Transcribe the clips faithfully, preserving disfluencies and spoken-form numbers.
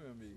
meu amigo?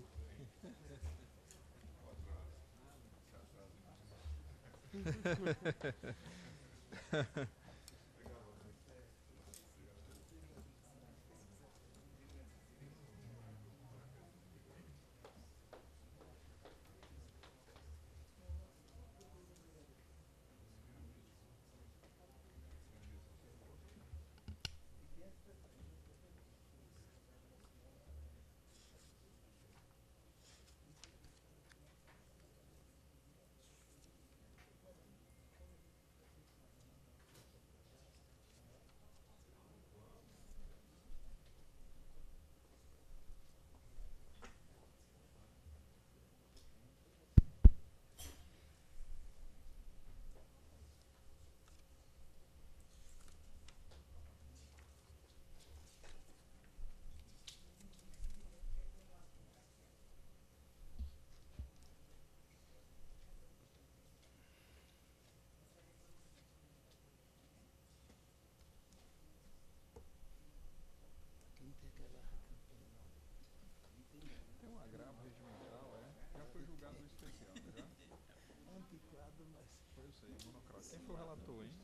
Tem um agravo regimental, é? Já foi julgado no especial, não já? Foi, eu sei, monocrático. Quem foi o relator, hein?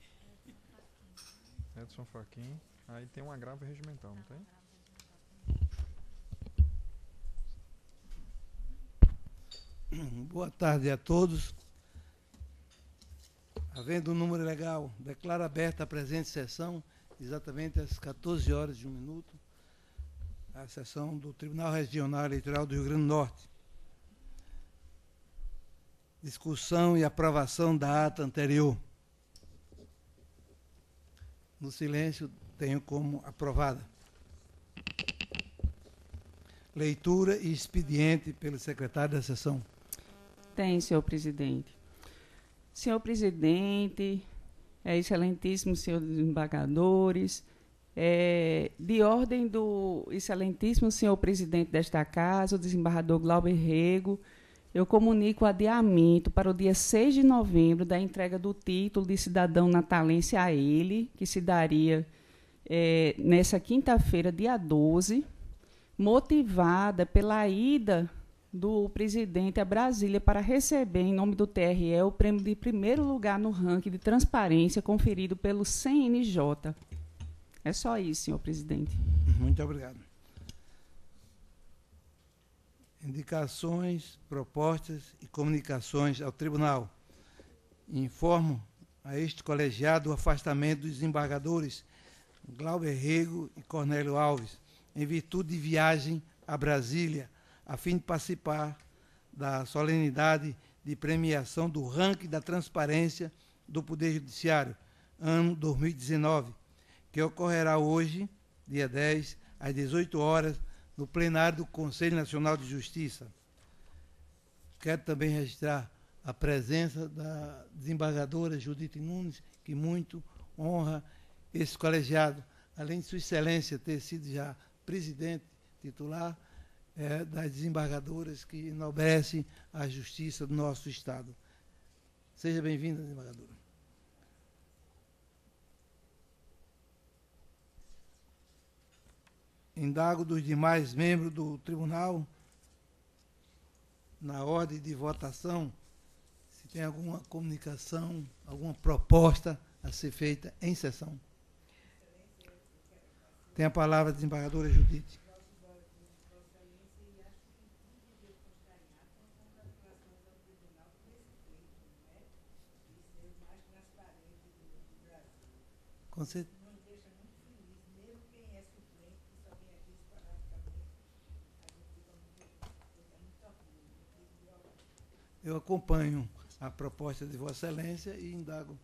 Edson Fachin. Aí tem um agravo regimental, não tem? Boa tarde a todos. Havendo um número legal, declaro aberta a presente sessão, exatamente às quatorze horas e um minuto, a sessão do Tribunal Regional Eleitoral do Rio Grande do Norte. Discussão e aprovação da ata anterior. No silêncio, tenho como aprovada. Leitura e expediente pelo secretário da sessão. Tem, senhor presidente. Senhor presidente, é, excelentíssimo senhor desembargadores, é, de ordem do excelentíssimo senhor presidente desta casa, o desembargador Glauber Rego, eu comunico o adiamento para o dia seis de novembro da entrega do título de cidadão natalense a ele, que se daria é, nessa quinta-feira, dia doze, motivada pela ida do presidente a Brasília para receber, em nome do T R E, o prêmio de primeiro lugar no ranking de transparência conferido pelo C N J. É só isso, senhor presidente. Muito obrigado. Indicações, propostas e comunicações ao tribunal. Informo a este colegiado o afastamento dos desembargadores Glauber Rego e Cornélio Alves, em virtude de viagem a Brasília, a fim de participar da solenidade de premiação do ranking da transparência do Poder Judiciário, ano dois mil e dezenove, que ocorrerá hoje, dia dez, às dezoito horas, no plenário do Conselho Nacional de Justiça. Quero também registrar a presença da desembargadora Judite Nunes, que muito honra esse colegiado, além de Sua Excelência ter sido já presidente titular é, das desembargadoras que enobrece a justiça do nosso Estado. Seja bem-vinda, desembargadora. Indago dos demais membros do tribunal, na ordem de votação, se tem alguma comunicação, alguma proposta a ser feita em sessão. Tem a palavra a desembargadora Judite. Com certeza. Eu acompanho a proposta de Vossa Excelência e indago.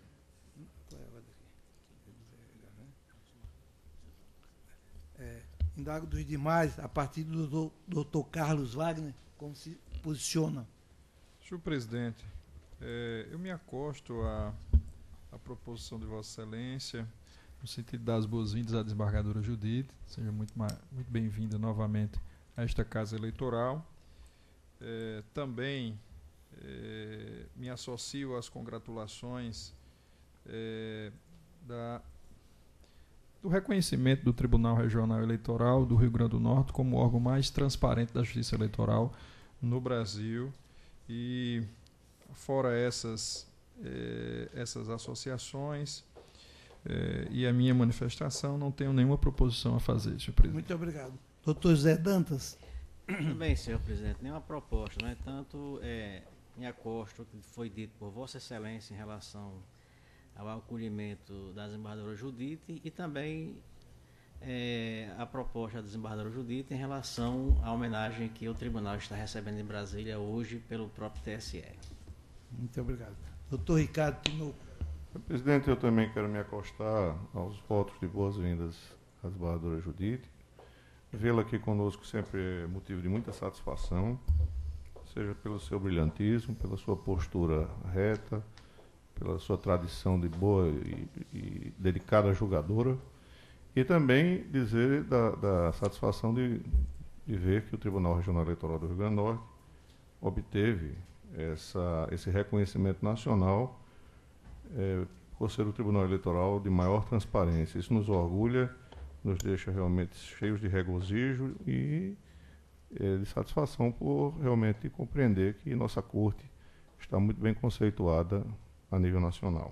É, indago dos demais, a partir do doutor Carlos Wagner, como se posiciona. Senhor presidente, é, eu me acosto à, à proposição de Vossa Excelência, no sentido das boas-vindas à desembargadora Judite. Seja muito, muito bem-vinda novamente a esta casa eleitoral. É, também é, me associo às congratulações é, da do reconhecimento do Tribunal Regional Eleitoral do Rio Grande do Norte como o órgão mais transparente da justiça eleitoral no Brasil. E fora essas, eh, essas associações eh, e a minha manifestação, não tenho nenhuma proposição a fazer, senhor presidente. Muito obrigado. Doutor José Dantas. Também, senhor presidente, nenhuma proposta, no entanto, é, me acosto ao que foi dito por Vossa Excelência em relação ao acolhimento da desembargadora Judite e também é, a proposta da desembargadora Judite em relação à homenagem que o tribunal está recebendo em Brasília hoje pelo próprio T S E. Muito obrigado. Doutor Ricardo Tinoco. Senhor presidente, eu também quero me acostar aos votos de boas-vindas à desembargadora Judite. Vê-la aqui conosco sempre é motivo de muita satisfação, seja pelo seu brilhantismo, pela sua postura reta, pela sua tradição de boa e, e dedicada julgadora, e também dizer da, da satisfação de, de ver que o Tribunal Regional Eleitoral do Rio Grande do Norte obteve essa, esse reconhecimento nacional é, por ser o Tribunal Eleitoral de maior transparência. Isso nos orgulha, nos deixa realmente cheios de regozijo e é, de satisfação por realmente compreender que nossa Corte está muito bem conceituada a nível nacional.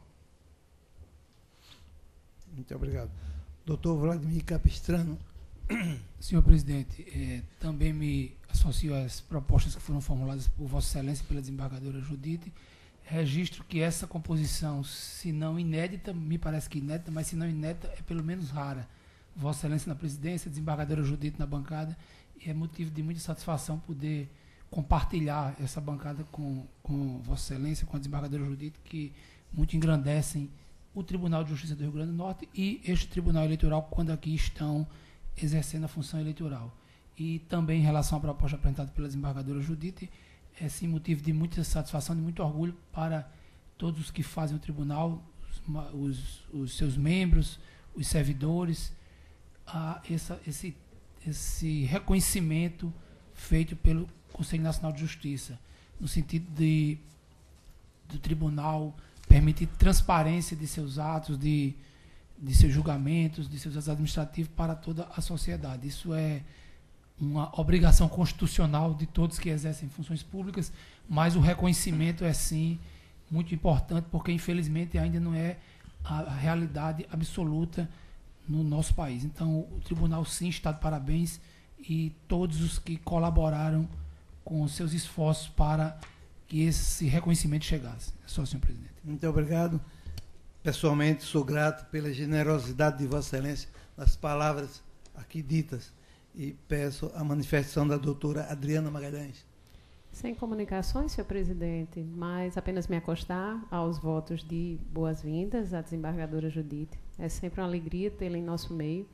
Muito obrigado. Doutor Vladimir Capistrano. Senhor presidente, eh, também me associo às propostas que foram formuladas por Vossa Excelência e pela desembargadora Judite. Registro que essa composição, se não inédita, me parece que inédita, mas se não inédita, é pelo menos rara. Vossa Excelência na presidência, desembargadora Judite na bancada, e é motivo de muita satisfação poder compartilhar essa bancada com, com Vossa Excelência, com a desembargadora Judite, que muito engrandecem o Tribunal de Justiça do Rio Grande do Norte e este Tribunal Eleitoral, quando aqui estão exercendo a função eleitoral. E também em relação à proposta apresentada pela desembargadora Judite, é sim motivo de muita satisfação, de muito orgulho para todos os que fazem o tribunal, os, os, os seus membros, os servidores, a essa, esse, esse reconhecimento feito pelo Conselho Nacional de Justiça, no sentido de do tribunal permitir transparência de seus atos, de, de seus julgamentos, de seus atos administrativos para toda a sociedade. Isso é uma obrigação constitucional de todos que exercem funções públicas, mas o reconhecimento é sim muito importante, porque infelizmente ainda não é a realidade absoluta no nosso país. Então o tribunal sim está de parabéns e todos os que colaboraram com seus esforços para que esse reconhecimento chegasse. É só, senhor presidente. Muito obrigado. Pessoalmente, sou grato pela generosidade de Vossa Excelência nas palavras aqui ditas e peço a manifestação da doutora Adriana Magalhães. Sem comunicações, senhor presidente, mas apenas me acostar aos votos de boas-vindas à desembargadora Judite. É sempre uma alegria tê-la em nosso meio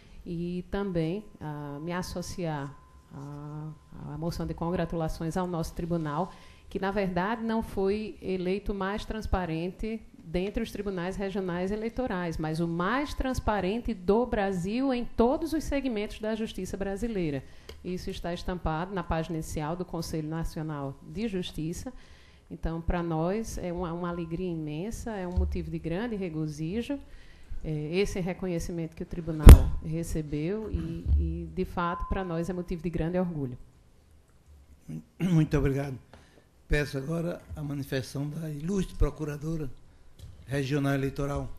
e também ah, me associar à, à moção de congratulações ao nosso tribunal, que, na verdade, não foi eleito mais transparente dentre os tribunais regionais eleitorais, mas o mais transparente do Brasil em todos os segmentos da justiça brasileira. Isso está estampado na página inicial do Conselho Nacional de Justiça. Então, para nós, é uma, uma alegria imensa, é um motivo de grande regozijo, é, esse reconhecimento que o tribunal recebeu e, e de fato, para nós é motivo de grande orgulho. Muito obrigado. Peço agora a manifestação da ilustre procuradora regional eleitoral.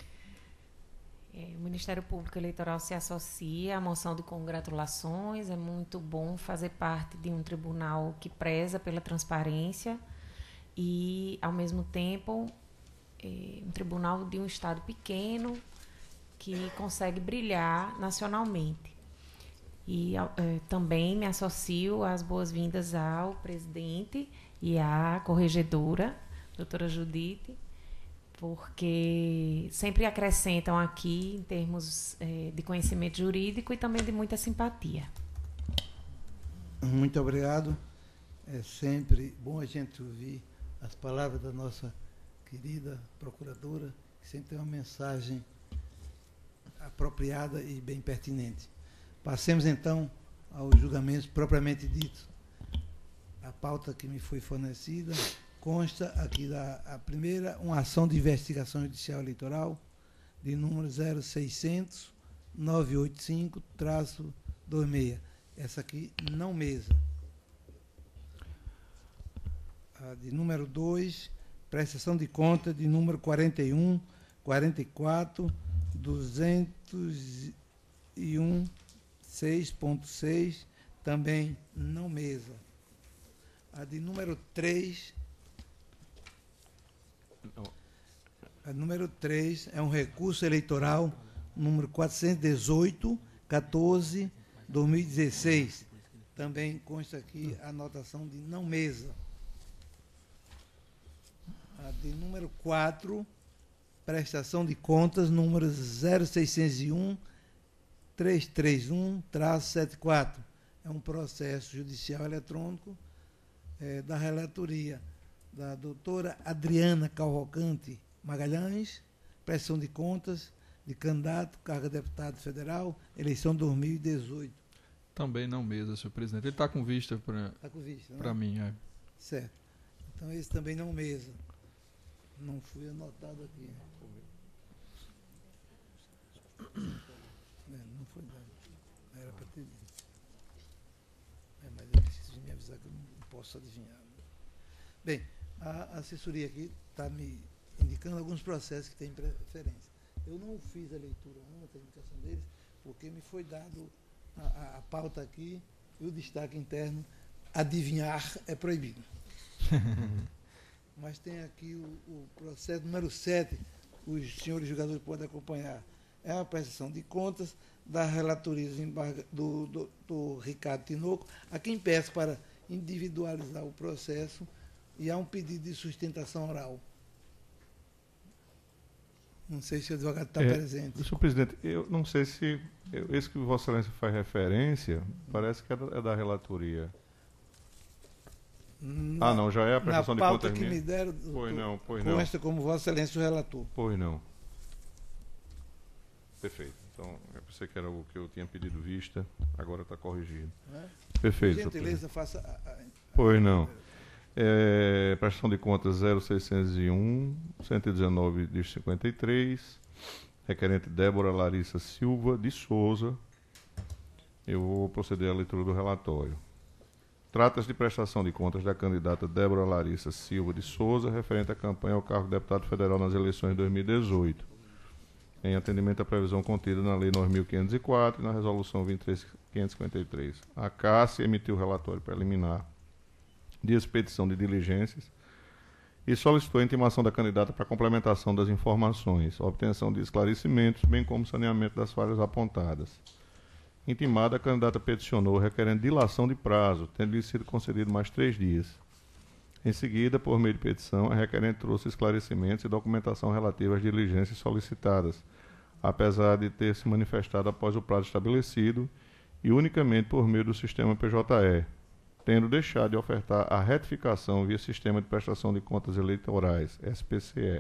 O Ministério Público Eleitoral se associa à moção de congratulações. É muito bom fazer parte de um tribunal que preza pela transparência e, ao mesmo tempo, é um tribunal de um estado pequeno que consegue brilhar nacionalmente. E é, também me associo às boas-vindas ao presidente e à corregedora, doutora Judite, porque sempre acrescentam aqui em termos é, de conhecimento jurídico e também de muita simpatia. Muito obrigado. É sempre bom a gente ouvir as palavras da nossa querida procuradora, que sempre tem uma mensagem apropriada e bem pertinente. Passemos, então, aos julgamentos propriamente ditos. A pauta que me foi fornecida consta aqui da a primeira, uma ação de investigação judicial eleitoral de número zero seiscentos, novecentos e oitenta e cinco, traço vinte e seis. Essa aqui não mesa. A de número dois, prestação de conta de número quarenta e um, quarenta e quatro, duzentos e um, seis ponto seis, também não mesa. A de número três, a número três é um recurso eleitoral número quatrocentos e dezoito, quatorze, dois mil e dezesseis. Também consta aqui a anotação de não mesa. A de número quatro, prestação de contas, número zero seiscentos e um, trezentos e trinta e um, setenta e quatro. É um processo judicial eletrônico é, da relatoria da doutora Adriana Cavalcante Magalhães, prestação de contas de candidato, cargo de deputado federal, eleição dois mil e dezoito. Também não mesa, senhor presidente. Ele está com vista para Está com vista, né? para mim. É. Certo. Então, esse também não mesa. Não fui anotado aqui. É, não foi dado. Era para ter dito. É, mas eu preciso me avisar que eu não posso adivinhar. Bem, a assessoria aqui está me indicando alguns processos que têm preferência. Eu não fiz a leitura antes, a indicação deles, porque me foi dado a, a, a pauta aqui e o destaque interno. Adivinhar é proibido. Mas tem aqui o, o processo número sete, os senhores jogadores podem acompanhar. É a prestação de contas da relatoria do, do, do Ricardo Tinoco, a quem peço para individualizar o processo e há um pedido de sustentação oral. Não sei se o advogado está é, presente. Senhor presidente, eu não sei se eu, esse que Vossa Excelência faz referência, parece que é da, é da relatoria. Na, ah, não, já é a prestação de contas que minha? me deram, pois não, pois não. Consta como Vossa Excelência o relator. Pois não. Perfeito. Então, eu pensei que era o que eu tinha pedido vista, agora está corrigido. É? Perfeito. Por gentileza, faça a, a, a, Pois não. É, prestação de contas zero seiscentos e um, cento e dezenove de cinquenta e três, requerente Débora Larissa Silva de Souza. Eu vou proceder à leitura do relatório. Trata-se de prestação de contas da candidata Débora Larissa Silva de Souza, referente à campanha ao cargo de deputado federal nas eleições de dois mil e dezoito, em atendimento à previsão contida na Lei nove mil quinhentos e quatro e na Resolução vinte e três mil quinhentos e cinquenta e três. A CASSE emitiu o relatório preliminar de expedição de diligências e solicitou a intimação da candidata para complementação das informações, obtenção de esclarecimentos, bem como saneamento das falhas apontadas. Intimada, a candidata peticionou requerendo dilação de prazo, tendo-lhe sido concedido mais três dias. Em seguida, por meio de petição, a requerente trouxe esclarecimentos e documentação relativa às diligências solicitadas, apesar de ter se manifestado após o prazo estabelecido e unicamente por meio do sistema P J E, tendo deixado de ofertar a retificação via Sistema de Prestação de Contas Eleitorais, S P C E.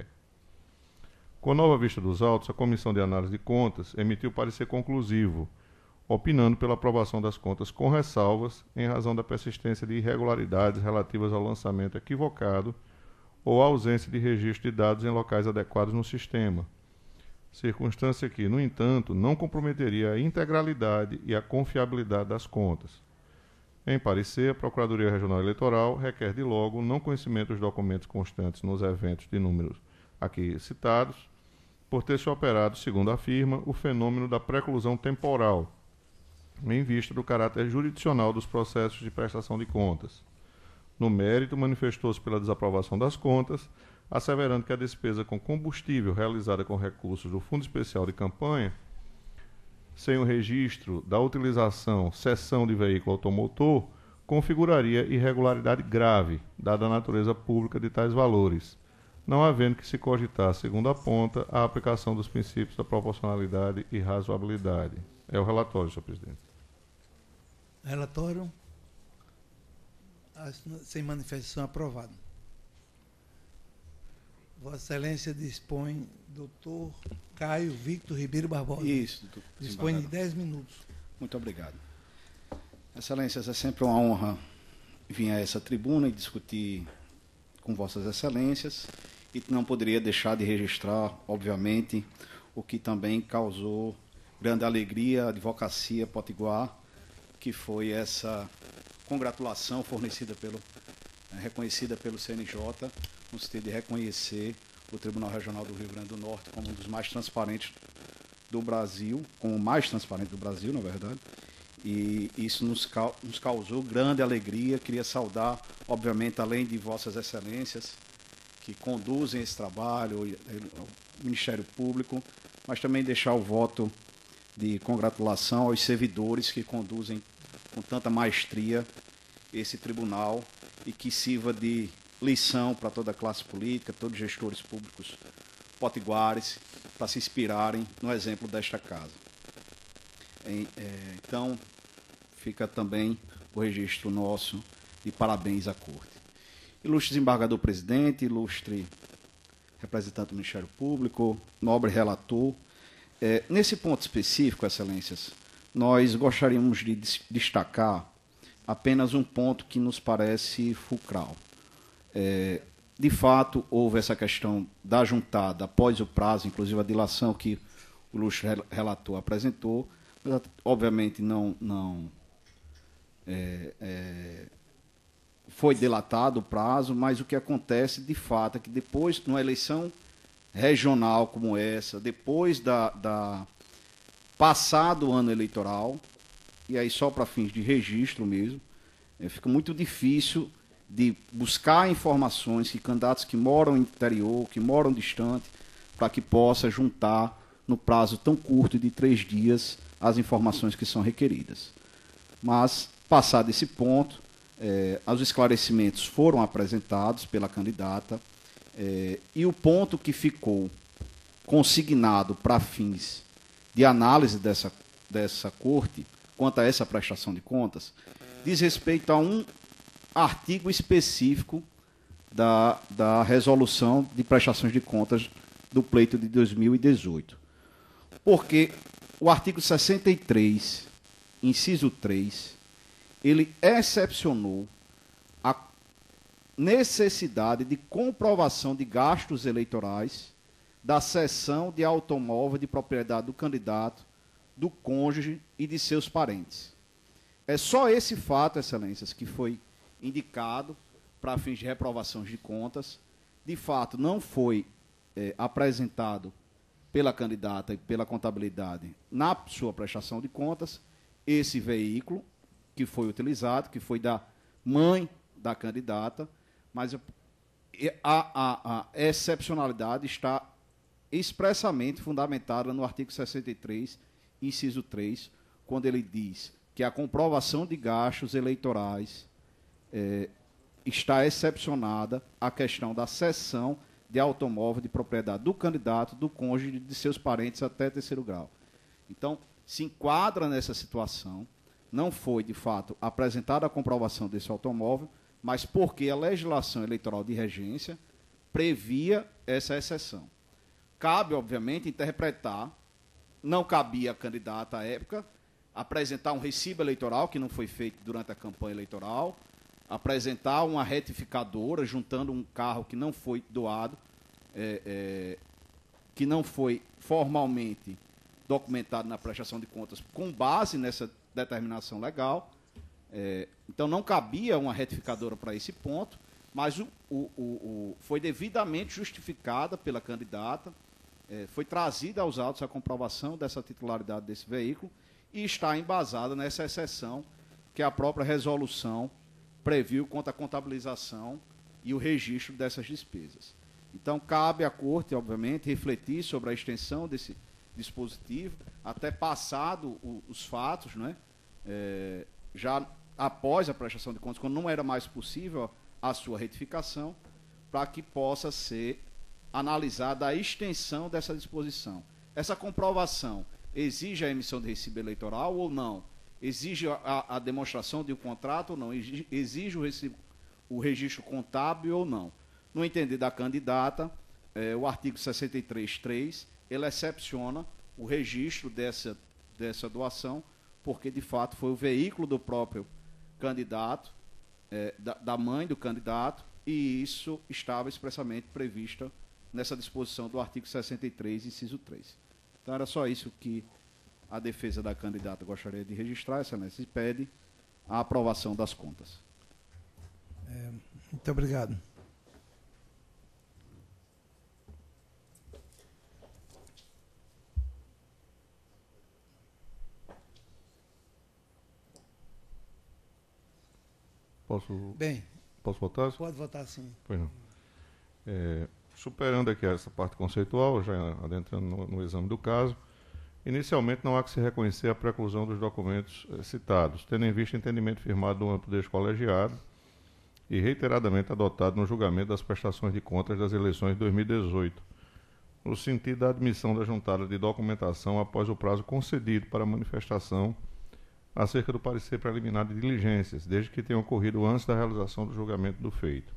Com nova vista dos autos, a Comissão de Análise de Contas emitiu parecer conclusivo, opinando pela aprovação das contas com ressalvas, em razão da persistência de irregularidades relativas ao lançamento equivocado ou à ausência de registro de dados em locais adequados no sistema, circunstância que, no entanto, não comprometeria a integralidade e a confiabilidade das contas. Em parecer, a Procuradoria Regional Eleitoral requer de logo não conhecimento dos documentos constantes nos eventos de números aqui citados, por ter se operado, segundo afirma, o fenômeno da preclusão temporal, em vista do caráter jurisdicional dos processos de prestação de contas. No mérito, manifestou-se pela desaprovação das contas, asseverando que a despesa com combustível realizada com recursos do Fundo Especial de Campanha, sem o registro da utilização, cessão de veículo automotor, configuraria irregularidade grave, dada a natureza pública de tais valores, não havendo que se cogitar, segundo aponta, a aplicação dos princípios da proporcionalidade e razoabilidade. É o relatório, senhor presidente. Relatório sem manifestação aprovado. Vossa Excelência dispõe, doutor Caio Victor Ribeiro Barbosa. Isso, doutor. Dispõe de dez minutos. Muito obrigado. Excelências, é sempre uma honra vir a essa tribuna e discutir com Vossas Excelências, e não poderia deixar de registrar, obviamente, o que também causou grande alegria à advocacia potiguar, que foi essa congratulação fornecida pelo, reconhecida pelo C N J, no sentido de reconhecer o Tribunal Regional do Rio Grande do Norte como um dos mais transparentes do Brasil, como o mais transparente do Brasil, na verdade, e isso nos, nos causou grande alegria. Queria saudar, obviamente, além de Vossas Excelências, que conduzem esse trabalho, o Ministério Público, mas também deixar o voto de congratulação aos servidores que conduzem com tanta maestria esse tribunal e que sirva de lição para toda a classe política, todos os gestores públicos potiguares, para se inspirarem no exemplo desta casa. Então, fica também o registro nosso de parabéns à Corte. Ilustre desembargador presidente, ilustre representante do Ministério Público, nobre relator, é, nesse ponto específico, Excelências, nós gostaríamos de destacar apenas um ponto que nos parece fulcral. É, de fato, houve essa questão da juntada após o prazo, inclusive a dilação que o ilustre relator apresentou, mas, obviamente, não, não é, é, foi dilatado o prazo, mas o que acontece, de fato, é que depois, numa eleição regional como essa, depois da, da passado o ano eleitoral, e aí só para fins de registro mesmo, é, fica muito difícil de buscar informações que candidatos que moram no interior, que moram distante, para que possa juntar no prazo tão curto de três dias as informações que são requeridas. Mas, passado esse ponto, eh, os esclarecimentos foram apresentados pela candidata eh, e o ponto que ficou consignado para fins de análise dessa, dessa corte, quanto a essa prestação de contas, diz respeito a um artigo específico da, da resolução de prestações de contas do pleito de dois mil e dezoito. Porque o artigo sessenta e três, inciso três, ele excepcionou a necessidade de comprovação de gastos eleitorais da cessão de automóvel de propriedade do candidato, do cônjuge e de seus parentes. É só esse fato, Excelências, que foi indicado para fins de reprovação de contas. De fato, não foi é, apresentado pela candidata e pela contabilidade na sua prestação de contas esse veículo que foi utilizado, que foi da mãe da candidata, mas a, a, a excepcionalidade está expressamente fundamentada no artigo sessenta e três, inciso três, quando ele diz que a comprovação de gastos eleitorais É, está excepcionada a questão da cessão de automóvel de propriedade do candidato, do cônjuge e de seus parentes até terceiro grau. Então, se enquadra nessa situação, não foi, de fato, apresentada a comprovação desse automóvel, mas porque a legislação eleitoral de regência previa essa exceção. Cabe, obviamente, interpretar, não cabia à candidata à época apresentar um recibo eleitoral, que não foi feito durante a campanha eleitoral, apresentar uma retificadora, juntando um carro que não foi doado, é, é, que não foi formalmente documentado na prestação de contas com base nessa determinação legal. É, então, não cabia uma retificadora para esse ponto, mas o, o, o, o, foi devidamente justificada pela candidata, é, foi trazida aos autos a comprovação dessa titularidade desse veículo e está embasada nessa exceção que a própria resolução previu quanto à contabilização e o registro dessas despesas. Então, cabe à Corte, obviamente, refletir sobre a extensão desse dispositivo, até passado o, os fatos, né? É, já após a prestação de contas, quando não era mais possível a sua retificação, para que possa ser analisada a extensão dessa disposição. Essa comprovação exige a emissão de recibo eleitoral ou não? Exige a, a demonstração de um contrato ou não? Exige o, recibo, o registro contábil ou não? No entender da candidata, é, o artigo sessenta e três, três, ele excepciona o registro dessa, dessa doação, porque, de fato, foi o veículo do próprio candidato, é, da, da mãe do candidato, e isso estava expressamente previsto nessa disposição do artigo sessenta e três, inciso três. Então, era só isso que a defesa da candidata gostaria de registrar, Excelência, e pede a aprovação das contas. É, muito obrigado. Posso, Bem, posso votar? pode votar sim. Pois não. É, superando aqui essa parte conceitual, já adentrando no, no exame do caso, inicialmente não há que se reconhecer a preclusão dos documentos eh, citados, tendo em vista o entendimento firmado no âmbito deste colegiado e reiteradamente adotado no julgamento das prestações de contas das eleições de dois mil e dezoito, no sentido da admissão da juntada de documentação após o prazo concedido para manifestação acerca do parecer preliminar de diligências, desde que tenha ocorrido antes da realização do julgamento do feito.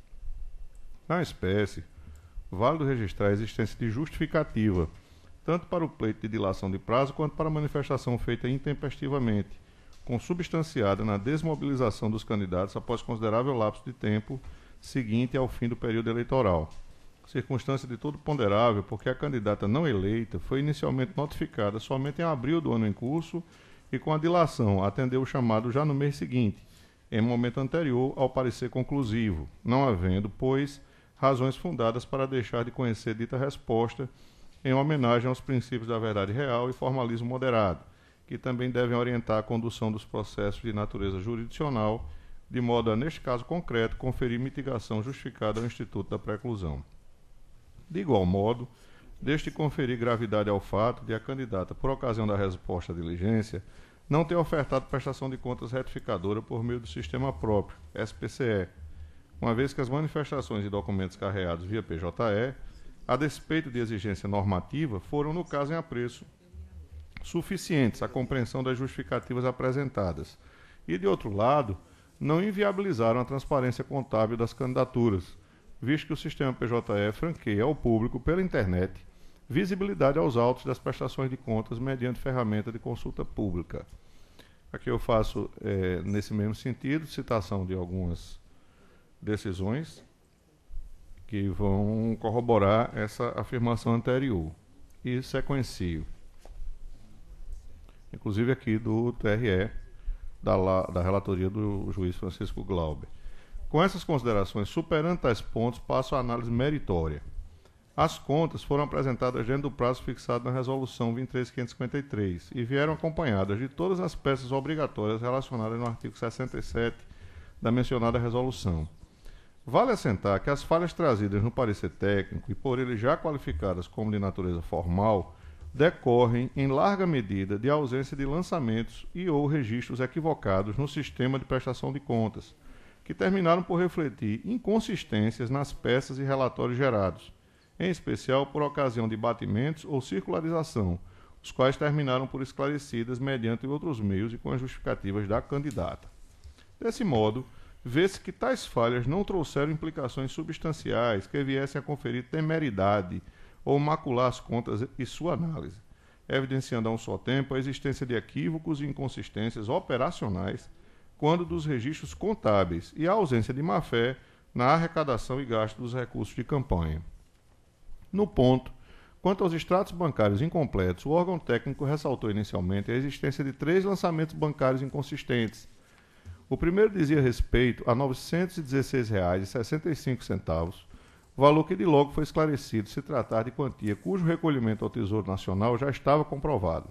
Na espécie, válido registrar a existência de justificativa, tanto para o pleito de dilação de prazo quanto para a manifestação feita intempestivamente, consubstanciada na desmobilização dos candidatos após considerável lapso de tempo seguinte ao fim do período eleitoral. Circunstância de todo ponderável, porque a candidata não eleita foi inicialmente notificada somente em abril do ano em curso e com a dilação atendeu o chamado já no mês seguinte, em momento anterior ao parecer conclusivo, não havendo, pois, razões fundadas para deixar de conhecer dita resposta em homenagem aos princípios da verdade real e formalismo moderado, que também devem orientar a condução dos processos de natureza jurisdicional, de modo a, neste caso concreto, conferir mitigação justificada ao Instituto da Preclusão. De igual modo, deste conferir gravidade ao fato de a candidata, por ocasião da resposta à diligência, não ter ofertado prestação de contas retificadora por meio do sistema próprio, S P C E, uma vez que as manifestações de documentos carreados via P J E, a despeito de exigência normativa, foram, no caso em apreço, suficientes à compreensão das justificativas apresentadas e, de outro lado, não inviabilizaram a transparência contábil das candidaturas, visto que o sistema P J E franqueia ao público, pela internet, visibilidade aos autos das prestações de contas mediante ferramenta de consulta pública. Aqui eu faço, é, nesse mesmo sentido, citação de algumas decisões que vão corroborar essa afirmação anterior e sequencio. Inclusive aqui do T R E, da, da relatoria do juiz Francisco Glauber. Com essas considerações, superando tais pontos, passo à análise meritória. As contas foram apresentadas dentro do prazo fixado na Resolução vinte e três mil quinhentos e cinquenta e três e vieram acompanhadas de todas as peças obrigatórias relacionadas no artigo sessenta e sete da mencionada resolução. Vale assentar que as falhas trazidas no parecer técnico e por ele já qualificadas como de natureza formal decorrem, em larga medida, de ausência de lançamentos e ou registros equivocados no sistema de prestação de contas, que terminaram por refletir inconsistências nas peças e relatórios gerados, em especial por ocasião de batimentos ou circularização, os quais terminaram por esclarecidas mediante outros meios e com as justificativas da candidata. Desse modo, vê-se que tais falhas não trouxeram implicações substanciais que viessem a conferir temeridade ou macular as contas e sua análise, evidenciando a um só tempo a existência de equívocos e inconsistências operacionais quando dos registros contábeis e a ausência de má-fé na arrecadação e gasto dos recursos de campanha. No ponto, quanto aos extratos bancários incompletos, o órgão técnico ressaltou inicialmente a existência de três lançamentos bancários inconsistentes. O primeiro dizia respeito a novecentos e dezesseis reais e sessenta e cinco centavos, valor que de logo foi esclarecido se tratar de quantia cujo recolhimento ao Tesouro Nacional já estava comprovado,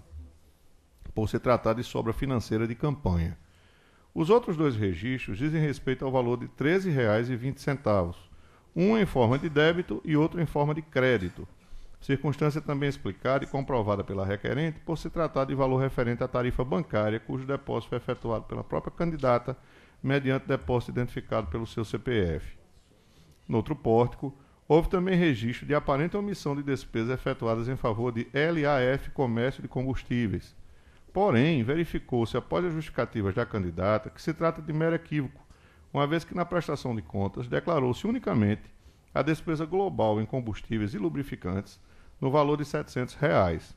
por se tratar de sobra financeira de campanha. Os outros dois registros dizem respeito ao valor de treze reais e vinte centavos, um em forma de débito e outro em forma de crédito, circunstância também explicada e comprovada pela requerente por se tratar de valor referente à tarifa bancária cujo depósito foi efetuado pela própria candidata mediante depósito identificado pelo seu C P F. No outro pórtico, houve também registro de aparente omissão de despesas efetuadas em favor de L A F Comércio de Combustíveis. Porém, verificou-se após as justificativas da candidata que se trata de mero equívoco, uma vez que na prestação de contas declarou-se unicamente a despesa global em combustíveis e lubrificantes no valor de setecentos reais.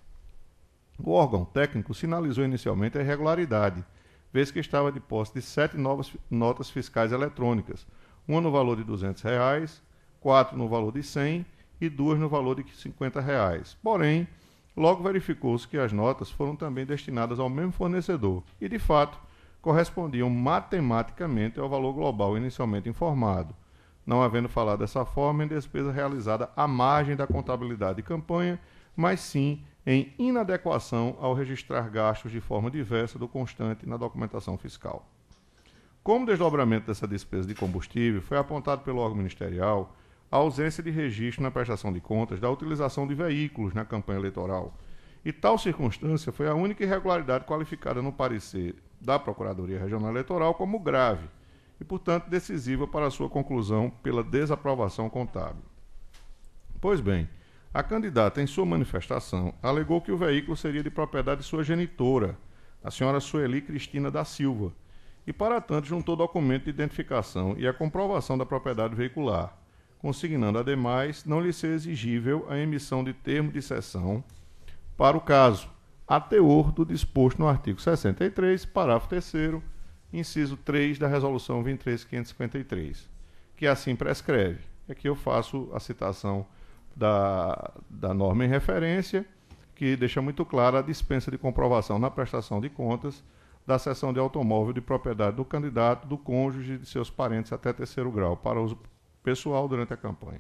O órgão técnico sinalizou inicialmente a irregularidade, vez que estava de posse de sete novas notas fiscais eletrônicas, uma no valor de duzentos reais, quatro no valor de cem e duas no valor de cinquenta reais. Porém, Logo verificou-se que as notas foram também destinadas ao mesmo fornecedor e, de fato, correspondiam matematicamente ao valor global inicialmente informado, não havendo falado dessa forma em despesa realizada à margem da contabilidade de campanha, mas sim em inadequação ao registrar gastos de forma diversa do constante na documentação fiscal. Como desdobramento dessa despesa de combustível, foi apontado pelo órgão ministerial a ausência de registro na prestação de contas da utilização de veículos na campanha eleitoral, e tal circunstância foi a única irregularidade qualificada no parecer da Procuradoria Regional Eleitoral como grave e, portanto, decisiva para a sua conclusão pela desaprovação contábil. Pois bem, a candidata, em sua manifestação, alegou que o veículo seria de propriedade de sua genitora, a senhora Sueli Cristina da Silva, e, para tanto, juntou documento de identificação e a comprovação da propriedade veicular, consignando, ademais, não lhe ser exigível a emissão de termo de cessão para o caso, a teor do disposto no artigo sessenta e três, parágrafo terceiro, inciso três da Resolução vinte e três mil quinhentos e cinquenta e três, que assim prescreve. Aqui eu faço a citação da, da norma em referência, que deixa muito clara a dispensa de comprovação na prestação de contas da cessão de automóvel de propriedade do candidato, do cônjuge e de seus parentes até terceiro grau, para uso pessoal durante a campanha.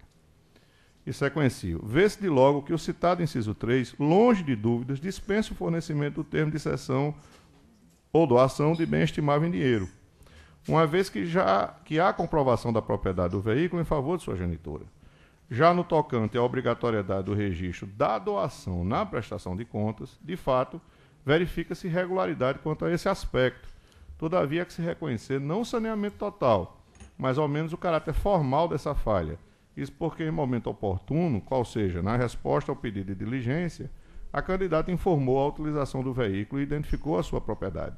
E sequencio. Vê-se de logo que o citado inciso três, longe de dúvidas, dispensa o fornecimento do termo de cessão ou doação de bem estimável em dinheiro, uma vez que, já, que há comprovação da propriedade do veículo em favor de sua genitora. Já no tocante à obrigatoriedade do registro da doação na prestação de contas, de fato, verifica-se irregularidade quanto a esse aspecto. Todavia, há que se reconhecer não o saneamento total, mas ao menos o caráter formal dessa falha. Isso porque, em momento oportuno, qual seja, na resposta ao pedido de diligência, a candidata informou a utilização do veículo e identificou a sua propriedade,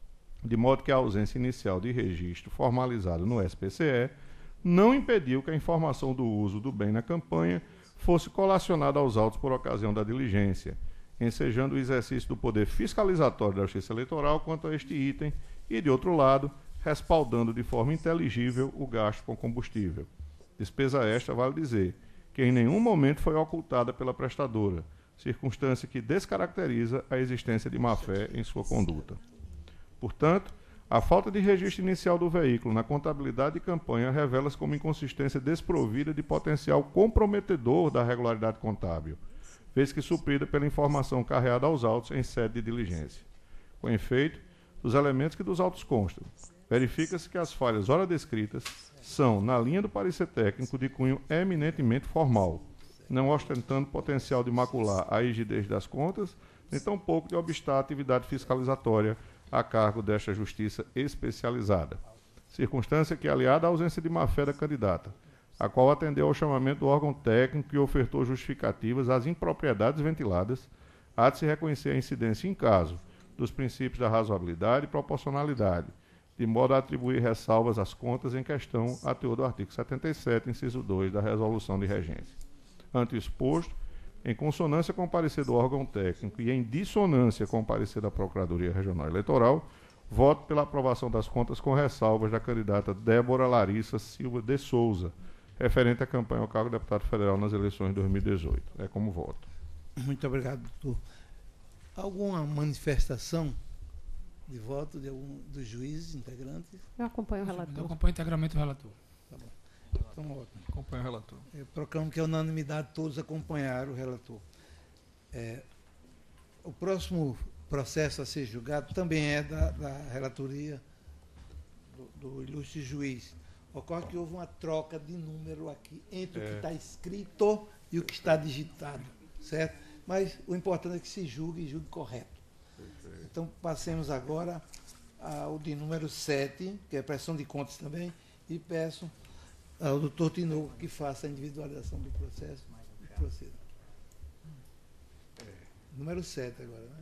de modo que a ausência inicial de registro formalizado no S P C E não impediu que a informação do uso do bem na campanha fosse colacionada aos autos por ocasião da diligência, ensejando o exercício do poder fiscalizatório da Justiça Eleitoral quanto a este item e, de outro lado, respaldando de forma inteligível o gasto com combustível. Despesa esta, vale dizer, que em nenhum momento foi ocultada pela prestadora, circunstância que descaracteriza a existência de má-fé em sua conduta. Portanto, a falta de registro inicial do veículo na contabilidade de campanha revela-se como inconsistência desprovida de potencial comprometedor da regularidade contábil, vez que suprida pela informação carreada aos autos em sede de diligência. Com efeito, dos elementos que dos autos constam, verifica-se que as falhas ora descritas são, na linha do parecer técnico, de cunho eminentemente formal, não ostentando potencial de macular a rigidez das contas, nem tampouco de obstar a atividade fiscalizatória a cargo desta justiça especializada. Circunstância que, aliada à ausência de má-fé da candidata, a qual atendeu ao chamamento do órgão técnico e ofertou justificativas às impropriedades ventiladas, há de se reconhecer a incidência em caso dos princípios da razoabilidade e proporcionalidade, de modo a atribuir ressalvas às contas em questão a teor do artigo setenta e sete, inciso dois da Resolução de Regência. Ante o exposto, em consonância com o parecer do órgão técnico e em dissonância com o parecer da Procuradoria Regional Eleitoral, voto pela aprovação das contas com ressalvas da candidata Débora Larissa Silva de Souza, referente à campanha ao cargo de deputado federal nas eleições de dois mil e dezoito. É como voto. Muito obrigado, doutor. Alguma manifestação de voto de algum dos juízes integrantes? Eu acompanho o relator. Eu acompanho integralmente o relator. Tá bom. Então, ótimo. Acompanho o relator. Eu proclamo que a unanimidade todos acompanharam o relator. É, o próximo processo a ser julgado também é da, da relatoria do, do ilustre juiz. Ocorre que houve uma troca de número aqui entre é. o que está escrito e o que está digitado, certo? Mas o importante é que se julgue e julgue correto. Perfeito. Então, passemos agora ao de número sete, que é prestação de contas também, e peço ao doutor Tinoco que faça a individualização do processo e proceda. É. Número sete agora, né?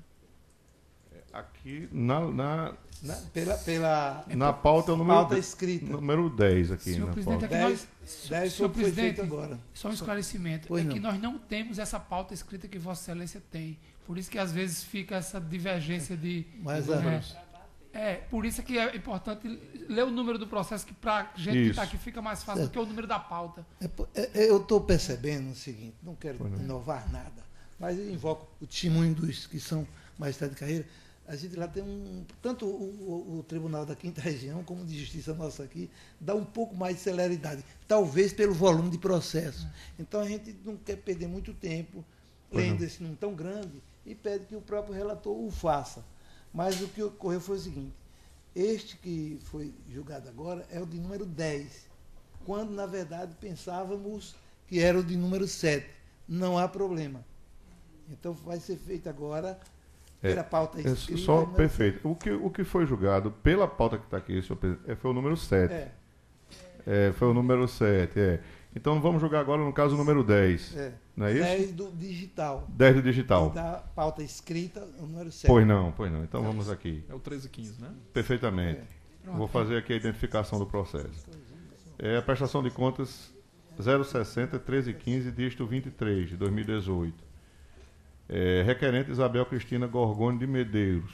Aqui na, na, na, pela, pela na pauta, é o número, pauta escrita. Número dez aqui. Senhor na presidente, pauta. é que nós, dez senhor foi presidente, feito agora. Só um esclarecimento. Pois é não. que nós não temos essa pauta escrita que Vossa Excelência tem. Por isso que às vezes fica essa divergência de. Mas, é, é, por isso que é importante ler o número do processo, que para a gente que está aqui fica mais fácil certo. do que o número da pauta. É, é, eu estou percebendo o seguinte, não quero inovar nada, mas eu invoco o testemunho dos que são magistrados de carreira. A gente lá tem um... Tanto o, o, o Tribunal da Quinta Região, como de Justiça nossa aqui, dá um pouco mais de celeridade, talvez pelo volume de processo. Então, a gente não quer perder muito tempo lendo esse número tão grande e pede que o próprio relator o faça. Mas o que ocorreu foi o seguinte: este que foi julgado agora é o de número dez, quando, na verdade, pensávamos que era o de número sete. Não há problema. Então, vai ser feito agora... É, pauta é escrita, só mas... perfeito. O que, o que foi julgado pela pauta que está aqui, senhor presidente, foi o número sete. É. É, foi o número sete, é. Então vamos julgar agora no caso o número dez. É. Não é isso? dez do digital. dez do digital. E da pauta escrita, o número sete. Pois não, pois não. Então vamos aqui. É o treze e quinze, né? Perfeitamente. É. Vou fazer aqui a identificação do processo. É a prestação de contas zero sessenta, treze e quinze, dígito vinte e três, de dois mil e dezoito. É, requerente Isabel Cristina Gorgoni de Medeiros.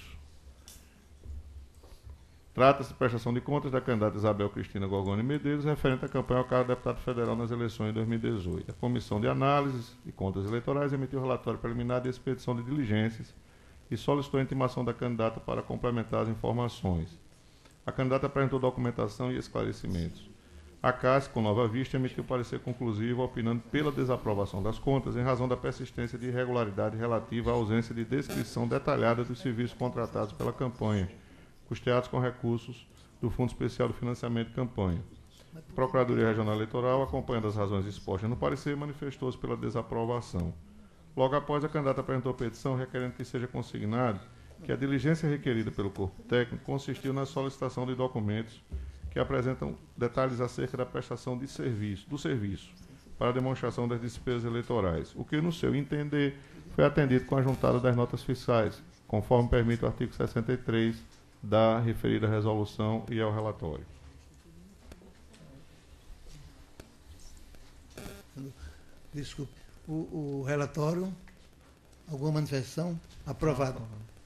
Trata-se de prestação de contas da candidata Isabel Cristina Gorgoni de Medeiros, referente à campanha ao cargo de deputado federal nas eleições de dois mil e dezoito. A Comissão de Análise e Contas Eleitorais emitiu relatório preliminar de expedição de diligências e solicitou a intimação da candidata para complementar as informações. A candidata apresentou documentação e esclarecimentos. A C A S, com Nova Vista, emitiu parecer conclusivo opinando pela desaprovação das contas em razão da persistência de irregularidade relativa à ausência de descrição detalhada dos serviços contratados pela campanha, custeados com recursos do Fundo Especial de Financiamento de Campanha. A Procuradoria Regional Eleitoral, acompanhando as razões expostas no parecer, manifestou-se pela desaprovação. Logo após, a candidata apresentou petição requerendo que seja consignado que a diligência requerida pelo corpo técnico consistiu na solicitação de documentos que apresentam detalhes acerca da prestação de serviço, do serviço para a demonstração das despesas eleitorais, o que, no seu entender, foi atendido com a juntada das notas fiscais, conforme permite o artigo sessenta e três da referida resolução e ao relatório. Desculpe. O, o relatório, alguma manifestação? Aprovado.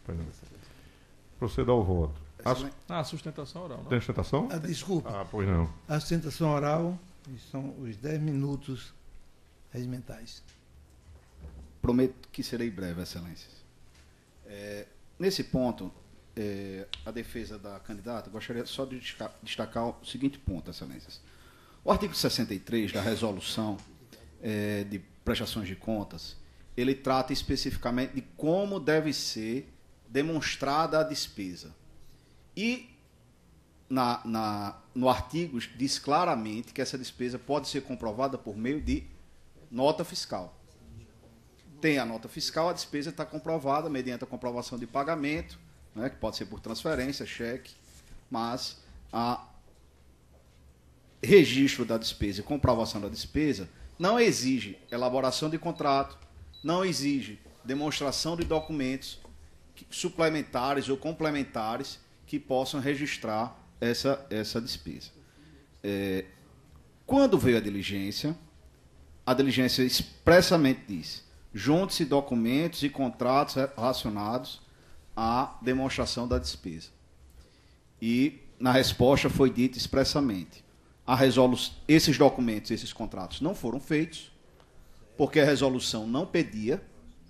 Proceda ao voto. Ah, sustentação oral, não? Tem sustentação? Ah, desculpe. Ah, pois não. A sustentação oral são os dez minutos regimentais. Prometo que serei breve, Excelências. É, nesse ponto, é, a defesa da candidata, gostaria só de destacar o seguinte ponto, Excelências. O artigo sessenta e três da resolução é, de prestações de contas, ele trata especificamente de como deve ser demonstrada a despesa. E na, na, no artigo diz claramente que essa despesa pode ser comprovada por meio de nota fiscal. Tem a nota fiscal, a despesa está comprovada mediante a comprovação de pagamento, né, que pode ser por transferência, cheque, mas a registro da despesa e comprovação da despesa não exige elaboração de contrato, não exige demonstração de documentos suplementares ou complementares que possam registrar essa, essa despesa. É, quando veio a diligência, a diligência expressamente diz: junte-se documentos e contratos relacionados à demonstração da despesa. E, na resposta, foi dito expressamente: a resolu- esses documentos, esses contratos não foram feitos, porque a resolução não pedia,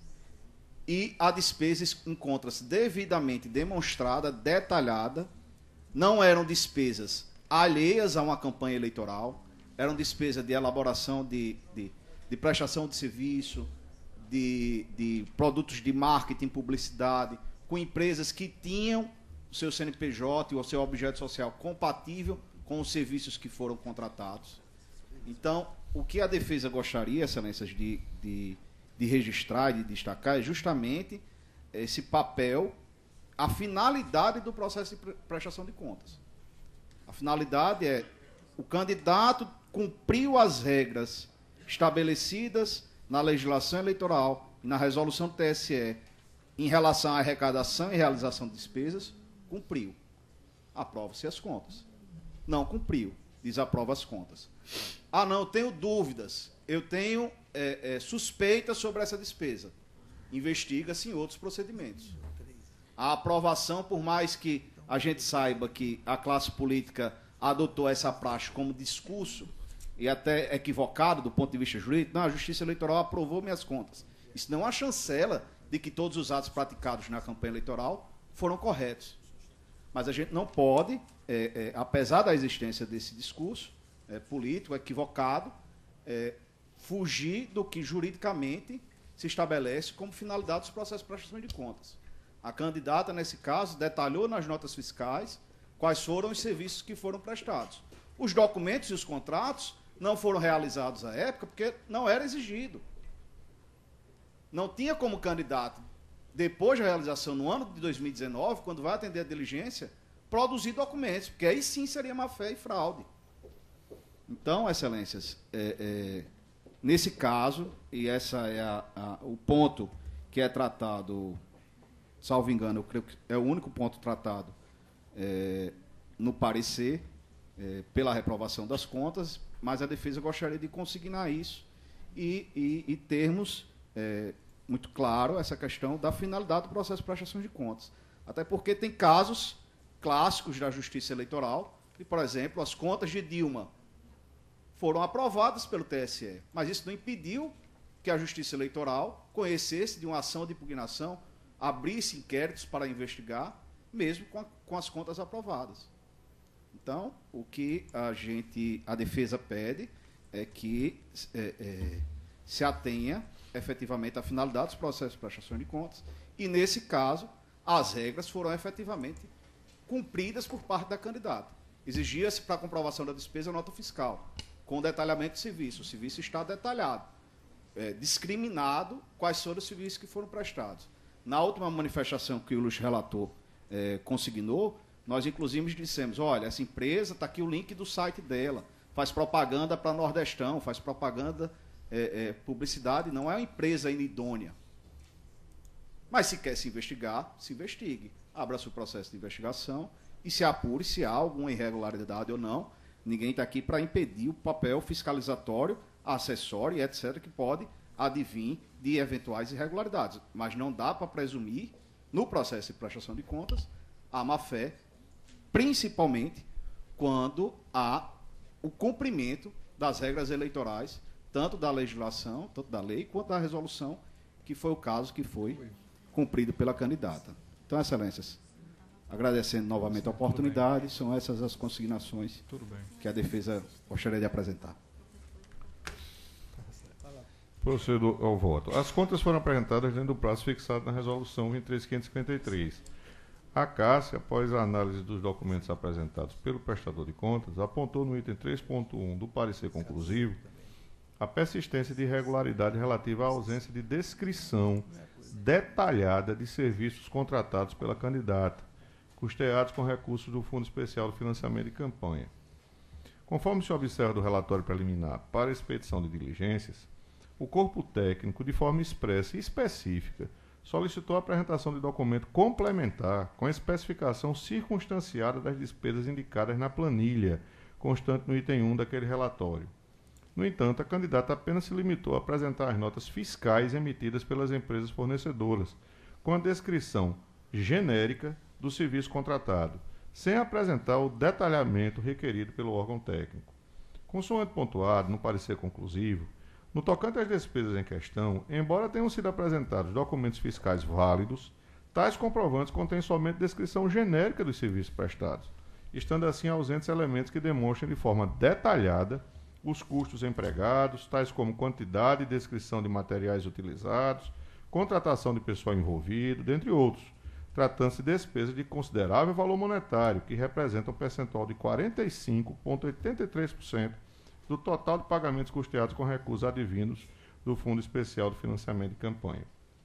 e a despesa encontra-se devidamente demonstrada, detalhada, não eram despesas alheias a uma campanha eleitoral, eram despesas de elaboração de, de, de prestação de serviço, de, de produtos de marketing, publicidade, com empresas que tinham o seu C N P J ou o seu objeto social compatível com os serviços que foram contratados. Então, o que a defesa gostaria, Excelências, de... de de registrar e de destacar é justamente esse papel, a finalidade do processo de prestação de contas. A finalidade é o candidato cumpriu as regras estabelecidas na legislação eleitoral e na resolução do T S E em relação à arrecadação e realização de despesas, cumpriu. Aprova-se as contas. Não cumpriu, desaprova as contas. Ah, não, eu tenho dúvidas, eu tenho é, é, suspeitas sobre essa despesa. Investiga-se em outros procedimentos. A aprovação, por mais que a gente saiba que a classe política adotou essa praxe como discurso, e até equivocado do ponto de vista jurídico, não, a Justiça Eleitoral aprovou minhas contas. Isso não é uma chancela de que todos os atos praticados na campanha eleitoral foram corretos. Mas a gente não pode, é, é, apesar da existência desse discurso é, político equivocado, é, fugir do que juridicamente se estabelece como finalidade dos processos de prestação de contas. A candidata, nesse caso, detalhou nas notas fiscais quais foram os serviços que foram prestados. Os documentos e os contratos não foram realizados à época porque não era exigido. Não tinha como candidato, depois da realização no ano de dois mil e dezenove, quando vai atender a diligência, produzir documentos, porque aí sim seria má-fé e fraude. Então, excelências, é, é, nesse caso, e essa é a, a, o ponto que é tratado, salvo engano, eu creio que é o único ponto tratado é, no parecer, é, pela reprovação das contas, mas a defesa gostaria de consignar isso e, e, e termos é, muito claro essa questão da finalidade do processo de prestação de contas. Até porque tem casos clássicos da Justiça Eleitoral, e, por exemplo, as contas de Dilma foram aprovadas pelo T S E, mas isso não impediu que a Justiça Eleitoral conhecesse de uma ação de impugnação, abrisse inquéritos para investigar, mesmo com, a, com as contas aprovadas. Então, o que a gente, a defesa pede é que é, é, se atenha efetivamente à finalidade dos processos de prestação de contas e, nesse caso, as regras foram efetivamente cumpridas por parte da candidata. Exigia-se para a comprovação da despesa nota fiscal, com detalhamento de serviço. O serviço está detalhado, é, discriminado quais foram os serviços que foram prestados. Na última manifestação que o ilustre relator é, consignou, nós, inclusive, dissemos, olha, essa empresa, está aqui o link do site dela, faz propaganda para Nordestão, faz propaganda, é, é, publicidade, não é uma empresa inidônea. Mas se quer se investigar, se investigue. Abra-se o processo de investigação e se apure se há alguma irregularidade ou não. Ninguém está aqui para impedir o papel fiscalizatório, acessório e etcétera, que pode advir de eventuais irregularidades. Mas não dá para presumir, no processo de prestação de contas, a má-fé, principalmente quando há o cumprimento das regras eleitorais, tanto da legislação, tanto da lei, quanto da resolução, que foi o caso que foi cumprido pela candidata. Então, excelências, agradecendo novamente a oportunidade, são essas as consignações que a defesa gostaria de apresentar. Procedo ao voto. As contas foram apresentadas dentro do prazo fixado na resolução vinte e três mil quinhentos e cinquenta e três. A Cássia, após a análise dos documentos apresentados pelo prestador de contas, apontou no item três ponto um do parecer conclusivo a persistência de irregularidade relativa à ausência de descrição detalhada de serviços contratados pela candidata, custeados com recursos do Fundo Especial de Financiamento de Campanha. Conforme se observa do relatório preliminar para expedição de diligências, o corpo técnico, de forma expressa e específica, solicitou a apresentação de documento complementar com a especificação circunstanciada das despesas indicadas na planilha, constante no item um daquele relatório. No entanto, a candidata apenas se limitou a apresentar as notas fiscais emitidas pelas empresas fornecedoras, com a descrição genérica do serviço contratado, sem apresentar o detalhamento requerido pelo órgão técnico. Consoante pontuado no parecer conclusivo, no tocante às despesas em questão, embora tenham sido apresentados documentos fiscais válidos, tais comprovantes contêm somente descrição genérica dos serviços prestados, estando assim ausentes elementos que demonstrem de forma detalhada os custos empregados, tais como quantidade e descrição de materiais utilizados, contratação de pessoal envolvido, dentre outros, tratando-se de despesas de considerável valor monetário, que representam um percentual de quarenta e cinco vírgula oitenta e três por cento do total de pagamentos custeados com recursos advindos do Fundo Especial de Financiamento de Campanha.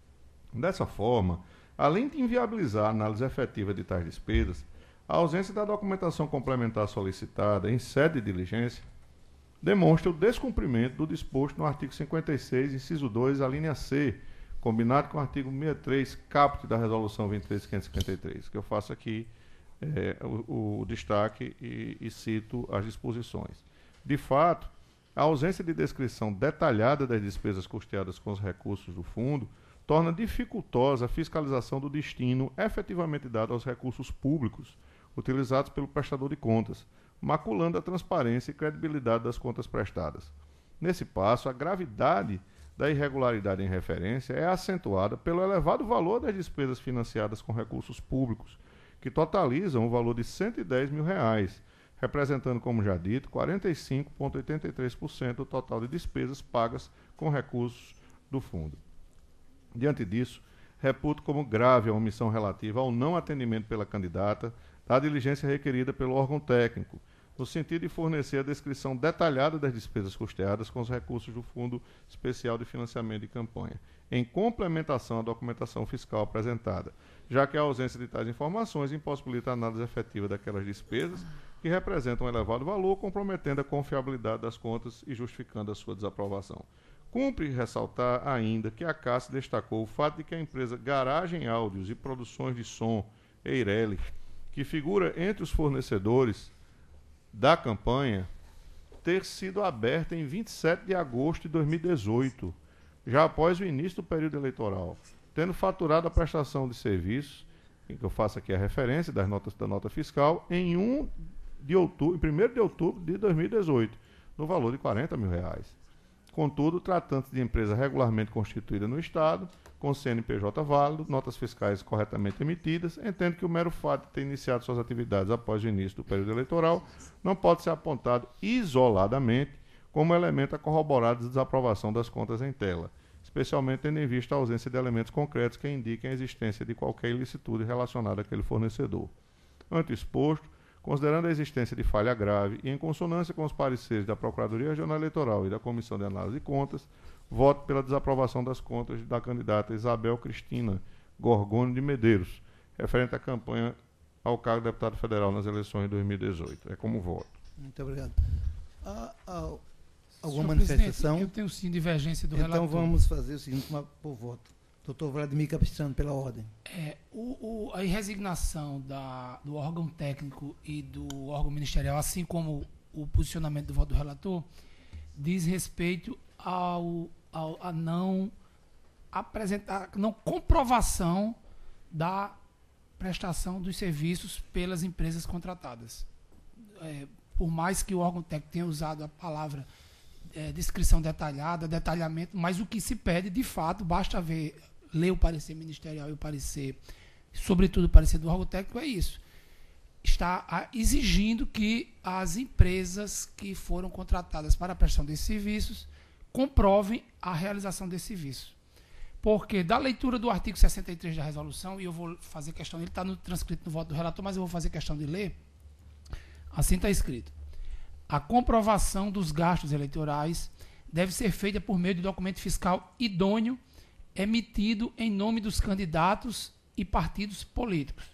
Dessa forma, além de inviabilizar a análise efetiva de tais despesas, a ausência da documentação complementar solicitada em sede de diligência demonstra o descumprimento do disposto no artigo cinquenta e seis, inciso dois, a linha C, combinado com o artigo sessenta e três, caput da Resolução vinte e três mil quinhentos e cinquenta e três, que eu faço aqui é, o, o destaque e, e cito as disposições. De fato, a ausência de descrição detalhada das despesas custeadas com os recursos do fundo torna dificultosa a fiscalização do destino efetivamente dado aos recursos públicos utilizados pelo prestador de contas, maculando a transparência e credibilidade das contas prestadas. Nesse passo, a gravidade da irregularidade em referência é acentuada pelo elevado valor das despesas financiadas com recursos públicos, que totalizam o valor de cento e dez mil reais, representando, como já dito, quarenta e cinco vírgula oitenta e três por cento do total de despesas pagas com recursos do fundo. Diante disso, reputo como grave a omissão relativa ao não atendimento pela candidata da diligência requerida pelo órgão técnico, no sentido de fornecer a descrição detalhada das despesas custeadas com os recursos do Fundo Especial de Financiamento de Campanha, em complementação à documentação fiscal apresentada, já que a ausência de tais informações impossibilita a análise efetiva daquelas despesas que representam um elevado valor, comprometendo a confiabilidade das contas e justificando a sua desaprovação. Cumpre ressaltar ainda que a Caixa destacou o fato de que a empresa Garagem Áudios e Produções de Som, Eireli, que figura entre os fornecedores da campanha, ter sido aberta em vinte e sete de agosto de dois mil e dezoito, já após o início do período eleitoral, tendo faturado a prestação de serviços, em que eu faço aqui a referência das notas da nota fiscal, em um de outubro, em primeiro de outubro de dois mil e dezoito, no valor de quarenta mil reais. Contudo, tratando-se de empresa regularmente constituída no Estado, com C N P J válido, notas fiscais corretamente emitidas, entendo que o mero fato de ter iniciado suas atividades após o início do período eleitoral não pode ser apontado isoladamente como elemento a corroborar a desaprovação das contas em tela, especialmente tendo em vista a ausência de elementos concretos que indiquem a existência de qualquer ilicitude relacionada àquele fornecedor. Ante o exposto, considerando a existência de falha grave e em consonância com os pareceres da Procuradoria Regional Eleitoral e da Comissão de Análise de Contas, voto pela desaprovação das contas da candidata Isabel Cristina Gorgoni de Medeiros, referente à campanha ao cargo de deputado federal nas eleições de dois mil e dezoito. É como voto. Muito obrigado. Há, há alguma Senhor manifestação? Eu tenho sim divergência do então relator. Então vamos fazer o seguinte, uma, por voto. Doutor Vladimir Capistrano, pela ordem. É, o, o, a resignação da, do órgão técnico e do órgão ministerial, assim como o posicionamento do voto do relator, diz respeito ao, ao, a não apresentar, não comprovação da prestação dos serviços pelas empresas contratadas. É, por mais que o órgão técnico tenha usado a palavra é, descrição detalhada, detalhamento, mas o que se pede, de fato, basta ver, ler o parecer ministerial e o parecer, sobretudo o parecer do órgão técnico, é isso. Está a, exigindo que as empresas que foram contratadas para a prestação desses serviços comprovem a realização desse serviço. Porque da leitura do artigo sessenta e três da resolução, e eu vou fazer questão, ele está no transcrito no voto do relator, mas eu vou fazer questão de ler, assim está escrito. A comprovação dos gastos eleitorais deve ser feita por meio de documento fiscal idôneo emitido em nome dos candidatos e partidos políticos.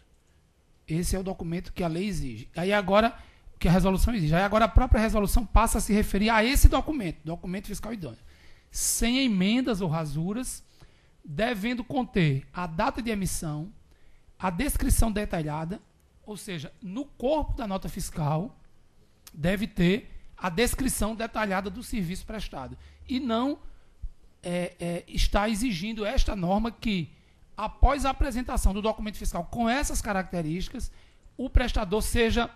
Esse é o documento que a lei exige. Aí agora, que a resolução exige. Aí agora a própria resolução passa a se referir a esse documento, documento fiscal idôneo, sem emendas ou rasuras, devendo conter a data de emissão, a descrição detalhada, ou seja, no corpo da nota fiscal deve ter a descrição detalhada do serviço prestado. E não é, é, está exigindo esta norma que, após a apresentação do documento fiscal com essas características, o prestador seja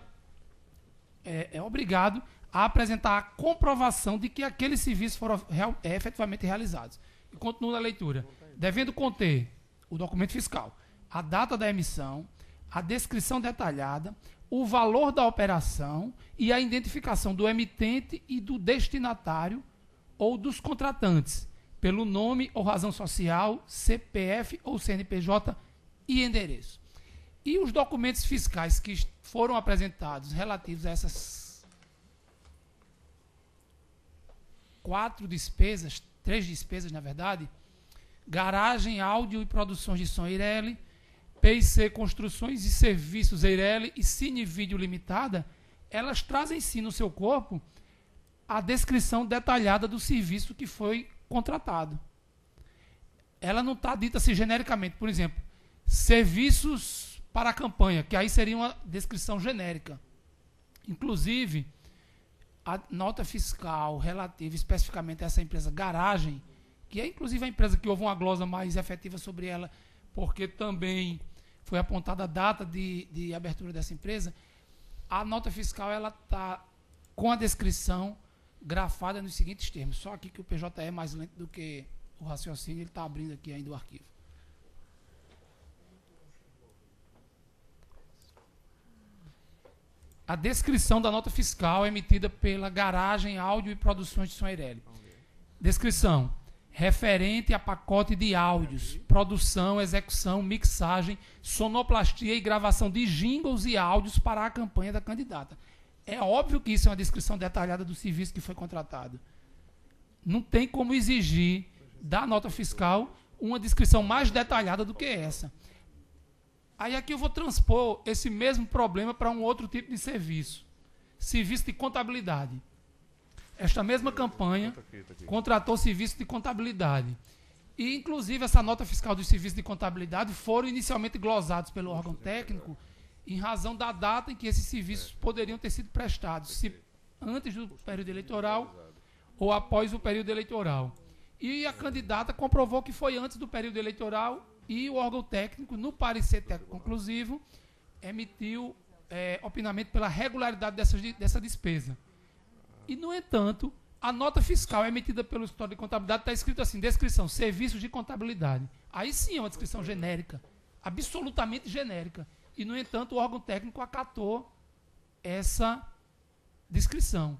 é, é obrigado a apresentar a comprovação de que aqueles serviços foram real, é, efetivamente realizados. E continua a leitura. Devendo conter o documento fiscal, a data da emissão, a descrição detalhada, o valor da operação e a identificação do emitente e do destinatário ou dos contratantes, pelo nome ou razão social, C P F ou C N P J e endereço. E os documentos fiscais que foram apresentados relativos a essas quatro despesas, três despesas, na verdade, Garagem, Áudio e Produções de Som Eireli, P e C Construções e Serviços Eireli e Cine Vídeo Limitada, elas trazem sim no seu corpo a descrição detalhada do serviço que foi contratado. Ela não está dita assim genericamente. Por exemplo, serviços para a campanha, que aí seria uma descrição genérica. Inclusive, a nota fiscal relativa especificamente a essa empresa Garagem, que é inclusive a empresa que houve uma glosa mais efetiva sobre ela, porque também foi apontada a data de, de abertura dessa empresa, a nota fiscal ela está com a descrição grafada nos seguintes termos. Só aqui que o P J é mais lento do que o raciocínio, ele está abrindo aqui ainda o arquivo. A descrição da nota fiscal emitida pela Garagem Áudio e Produções de Som Eireli. Descrição. Referente a pacote de áudios, produção, execução, mixagem, sonoplastia e gravação de jingles e áudios para a campanha da candidata. É óbvio que isso é uma descrição detalhada do serviço que foi contratado. Não tem como exigir da nota fiscal uma descrição mais detalhada do que essa. Aí aqui eu vou transpor esse mesmo problema para um outro tipo de serviço. Serviço de contabilidade. Esta mesma campanha contratou serviço de contabilidade. E, inclusive, essa nota fiscal dos serviços de contabilidade foram inicialmente glosados pelo órgão técnico em razão da data em que esses serviços poderiam ter sido prestados, se antes do período eleitoral ou após o período eleitoral. E a candidata comprovou que foi antes do período eleitoral e o órgão técnico, no parecer técnico conclusivo, emitiu é, opinamento pela regularidade dessa, dessa despesa. E, no entanto, a nota fiscal emitida pelo escritório de contabilidade está escrito assim, descrição, serviços de contabilidade. Aí sim é uma descrição genérica, absolutamente genérica. E, no entanto, o órgão técnico acatou essa descrição.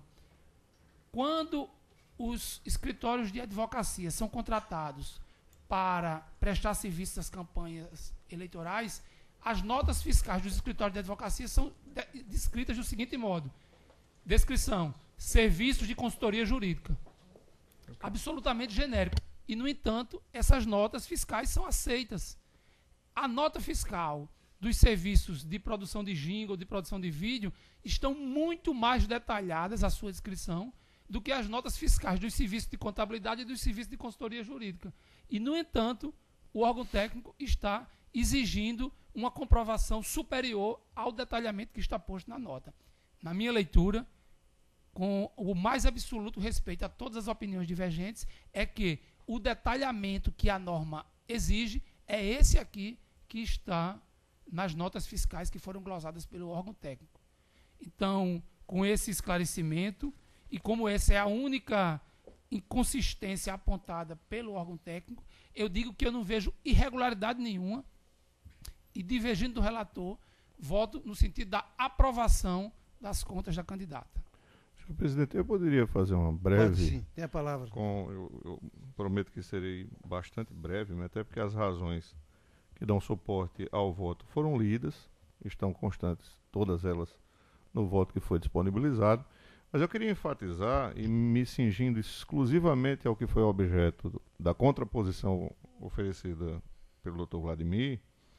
Quando os escritórios de advocacia são contratados para prestar serviços às campanhas eleitorais, as notas fiscais dos escritórios de advocacia são de- descritas do seguinte modo. Descrição, serviços de consultoria jurídica. Absolutamente genérico. E, no entanto, essas notas fiscais são aceitas. A nota fiscal dos serviços de produção de jingle, de produção de vídeo, estão muito mais detalhadas, a sua descrição, do que as notas fiscais dos serviços de contabilidade e dos serviços de consultoria jurídica. E, no entanto, o órgão técnico está exigindo uma comprovação superior ao detalhamento que está posto na nota. Na minha leitura, com o mais absoluto respeito a todas as opiniões divergentes, é que o detalhamento que a norma exige é esse aqui que está nas notas fiscais que foram glosadas pelo órgão técnico. Então, com esse esclarecimento, e como essa é a única inconsistência apontada pelo órgão técnico, eu digo que eu não vejo irregularidade nenhuma e, divergindo do relator, voto no sentido da aprovação das contas da candidata. Senhor presidente, eu poderia fazer uma breve... Pode sim, tem a palavra. Com, eu, eu prometo que serei bastante breve, mas até porque as razões que dão suporte ao voto foram lidas, estão constantes, todas elas, no voto que foi disponibilizado. Mas eu queria enfatizar, e me cingindo exclusivamente ao que foi objeto do, da contraposição oferecida pelo doutor Vladimir,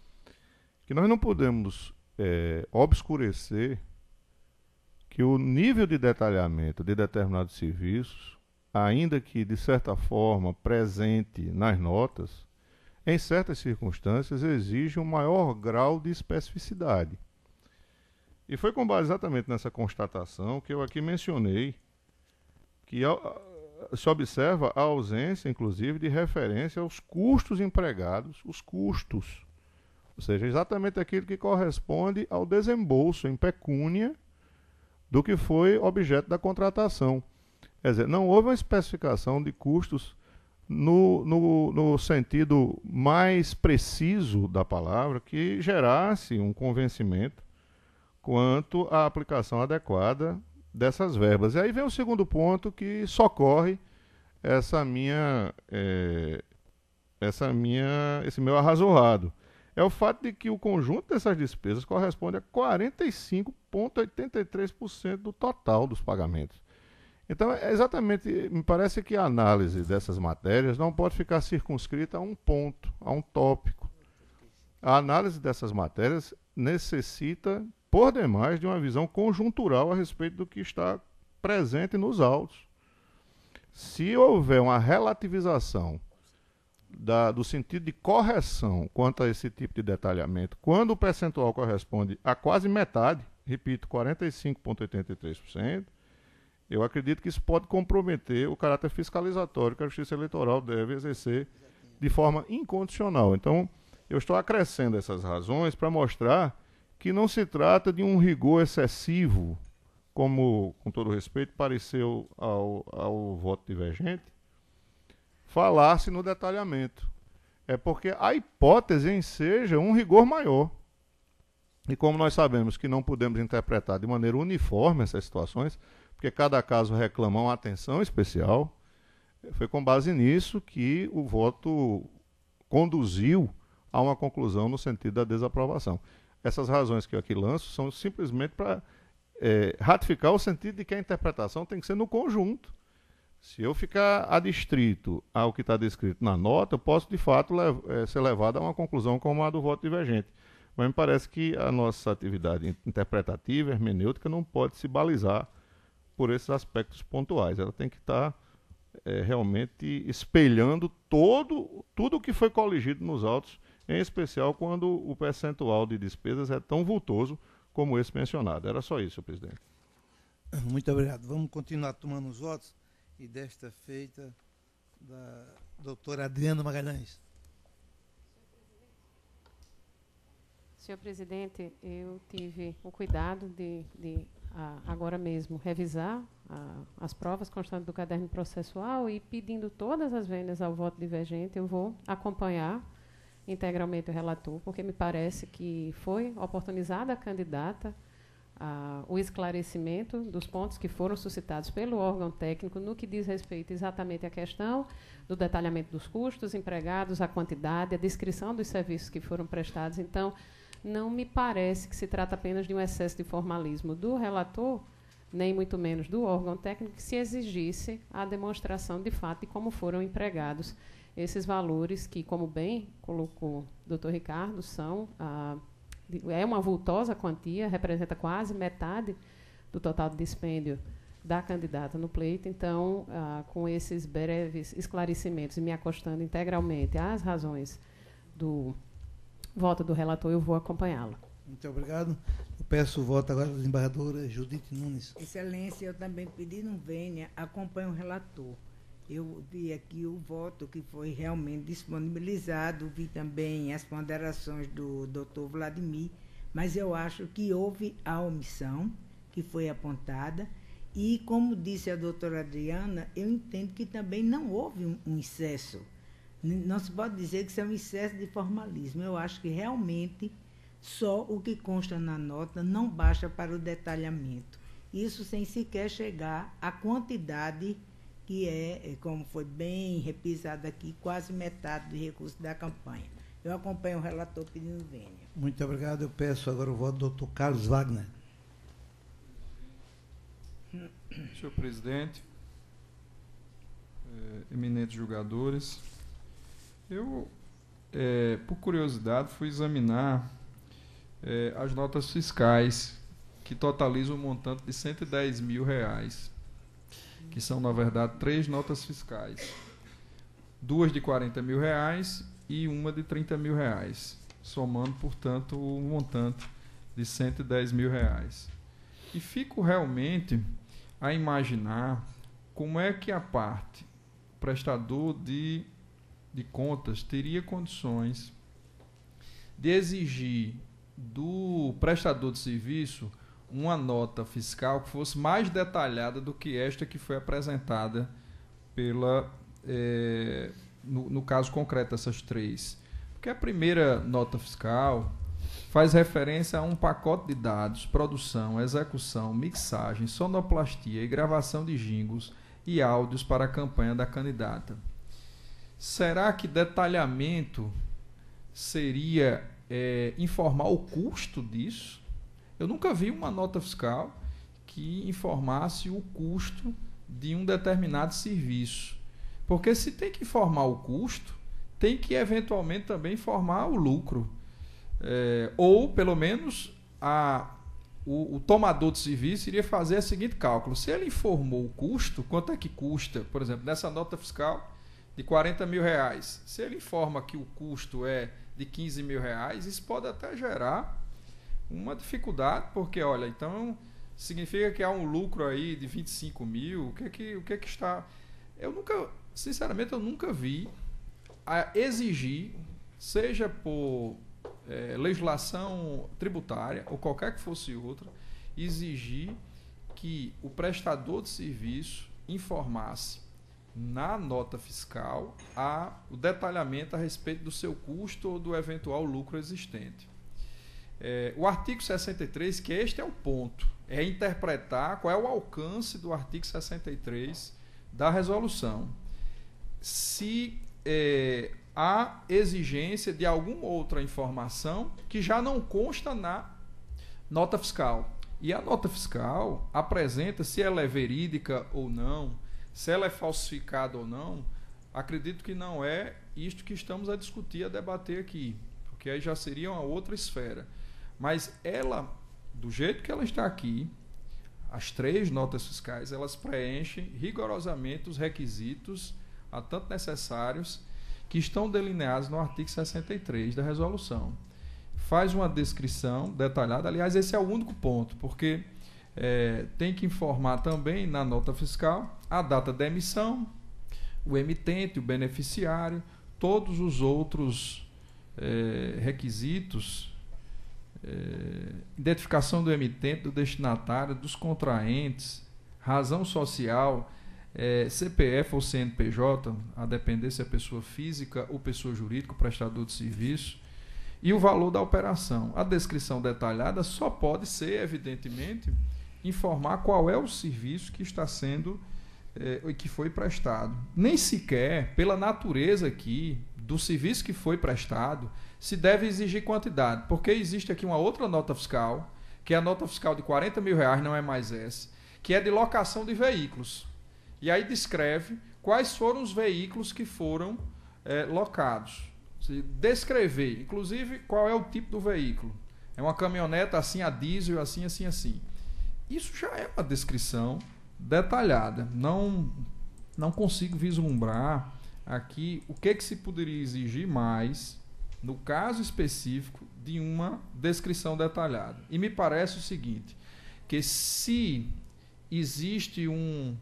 que nós não podemos é, obscurecer que o nível de detalhamento de determinados serviços, ainda que de certa forma presente nas notas, em certas circunstâncias exige um maior grau de especificidade. E foi com base exatamente nessa constatação que eu aqui mencionei que se observa a ausência, inclusive, de referência aos custos empregados, os custos, ou seja, exatamente aquilo que corresponde ao desembolso em pecúnia do que foi objeto da contratação. Quer dizer, não houve uma especificação de custos no, no, no sentido mais preciso da palavra, que gerasse um convencimento quanto à aplicação adequada dessas verbas. E aí vem o segundo ponto que socorre essa minha, é, essa minha, esse meu arrazoado. É o fato de que o conjunto dessas despesas corresponde a quarenta e cinco vírgula oitenta e três por cento do total dos pagamentos. Então, é exatamente, me parece que a análise dessas matérias não pode ficar circunscrita a um ponto, a um tópico. A análise dessas matérias necessita, por demais, de uma visão conjuntural a respeito do que está presente nos autos. Se houver uma relativização Da, do sentido de correção quanto a esse tipo de detalhamento, quando o percentual corresponde a quase metade, repito, quarenta e cinco vírgula oitenta e três por cento, eu acredito que isso pode comprometer o caráter fiscalizatório que a Justiça Eleitoral deve exercer de forma incondicional. Então, eu estou acrescendo essas razões para mostrar que não se trata de um rigor excessivo como, com todo respeito, pareceu ao, ao voto divergente, falar-se no detalhamento. É porque a hipótese em seja um rigor maior. E como nós sabemos que não podemos interpretar de maneira uniforme essas situações, porque cada caso reclama uma atenção especial, foi com base nisso que o voto conduziu a uma conclusão no sentido da desaprovação. Essas razões que eu aqui lanço são simplesmente para é, ratificar o sentido de que a interpretação tem que ser no conjunto. Se eu ficar adstrito ao que está descrito na nota, eu posso, de fato, lev é, ser levado a uma conclusão como a do voto divergente. Mas me parece que a nossa atividade interpretativa, hermenêutica, não pode se balizar por esses aspectos pontuais. Ela tem que estar é, realmente espelhando todo, tudo o que foi coligido nos autos, em especial quando o percentual de despesas é tão vultoso como esse mencionado. Era só isso, senhor presidente. Muito obrigado. Vamos continuar tomando os votos. E desta feita, da doutora Adriana Magalhães. Senhor presidente, eu tive o cuidado de, de a, agora mesmo, revisar a, as provas constantes do caderno processual e pedindo todas as vendas ao voto divergente, eu vou acompanhar integralmente o relator, porque me parece que foi oportunizada a candidata a, o esclarecimento dos pontos que foram suscitados pelo órgão técnico no que diz respeito exatamente à questão do detalhamento dos custos empregados, a quantidade, a descrição dos serviços que foram prestados. Então, não me parece que se trata apenas de um excesso de formalismo do relator, nem muito menos do órgão técnico, que se exigisse a demonstração de fato de como foram empregados esses valores que, como bem colocou o doutor Ricardo, são ah, é uma vultosa quantia, representa quase metade do total de dispêndio da candidata no pleito. Então, ah, com esses breves esclarecimentos e me acostando integralmente às razões do voto do relator, eu vou acompanhá-lo. Muito obrigado. Eu peço o voto agora da desembargadora Judite Nunes. Excelência, eu também pedi não venha, acompanho o relator. Eu vi aqui o voto que foi realmente disponibilizado, vi também as ponderações do doutor Vladimir, mas eu acho que houve a omissão que foi apontada e, como disse a doutora Adriana, eu entendo que também não houve um, um excesso. Não se pode dizer que isso é um excesso de formalismo. Eu acho que realmente só o que consta na nota não baixa para o detalhamento. Isso sem sequer chegar à quantidade que é, como foi bem repisado aqui, quase metade do recurso da campanha. Eu acompanho o relator pedindo vênia. Muito obrigado. Eu peço agora o voto do doutor Carlos Wagner. Senhor presidente, é, eminentes julgadores, eu, é, por curiosidade, fui examinar é, as notas fiscais que totalizam um montante de cento e dez mil reais, que são, na verdade, três notas fiscais. Duas de quarenta mil reais e uma de trinta mil reais, somando, portanto, o um montante de cento e dez mil reais. E fico realmente a imaginar como é que a parte prestador de de contas teria condições de exigir do prestador de serviço uma nota fiscal que fosse mais detalhada do que esta que foi apresentada pela, é, no, no caso concreto, essas três. Porque a primeira nota fiscal faz referência a um pacote de dados, produção, execução, mixagem, sonoplastia e gravação de jingles e áudios para a campanha da candidata. Será que detalhamento seria é, informar o custo disso? Eu nunca vi uma nota fiscal que informasse o custo de um determinado serviço. Porque se tem que informar o custo, tem que eventualmente também informar o lucro. É, ou, pelo menos, a, o, o tomador de serviço iria fazer o seguinte cálculo. Se ele informou o custo, quanto é que custa, por exemplo, nessa nota fiscal de quarenta mil reais, se ele informa que o custo é de quinze mil reais, isso pode até gerar uma dificuldade, porque, olha, então significa que há um lucro aí de vinte e cinco mil, o que é que, o que, é que está... Eu nunca, sinceramente, eu nunca vi a exigir, seja por é, legislação tributária ou qualquer que fosse outra, exigir que o prestador de serviço informasse na nota fiscal a, o detalhamento a respeito do seu custo ou do eventual lucro existente. É, o artigo sessenta e três, que este é o ponto, é interpretar qual é o alcance do artigo sessenta e três da resolução. Se é, há exigência de alguma outra informação que já não consta na nota fiscal. E a nota fiscal apresenta se ela é verídica ou não, se ela é falsificada ou não. Acredito que não é isto que estamos a discutir, a debater aqui, porque aí já seria uma outra esfera. Mas ela, do jeito que ela está aqui, as três notas fiscais, elas preenchem rigorosamente os requisitos, a tanto necessários, que estão delineados no artigo sessenta e três da resolução. Faz uma descrição detalhada, aliás, esse é o único ponto, porque é, tem que informar também na nota fiscal a data da emissão, o emitente, o beneficiário, todos os outros é, requisitos, é, identificação do emitente, do destinatário, dos contraentes, razão social, é, C P F ou C N P J, a depender se é pessoa física ou pessoa jurídica, prestador de serviço, e o valor da operação. A descrição detalhada só pode ser, evidentemente, informar qual é o serviço que está sendo e eh, que foi prestado. Nem sequer, pela natureza aqui do serviço que foi prestado, se deve exigir quantidade, porque existe aqui uma outra nota fiscal, que é a nota fiscal de quarenta mil reais, não é mais essa, que é de locação de veículos. E aí descreve quais foram os veículos que foram eh, locados. Descrever, inclusive, qual é o tipo do veículo. É uma caminhoneta assim a diesel, assim, assim, assim. Isso já é uma descrição detalhada. Não, não consigo vislumbrar aqui o que, que se poderia exigir mais, no caso específico, de uma descrição detalhada. E me parece o seguinte, que se existe um...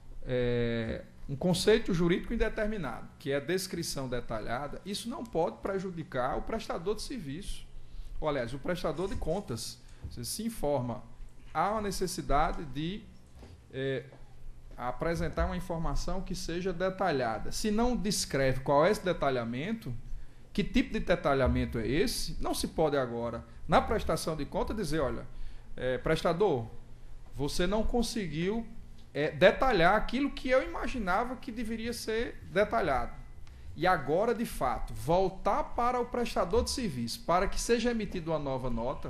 É, um conceito jurídico indeterminado, que é a descrição detalhada, isso não pode prejudicar o prestador de serviço. Ou, aliás, o prestador de contas. Você se informa, há uma necessidade de é, apresentar uma informação que seja detalhada. Se não descreve qual é esse detalhamento, que tipo de detalhamento é esse, não se pode agora, na prestação de conta, dizer, olha, é, prestador, você não conseguiu É, detalhar aquilo que eu imaginava que deveria ser detalhado. E agora, de fato, voltar para o prestador de serviço para que seja emitida uma nova nota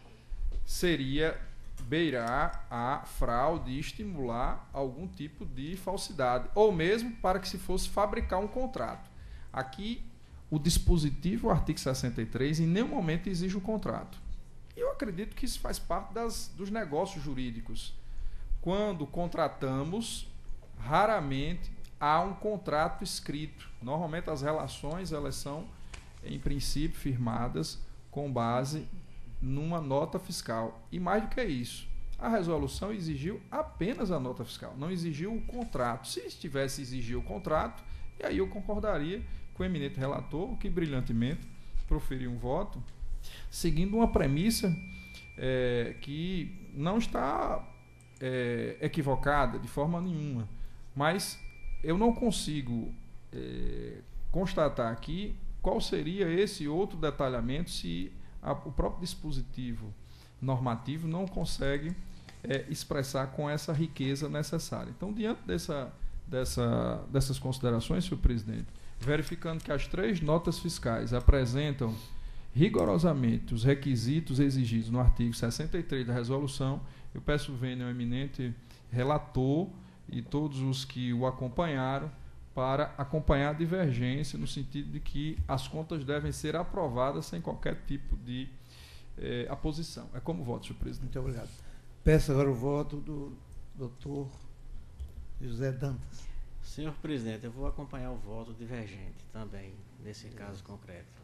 seria beirar a fraude e estimular algum tipo de falsidade, ou mesmo para que se fosse fabricar um contrato. Aqui, o dispositivo, o artigo sessenta e três, em nenhum momento exige o contrato. E eu acredito que isso faz parte das, dos negócios jurídicos. Quando contratamos, raramente há um contrato escrito. Normalmente as relações elas são, em princípio, firmadas com base numa nota fiscal. E mais do que isso, a resolução exigiu apenas a nota fiscal, não exigiu o contrato. Se tivesse exigido o contrato, e aí eu concordaria com o eminente relator, que brilhantemente proferiu um voto, seguindo uma premissa é, que não está... É, equivocada de forma nenhuma, mas eu não consigo é, constatar aqui qual seria esse outro detalhamento se a, o próprio dispositivo normativo não consegue é, expressar com essa riqueza necessária. Então, diante dessa, dessa, dessas considerações, senhor presidente, verificando que as três notas fiscais apresentam rigorosamente os requisitos exigidos no artigo sessenta e três da resolução, eu peço vênia ao eminente relator e todos os que o acompanharam para acompanhar a divergência no sentido de que as contas devem ser aprovadas sem qualquer tipo de eh, aposição. É como voto, senhor presidente. Muito obrigado. Peço agora o voto do doutor José Dantas. Senhor presidente, eu vou acompanhar o voto divergente também, nesse caso concreto.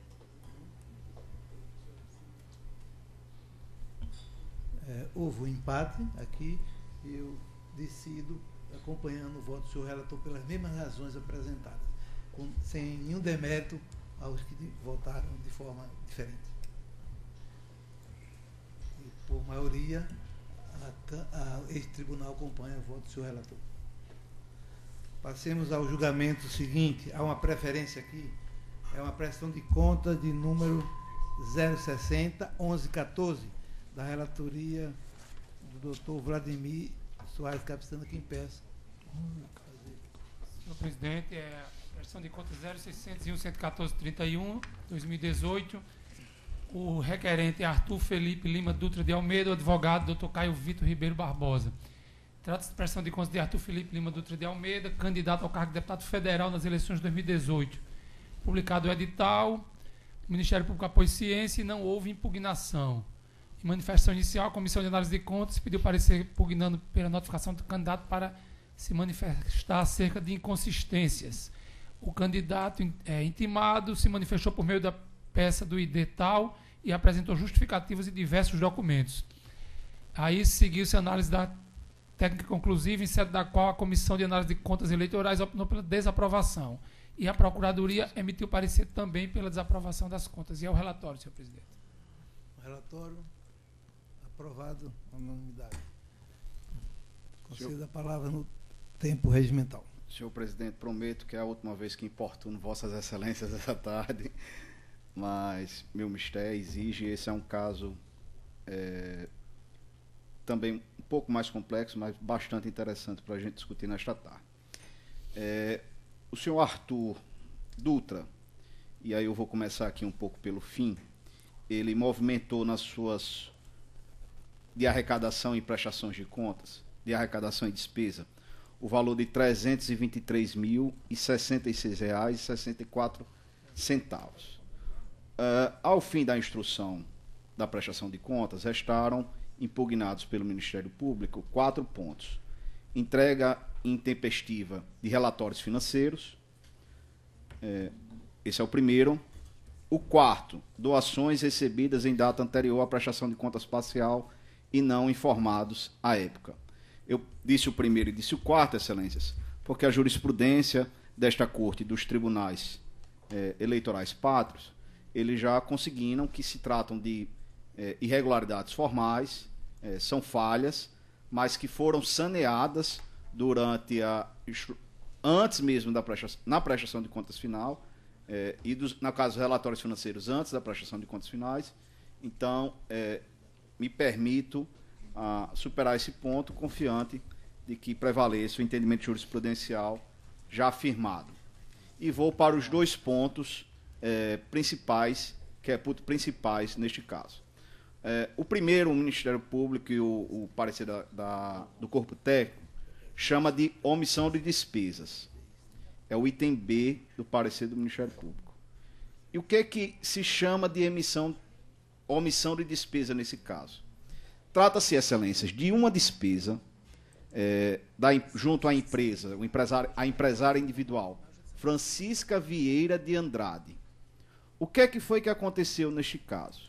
É, houve um empate aqui e eu decido, acompanhando o voto do senhor relator pelas mesmas razões apresentadas, com, sem nenhum demérito aos que de, votaram de forma diferente. E, por maioria, a, a, este tribunal acompanha o voto do senhor relator. Passemos ao julgamento seguinte. Há uma preferência aqui. É uma prestação de contas de número zero sessenta, onze quatorze, da relatoria do doutor Vladimir Soares Capistana, que impeça. Senhor presidente, é a prestação de contas zero seiscentos e um, cento e quatorze, trinta e um, dois mil e dezoito. O requerente é Arthur Felipe Lima Dutra de Almeida, o advogado doutor Caio Vitor Ribeiro Barbosa. Trata-se de prestação de contas de Arthur Felipe Lima Dutra de Almeida, candidato ao cargo de deputado federal nas eleições de dois mil e dezoito. Publicado o edital, o Ministério Público após ciência e não houve impugnação. Em manifestação inicial, a Comissão de Análise de Contas pediu parecer pugnando pela notificação do candidato para se manifestar acerca de inconsistências. O candidato é, intimado se manifestou por meio da peça do I D tal e apresentou justificativas e diversos documentos. Aí seguiu-se a análise da técnica conclusiva, em sede da qual a Comissão de Análise de Contas Eleitorais optou pela desaprovação. E a Procuradoria emitiu parecer também pela desaprovação das contas. E é o relatório, senhor presidente. O relatório aprovado à unanimidade. Concedo a palavra no tempo regimental. Senhor presidente, prometo que é a última vez que importuno Vossas Excelências essa tarde, mas meu mistério exige. Esse é um caso é, também um pouco mais complexo, mas bastante interessante para a gente discutir nesta tarde. É, o senhor Arthur Dutra, e aí eu vou começar aqui um pouco pelo fim, ele movimentou nas suas de arrecadação e prestações de contas, de arrecadação e despesa, o valor de trezentos e vinte e três mil e sessenta e seis reais e sessenta e quatro centavos. Uh, ao fim da instrução da prestação de contas, restaram impugnados pelo Ministério Público quatro pontos: entrega intempestiva de relatórios financeiros, é, esse é o primeiro. O quarto, doações recebidas em data anterior à prestação de contas parcial e não informados à época. Eu disse o primeiro e disse o quarto, excelências, porque a jurisprudência desta Corte e dos tribunais é, eleitorais pátrios, eles já conseguiram que se tratam de é, irregularidades formais, é, são falhas, mas que foram saneadas durante a antes mesmo da prestação, na prestação de contas final, é, e dos, no caso dos relatórios financeiros antes da prestação de contas finais. Então, é, me permito a, superar esse ponto, confiante de que prevaleça o entendimento jurisprudencial já afirmado. E vou para os dois pontos é, principais, que é ponto principais neste caso. É, o primeiro, o Ministério Público e o, o parecer da, da, do corpo técnico chama de omissão de despesas. É o item B do parecer do Ministério Público. E o que é que se chama de emissão, omissão de despesa nesse caso? Trata-se, excelências, de uma despesa é, da, junto à empresa, o empresário, a empresária individual, Francisca Vieira de Andrade. O que é que foi que aconteceu neste caso?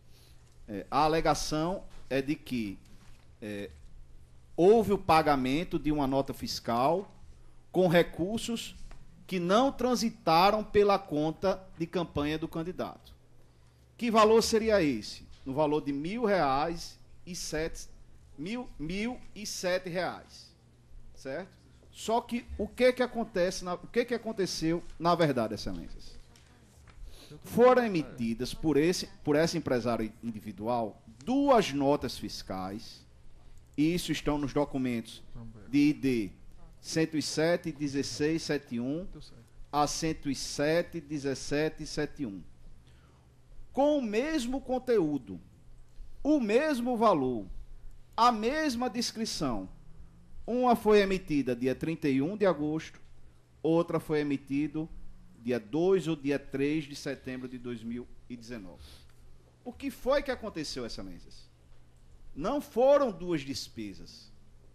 É, a alegação é de que é, houve o pagamento de uma nota fiscal com recursos que não transitaram pela conta de campanha do candidato. Que valor seria esse? No valor de mil reais e sete, mil, mil e sete reais, certo? Só que o que que acontece, na, o que que aconteceu na verdade, excelências? Foram emitidas por esse, por essa empresária individual duas notas fiscais, e isso estão nos documentos de I D cento e sete, dezesseis, setenta e um a cento e sete, dezessete, setenta e um, com o mesmo conteúdo, o mesmo valor, a mesma descrição. Uma foi emitida dia trinta e um de agosto, outra foi emitida dia dois ou dia três de setembro de dois mil e dezenove. O que foi que aconteceu, excelências? Não foram duas despesas.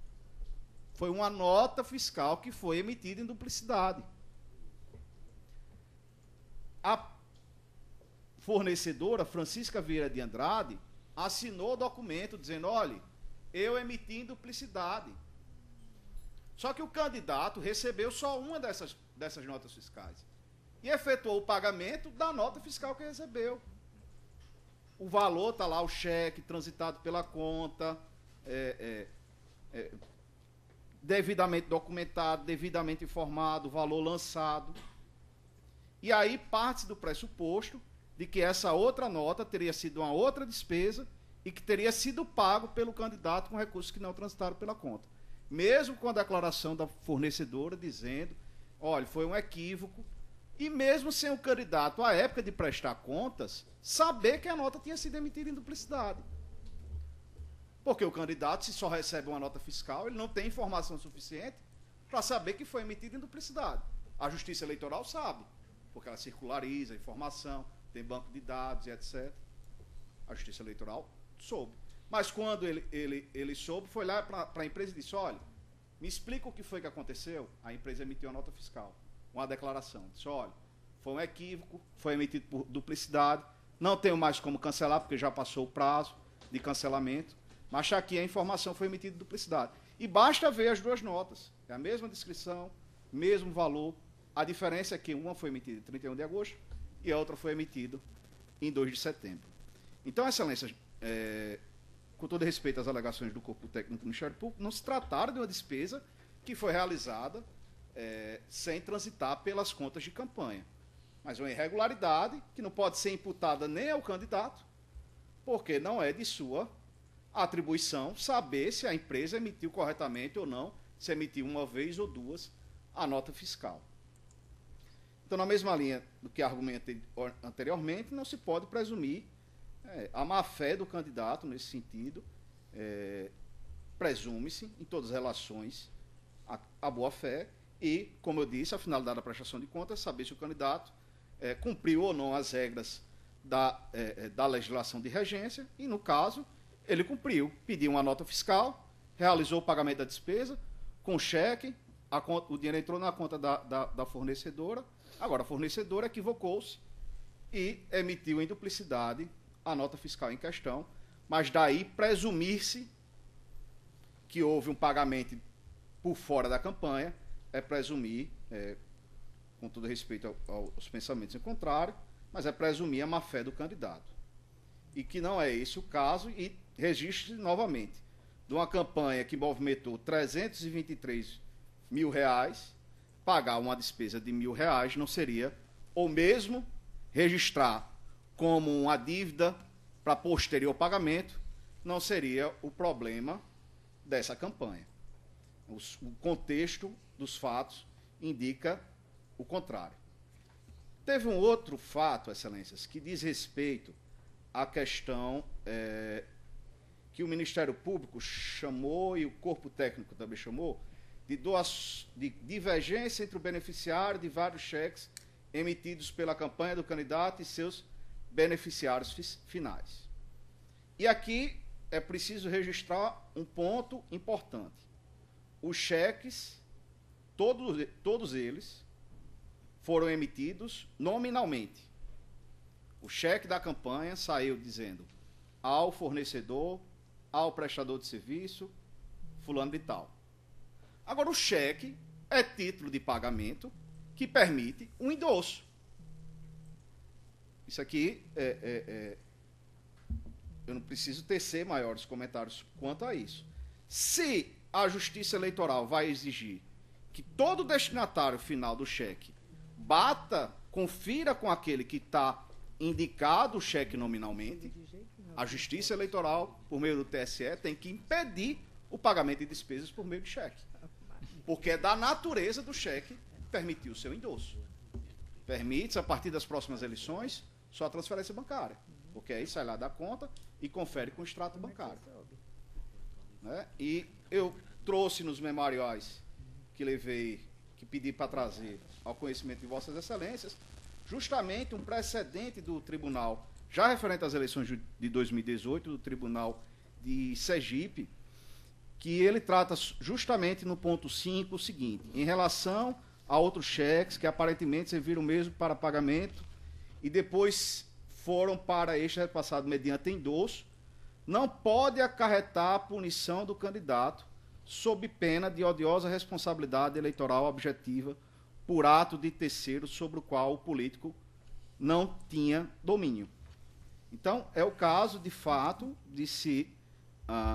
Foi uma nota fiscal que foi emitida em duplicidade. A fornecedora, Francisca Vieira de Andrade, assinou o documento dizendo, olha, eu emiti em duplicidade. Só que o candidato recebeu só uma dessas, dessas notas fiscais e efetuou o pagamento da nota fiscal que recebeu. O valor está lá, o cheque transitado pela conta, é, é, é, devidamente documentado, devidamente informado, valor lançado. E aí parte do pressuposto de que essa outra nota teria sido uma outra despesa e que teria sido pago pelo candidato com recursos que não transitaram pela conta. Mesmo com a declaração da fornecedora dizendo, olha, foi um equívoco, e mesmo sem o candidato, à época de prestar contas, saber que a nota tinha sido emitida em duplicidade. Porque o candidato, se só recebe uma nota fiscal, ele não tem informação suficiente para saber que foi emitida em duplicidade. A Justiça Eleitoral sabe, porque ela circulariza a informação, tem banco de dados e etcétera. A Justiça Eleitoral soube. Mas quando ele, ele, ele soube, foi lá para a empresa e disse, olha, me explica o que foi que aconteceu. A empresa emitiu uma nota fiscal, uma declaração. Disse, olha, foi um equívoco, foi emitido por duplicidade, não tenho mais como cancelar, porque já passou o prazo de cancelamento, mas aqui a informação foi emitida em duplicidade. E basta ver as duas notas. É a mesma descrição, mesmo valor. A diferença é que uma foi emitida em trinta e um de agosto e a outra foi emitida em dois de setembro. Então, Excelência, é, com todo respeito às alegações do Corpo Técnico do Ministério Público, não se trataram de uma despesa que foi realizada é, sem transitar pelas contas de campanha. Mas uma irregularidade que não pode ser imputada nem ao candidato, porque não é de sua atribuição saber se a empresa emitiu corretamente ou não, se emitiu uma vez ou duas a nota fiscal. Então, na mesma linha do que argumentei anteriormente, não se pode presumir é, a má-fé do candidato nesse sentido. É, presume-se, em todas as relações, a, a boa-fé e, como eu disse, a finalidade da prestação de contas é saber se o candidato é, cumpriu ou não as regras da, é, da legislação de regência e, no caso, ele cumpriu, pediu uma nota fiscal, realizou o pagamento da despesa, com cheque, a conta, o dinheiro entrou na conta da, da, da fornecedora. Agora, a fornecedora equivocou-se e emitiu em duplicidade a nota fiscal em questão, mas daí presumir-se que houve um pagamento por fora da campanha, é presumir, é, com todo respeito ao, aos pensamentos em contrário, mas é presumir a má-fé do candidato. E que não é esse o caso, e registre novamente, de uma campanha que movimentou trezentos e vinte e três mil reais, pagar uma despesa de mil reais não seria, ou mesmo registrar como uma dívida para posterior pagamento, não seria o problema dessa campanha. O, o contexto dos fatos indica o contrário. Teve um outro fato, Excelências, que diz respeito à questão é, que o Ministério Público chamou e o Corpo Técnico também chamou de, doação, de divergência entre o beneficiário de vários cheques emitidos pela campanha do candidato e seus beneficiários finais. E aqui é preciso registrar um ponto importante. Os cheques, todos, todos eles, foram emitidos nominalmente. O cheque da campanha saiu dizendo ao fornecedor, ao prestador de serviço, fulano de tal. Agora, o cheque é título de pagamento que permite um endosso. Isso aqui, é, é, é, eu não preciso tecer maiores comentários quanto a isso. Se a Justiça Eleitoral vai exigir que todo destinatário final do cheque bata, confira com aquele que está indicado o cheque nominalmente, a Justiça Eleitoral, por meio do T S E, tem que impedir o pagamento de despesas por meio de cheque. Porque é da natureza do cheque permitir o seu endosso. Permite-se, a partir das próximas eleições, só a transferência bancária. Porque aí sai lá da conta e confere com o extrato bancário. Né? E eu trouxe nos memoriais que levei, que pedi para trazer ao conhecimento de Vossas Excelências, justamente um precedente do Tribunal, já referente às eleições de dois mil e dezoito, do Tribunal de Sergipe, que ele trata justamente no ponto cinco o seguinte: em relação a outros cheques que aparentemente serviram mesmo para pagamento e depois foram para este repassado mediante endosso, não pode acarretar a punição do candidato sob pena de odiosa responsabilidade eleitoral objetiva por ato de terceiro sobre o qual o político não tinha domínio. Então, é o caso, de fato, de se ah,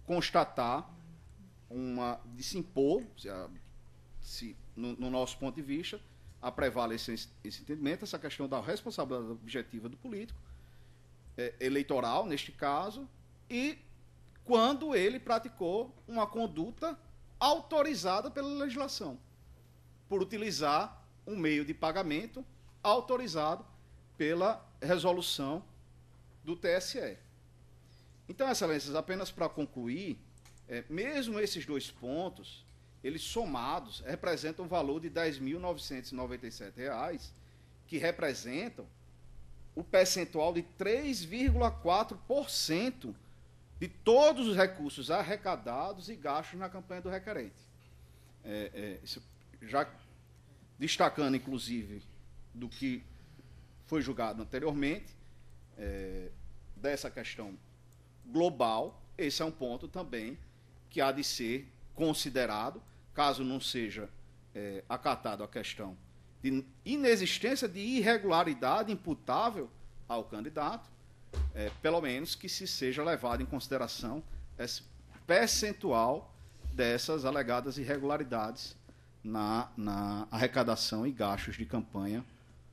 constatar, uma, de se impor, se, se, no, no nosso ponto de vista, a prevalência esse entendimento, essa questão da responsabilidade objetiva do político, é, eleitoral, neste caso, e quando ele praticou uma conduta autorizada pela legislação, por utilizar um meio de pagamento autorizado pela resolução do T S E. Então, excelências, apenas para concluir, é, mesmo esses dois pontos, eles somados representam um valor de dez mil novecentos e noventa e sete reais, que representam o percentual de três vírgula quatro por cento de todos os recursos arrecadados e gastos na campanha do requerente. É, é, isso, já destacando, inclusive, do que foi julgado anteriormente, é, dessa questão global, esse é um ponto também que há de ser considerado, caso não seja é, acatado a questão de inexistência de irregularidade imputável ao candidato, é, pelo menos que se seja levado em consideração esse percentual dessas alegadas irregularidades na, na arrecadação e gastos de campanha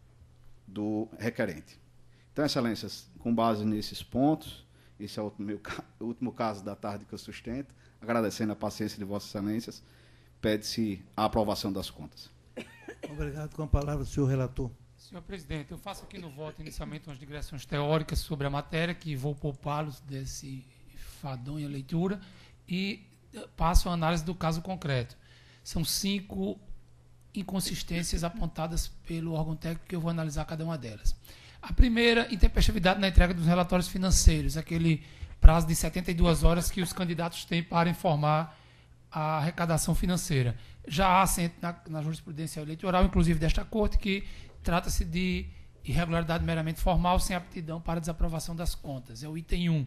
do requerente. Então, excelências, com base nesses pontos, esse é o, meu, o último caso da tarde que eu sustento, agradecendo a paciência de vossas excelências, pede-se a aprovação das contas. Obrigado. Com a palavra, senhor relator. Senhor presidente, eu faço aqui no voto inicialmente umas digressões teóricas sobre a matéria, que vou poupá-los desse fadonha leitura, e passo a análise do caso concreto. São cinco inconsistências apontadas pelo órgão técnico que eu vou analisar cada uma delas. A primeira, intempestividade na entrega dos relatórios financeiros, aquele prazo de setenta e duas horas que os candidatos têm para informar a arrecadação financeira. Já há assento na, na jurisprudência eleitoral, inclusive desta Corte, que trata-se de irregularidade meramente formal, sem aptidão para desaprovação das contas. É o item um.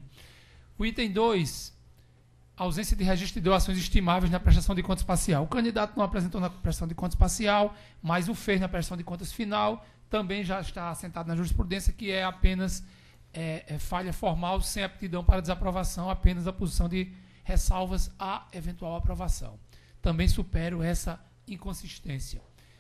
O item dois, ausência de registro de doações estimáveis na prestação de contas parcial. O candidato não apresentou na prestação de contas parcial, mas o fez na prestação de contas final, também já está assentado na jurisprudência, que é apenas é, é falha formal, sem aptidão para desaprovação, apenas a posição de ressalvas à eventual aprovação. Também supero essa inconsistência.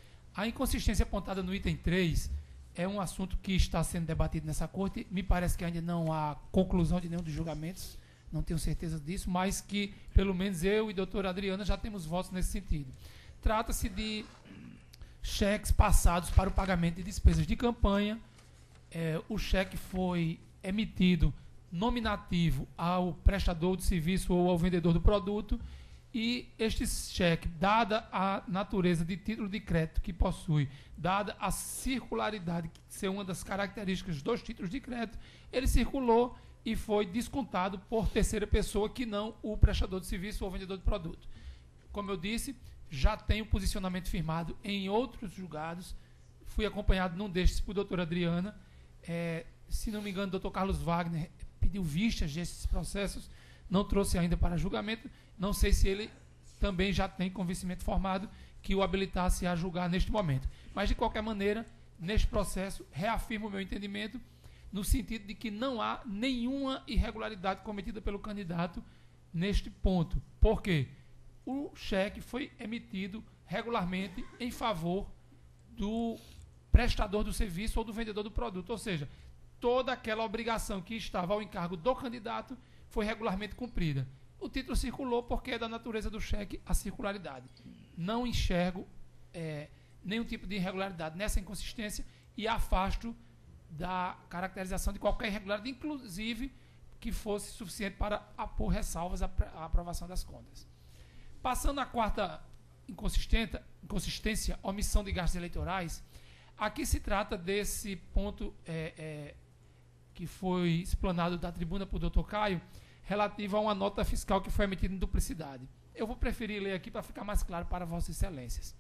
A inconsistência apontada no item três é um assunto que está sendo debatido nessa Corte. Me parece que ainda não há conclusão de nenhum dos julgamentos, não tenho certeza disso, mas que, pelo menos eu e a doutora Adriana já temos votos nesse sentido. Trata-se de cheques passados para o pagamento de despesas de campanha. É, o cheque foi emitido nominativo ao prestador de serviço ou ao vendedor do produto, e este cheque, dada a natureza de título de crédito que possui, dada a circularidade, que ser uma das características dos títulos de crédito, ele circulou e foi descontado por terceira pessoa que não o prestador de serviço ou vendedor de produto. Como eu disse, já tenho posicionamento firmado em outros julgados, fui acompanhado num destes por doutora Adriana, é, se não me engano, doutor Carlos Wagner pediu vistas desses processos, não trouxe ainda para julgamento, não sei se ele também já tem convencimento formado que o habilitasse a julgar neste momento. Mas, de qualquer maneira, neste processo, reafirmo o meu entendimento no sentido de que não há nenhuma irregularidade cometida pelo candidato neste ponto. Por quê? O cheque foi emitido regularmente em favor do prestador do serviço ou do vendedor do produto, ou seja, toda aquela obrigação que estava ao encargo do candidato foi regularmente cumprida. O título circulou porque é da natureza do cheque a circularidade. Não enxergo é, nenhum tipo de irregularidade nessa inconsistência e afasto da caracterização de qualquer irregularidade, inclusive que fosse suficiente para apor ressalvas à, à aprovação das contas. Passando à quarta inconsistência, omissão de gastos eleitorais, aqui se trata desse ponto é, é, que foi explanado da tribuna por doutor Caio, relativo a uma nota fiscal que foi emitida em duplicidade. Eu vou preferir ler aqui para ficar mais claro para vossas excelências.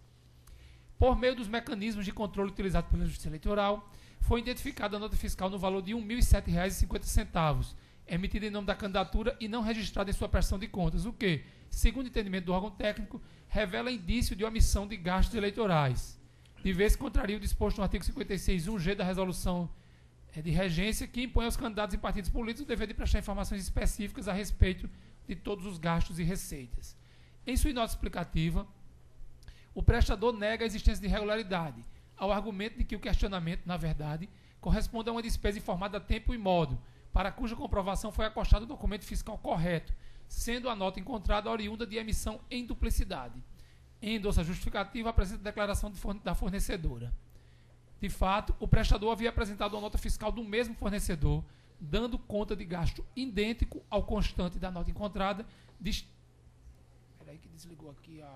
Por meio dos mecanismos de controle utilizados pela Justiça Eleitoral, foi identificada a nota fiscal no valor de um mil e sete reais e cinquenta centavos, emitida em nome da candidatura e não registrada em sua prestação de contas, o que, segundo o entendimento do órgão técnico, revela indício de omissão de gastos eleitorais, de vez contraria o disposto no artigo cinquenta e seis ponto um G da resolução de regência, que impõe aos candidatos e partidos políticos o dever de prestar informações específicas a respeito de todos os gastos e receitas. Em sua nota explicativa, o prestador nega a existência de irregularidade, ao argumento de que o questionamento, na verdade, corresponde a uma despesa informada a tempo e modo, para cuja comprovação foi acostado o documento fiscal correto, sendo a nota encontrada oriunda de emissão em duplicidade. Em endosso justificativa, apresenta a declaração de forne- da fornecedora. De fato, o prestador havia apresentado uma nota fiscal do mesmo fornecedor, dando conta de gasto idêntico ao constante da nota encontrada. Des... Espera aí que desligou aqui a,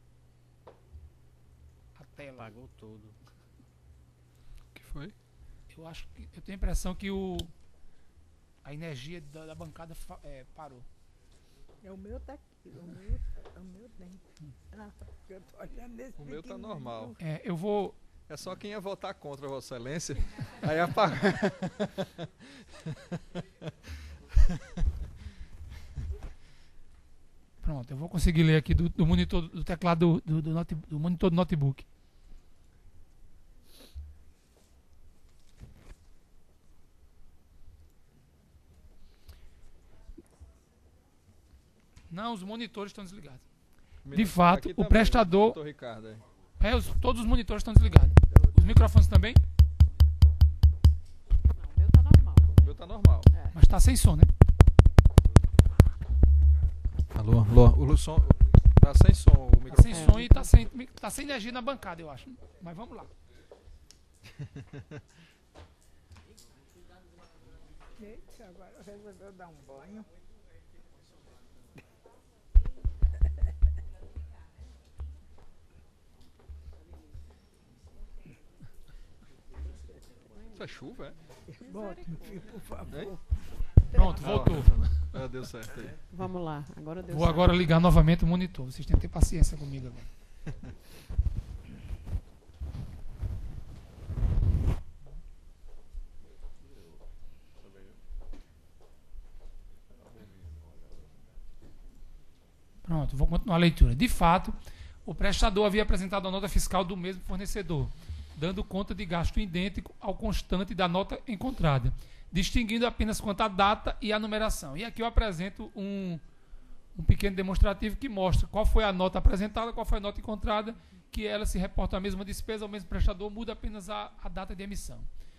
a tela. Pagou tudo. O que foi? Eu acho que eu tenho a impressão que o a energia da, da bancada fa- é, parou. É o meu tá aqui, o meu, o meu tem. Ah, eu tô olhando nesse O meu tá pequenininho. normal. É, eu vou É só quem ia votar contra, Vossa Excelência. Aí apaga. Pronto, eu vou conseguir ler aqui do, do monitor do teclado do, do, note, do monitor do notebook. Não, os monitores estão desligados. De fato, Aqui o também, prestador- doutor Ricardo, é. É, os- todos os monitores estão desligados. Os microfones também? Não, o meu tá normal. O meu tá normal. Mas está sem som, né? Alô, alô. O som tá sem som o Tá microfone. sem som e tá sem, tá sem energia na bancada, eu acho. Mas vamos lá. Gente, agora resolveu dar um banho. Isso é chuva, é? Bota, meu filho, por favor. Hein? Pronto, voltou. Ah, deu certo aí. Vamos lá, agora deu Vou certo. agora ligar novamente o monitor. Vocês têm que ter paciência comigo agora. Pronto, vou continuar a leitura. De fato, o prestador havia apresentado a nota fiscal do mesmo fornecedor, dando conta de gasto idêntico ao constante da nota encontrada, distinguindo apenas quanto à data e a numeração. E aqui eu apresento um, um pequeno demonstrativo que mostra qual foi a nota apresentada, qual foi a nota encontrada, que ela se reporta à mesma despesa, ao mesmo prestador, muda apenas a, a data de emissão.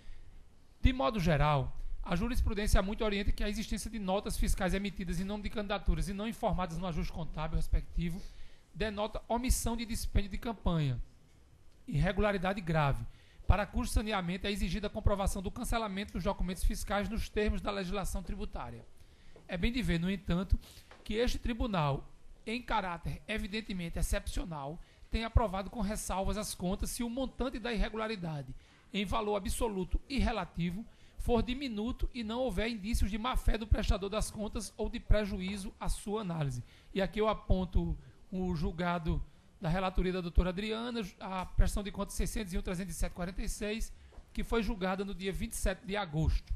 De modo geral, a jurisprudência muito orienta que a existência de notas fiscais emitidas em nome de candidaturas e não informadas no ajuste contábil respectivo denota omissão de dispêndio de campanha, irregularidade grave, para cujo saneamento é exigida a comprovação do cancelamento dos documentos fiscais nos termos da legislação tributária. É bem de ver, no entanto, que este tribunal, em caráter evidentemente excepcional, tem aprovado com ressalvas as contas se o montante da irregularidade, em valor absoluto e relativo, for diminuto e não houver indícios de má-fé do prestador das contas ou de prejuízo à sua análise. E aqui eu aponto o julgado da relatoria da doutora Adriana, a prestação de contas seiscentos e um, trezentos e sete, quarenta e seis, que foi julgada no dia vinte e sete de agosto.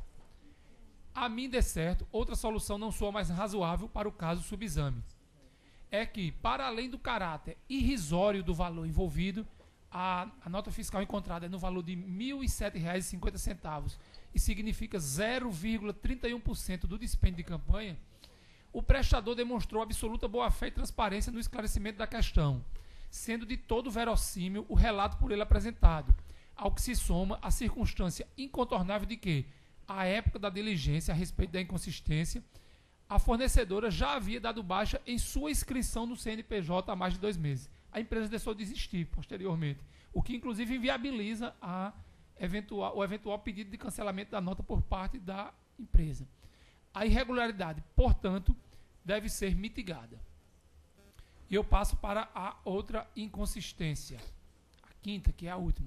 A mim, de certo, outra solução não soa mais razoável para o caso subexame. É que, para além do caráter irrisório do valor envolvido, a, a nota fiscal encontrada é no valor de mil e sete reais e cinquenta centavos e significa zero vírgula trinta e um por cento do dispêndio de campanha, o prestador demonstrou absoluta boa-fé e transparência no esclarecimento da questão, sendo de todo verossímil o relato por ele apresentado, ao que se soma a circunstância incontornável de que, à época da diligência a respeito da inconsistência, a fornecedora já havia dado baixa em sua inscrição no C N P J há mais de dois meses. A empresa deixou de existir posteriormente, o que inclusive inviabiliza a eventual, o eventual pedido de cancelamento da nota por parte da empresa. A irregularidade, portanto, deve ser mitigada. E eu passo para a outra inconsistência, a quinta, que é a última.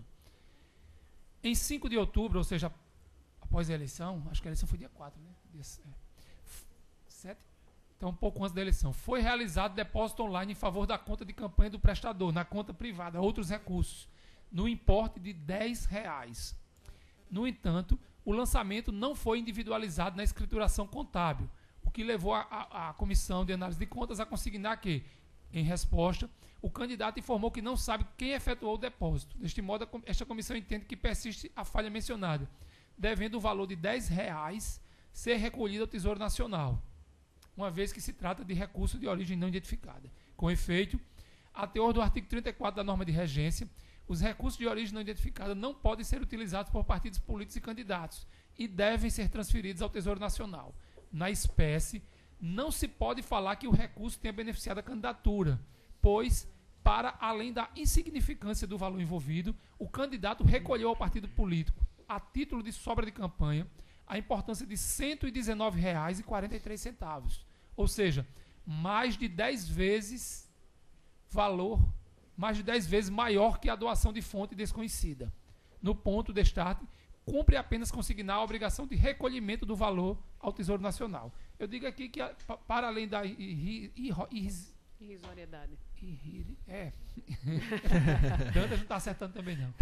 Em cinco de outubro, ou seja, após a eleição, acho que a eleição foi dia quatro, né? Dia sete? Então, um pouco antes da eleição, foi realizado depósito online em favor da conta de campanha do prestador, na conta privada, outros recursos, no importe de dez reais. No entanto, o lançamento não foi individualizado na escrituração contábil, o que levou a, a, a Comissão de Análise de Contas a consignar que, em resposta, o candidato informou que não sabe quem efetuou o depósito. Deste modo, esta comissão entende que persiste a falha mencionada, devendo o valor de dez reais ser recolhido ao Tesouro Nacional. uma vez que se trata de recurso de origem não identificada. Com efeito, a teor do artigo trinta e quatro da norma de regência, os recursos de origem não identificada não podem ser utilizados por partidos políticos e candidatos e devem ser transferidos ao Tesouro Nacional. Na espécie, não se pode falar que o recurso tenha beneficiado a candidatura, pois, para além da insignificância do valor envolvido, o candidato recolheu ao partido político, a título de sobra de campanha, a importância de cento e dezenove reais e quarenta e três centavos, ou seja, mais de dez vezes valor, mais de dez vezes maior que a doação de fonte desconhecida. No ponto de start, cumpre apenas consignar a obrigação de recolhimento do valor ao Tesouro Nacional. Eu digo aqui que, para além da irrisoriedade. É. Dantas não está acertando também, não.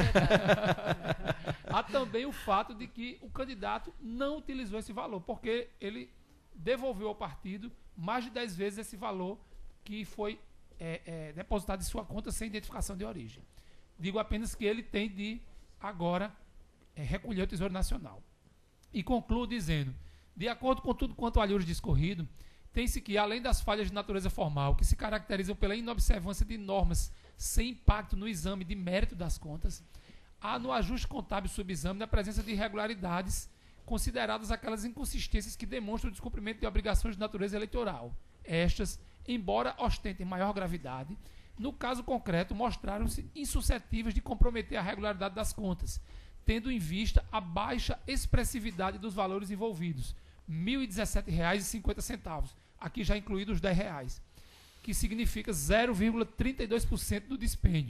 Há também o fato de que o candidato não utilizou esse valor, porque ele devolveu ao partido mais de dez vezes esse valor que foi é, é, depositado em sua conta sem identificação de origem. Digo apenas que ele tem de, agora, é, recolher o Tesouro Nacional. E concluo dizendo, de acordo com tudo quanto alhures discorrido, tem-se que, além das falhas de natureza formal, que se caracterizam pela inobservância de normas sem impacto no exame de mérito das contas, há no ajuste contábil subexame a presença de irregularidades consideradas aquelas inconsistências que demonstram o descumprimento de obrigações de natureza eleitoral. Estas, embora ostentem maior gravidade, no caso concreto mostraram-se insuscetíveis de comprometer a regularidade das contas, tendo em vista a baixa expressividade dos valores envolvidos, mil e dezessete reais e cinquenta centavos, aqui já incluídos os dez reais, que significa zero vírgula trinta e dois por cento do dispêndio.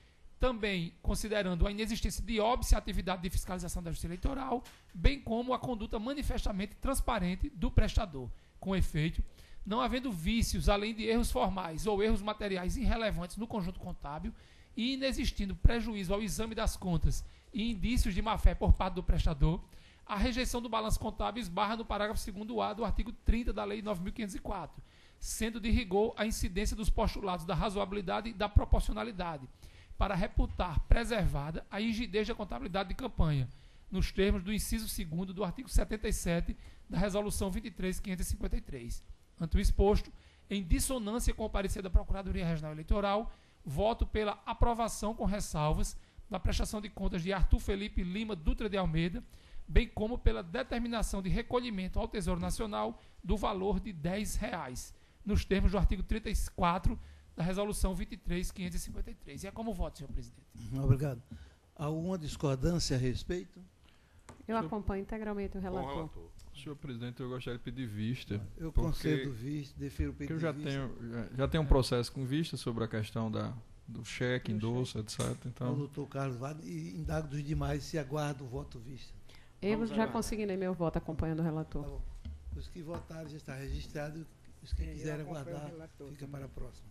Também considerando a inexistência de óbice à atividade de fiscalização da Justiça Eleitoral, bem como a conduta manifestamente transparente do prestador. Com efeito, não havendo vícios além de erros formais ou erros materiais irrelevantes no conjunto contábil e inexistindo prejuízo ao exame das contas e indícios de má-fé por parte do prestador, a rejeição do balanço contábil esbarra no parágrafo segundo A do artigo trinta da Lei nove mil quinhentos e quatro, sendo de rigor a incidência dos postulados da razoabilidade e da proporcionalidade, para reputar preservada a rigidez da contabilidade de campanha, nos termos do inciso segundo do artigo setenta e sete da Resolução vinte e três mil quinhentos e cinquenta e três. Ante o exposto, em dissonância com o parecer da Procuradoria Regional Eleitoral, voto pela aprovação com ressalvas da prestação de contas de Arthur Felipe Lima Dutra de Almeida, bem como pela determinação de recolhimento ao Tesouro Nacional do valor de dez reais, nos termos do artigo trinta e quatro da Resolução vinte e três mil quinhentos e cinquenta e três. E é como voto, senhor presidente. Obrigado. Alguma discordância a respeito? Eu senhor, acompanho integralmente o relator. relator. Senhor presidente, eu gostaria de pedir vista. Eu concedo vista, defiro o pedido de vista. Porque eu já tenho, já, já tenho um processo com vista sobre a questão da, do cheque, endosso, etcétera. Então, o doutor Carlos Vale, e indago dos demais se aguarda o voto vista. Eu Vamos já consignei meu voto acompanhando o relator. Tá bom. Os que votaram já está registrado, os que é, quiserem aguardar, fica para a próxima.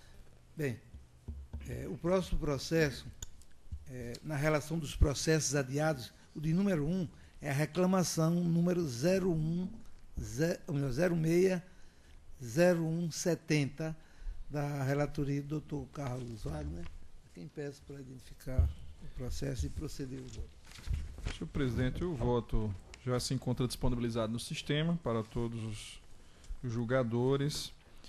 Bem, é, o próximo processo, é, na relação dos processos adiados, o de número um é a reclamação número zero um, zero seis zero um setenta da relatoria do doutor Carlos Wagner. Quem peço para identificar o processo e proceder o voto. Senhor presidente, o voto já se encontra disponibilizado no sistema para todos os, os julgadores.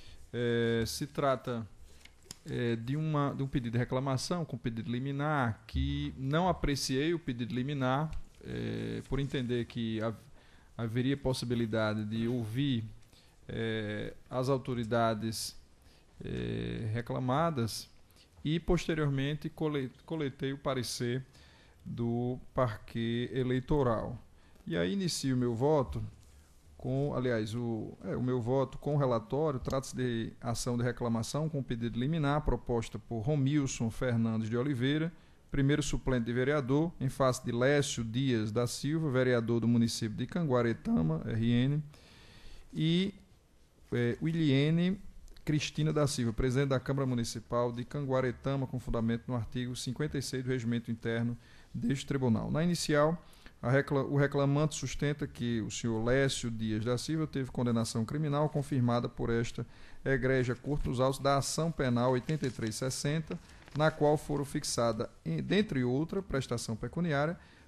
É, se trata é, de, uma, de um pedido de reclamação com pedido liminar, que não apreciei o pedido liminar, é, por entender que ha, haveria possibilidade de ouvir é, as autoridades é, reclamadas e, posteriormente, coletei o parecer do parquê eleitoral. E aí inicio o meu voto com, aliás, o, é, o meu voto com o relatório. Trata-se de ação de reclamação com pedido liminar proposta por Romilson Fernandes de Oliveira, primeiro suplente de vereador, em face de Lécio Dias da Silva, vereador do município de Canguaretama, R N, e é, Williene Cristina da Silva, presidente da Câmara Municipal de Canguaretama, com fundamento no artigo cinquenta e seis do Regimento Interno deste tribunal. Na inicial, a recla- o reclamante sustenta que o senhor Lécio Dias da Silva teve condenação criminal confirmada por esta egrégia Corte nos autos da ação penal oitenta e três sessenta, na qual foram fixadas, dentre outra prestação pecuniária,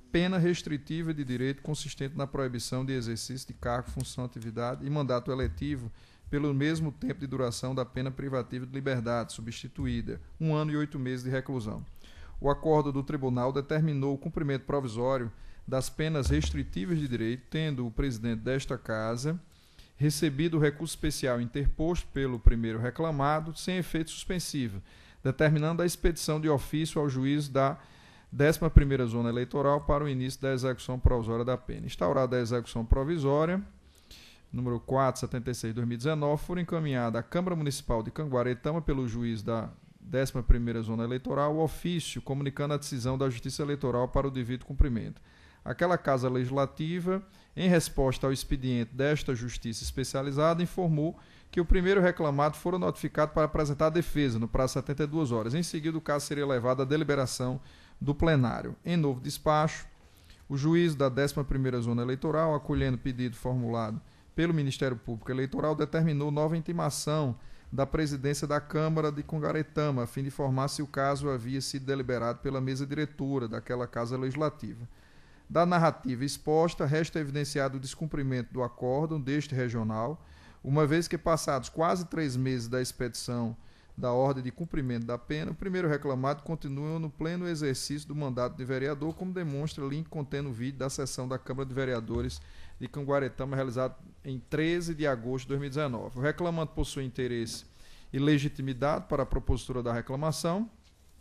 pena restritiva de direito consistente na proibição de exercício de cargo, função, atividade e mandato eletivo pelo mesmo tempo de duração da pena privativa de liberdade, substituída, um ano e oito meses de reclusão. O acordo do tribunal determinou o cumprimento provisório das penas restritivas de direito, tendo o presidente desta Casa recebido o recurso especial interposto pelo primeiro reclamado, sem efeito suspensivo, determinando a expedição de ofício ao juiz da décima primeira Zona Eleitoral para o início da execução provisória da pena. Instaurada a execução provisória, número quatrocentos e setenta e seis de dois mil e dezenove, foram encaminhadas à Câmara Municipal de Canguaretama pelo juiz da décima primeira Zona Eleitoral o ofício comunicando a decisão da Justiça Eleitoral para o devido cumprimento. Aquela Casa Legislativa, em resposta ao expediente desta Justiça Especializada, informou que o primeiro reclamado fora notificado para apresentar a defesa no prazo de setenta e duas horas. Em seguida, o caso seria levado à deliberação do plenário. Em novo despacho, o juiz da décima primeira Zona Eleitoral, acolhendo o pedido formulado pelo Ministério Público Eleitoral, determinou nova intimação da presidência da Câmara de Canguaretama, a fim de informar se o caso havia sido deliberado pela mesa diretora daquela Casa Legislativa. Da narrativa exposta, resta evidenciado o descumprimento do acórdão deste regional, uma vez que, passados quase três meses da expedição da ordem de cumprimento da pena, o primeiro reclamado continua no pleno exercício do mandato de vereador, como demonstra link contendo o vídeo da sessão da Câmara de Vereadores de Canguaretama, realizado em treze de agosto de dois mil e dezenove. O reclamante possui interesse e legitimidade para a propositura da reclamação,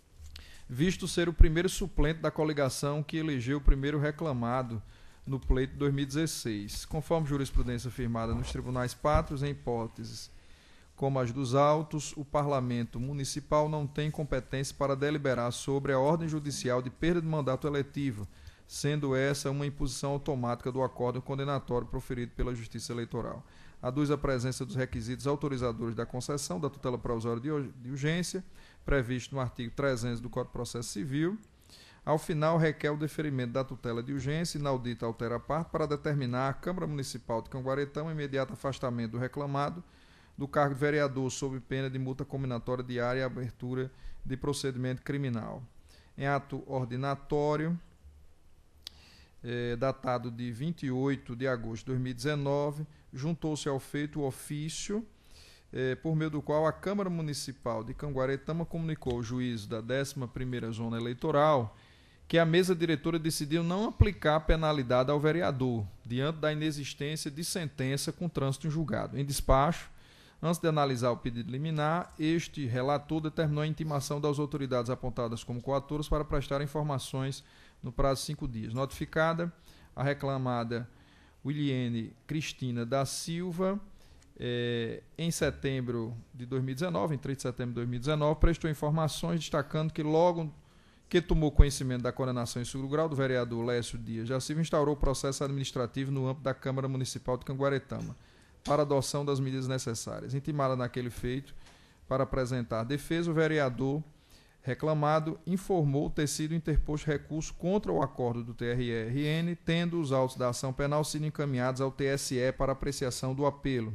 visto ser o primeiro suplente da coligação que elegeu o primeiro reclamado no pleito de dois mil e dezesseis. Conforme jurisprudência firmada nos tribunais pátrios, em hipóteses como as dos autos, o Parlamento Municipal não tem competência para deliberar sobre a ordem judicial de perda de mandato eletivo, sendo essa uma imposição automática do acórdão condenatório proferido pela Justiça Eleitoral. Aduz a presença dos requisitos autorizadores da concessão da tutela provisória de urgência, previsto no artigo trezentos do Código de Processo Civil. Ao final, requer o deferimento da tutela de urgência, inaudita altera a parte, para determinar a Câmara Municipal de Canguaretama o imediato afastamento do reclamado do cargo de vereador, sob pena de multa combinatória diária e abertura de procedimento criminal. Em ato ordinatório, eh, datado de vinte e oito de agosto de dois mil e dezenove, juntou-se ao feito o ofício, eh, por meio do qual a Câmara Municipal de Canguaretama comunicou ao juiz da décima primeira Zona Eleitoral que a mesa diretora decidiu não aplicar penalidade ao vereador, diante da inexistência de sentença com trânsito em julgado. Em despacho, antes de analisar o pedido liminar, este relator determinou a intimação das autoridades apontadas como coautoras para prestar informações no prazo de cinco dias. Notificada, a reclamada Williene Cristina da Silva, eh, em setembro de dois mil e dezenove, em três de setembro de dois mil e dezenove, prestou informações destacando que logo que tomou conhecimento da condenação em segundo grau do vereador Lécio Dias da Silva, instaurou o processo administrativo no âmbito da Câmara Municipal de Canguaretama, para adoção das medidas necessárias. Intimada naquele feito para apresentar defesa, o vereador reclamado informou ter sido interposto recurso contra o acordo do T R R N, tendo os autos da ação penal sido encaminhados ao T S E para apreciação do apelo.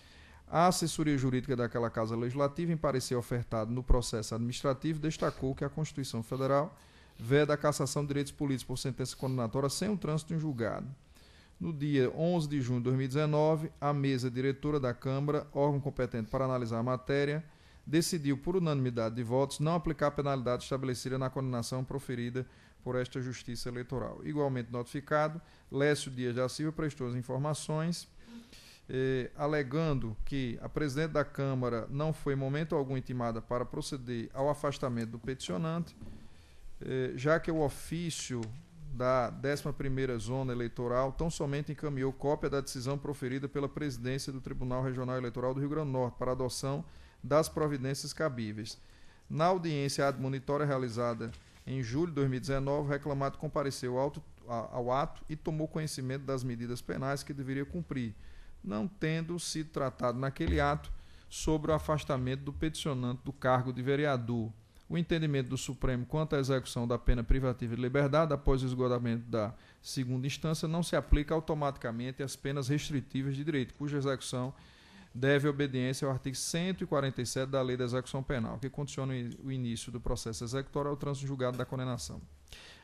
A assessoria jurídica daquela Casa Legislativa, em parecer ofertado no processo administrativo, destacou que a Constituição Federal veda a cassação de direitos políticos por sentença condenatória sem um trânsito em julgado. No dia onze de junho de dois mil e dezenove, a mesa diretora da Câmara, órgão competente para analisar a matéria, decidiu, por unanimidade de votos, não aplicar a penalidade estabelecida na condenação proferida por esta Justiça Eleitoral. Igualmente notificado, Lécio Dias da Silva prestou as informações, eh, alegando que a presidente da Câmara não foi em momento algum intimada para proceder ao afastamento do peticionante, eh, já que o ofício da décima primeira Zona Eleitoral tão somente encaminhou cópia da decisão proferida pela presidência do Tribunal Regional Eleitoral do Rio Grande do Norte para adoção das providências cabíveis. Na audiência admonitória realizada em julho de dois mil e dezenove, o reclamado compareceu ao, ao ato e tomou conhecimento das medidas penais que deveria cumprir, não tendo sido tratado naquele ato sobre o afastamento do peticionante do cargo de vereador. O entendimento do Supremo quanto à execução da pena privativa de liberdade após o esgotamento da segunda instância não se aplica automaticamente às penas restritivas de direito, cuja execução deve obediência ao artigo cento e quarenta e sete da Lei da Execução Penal, que condiciona o início do processo executório ao trânsito julgado da condenação.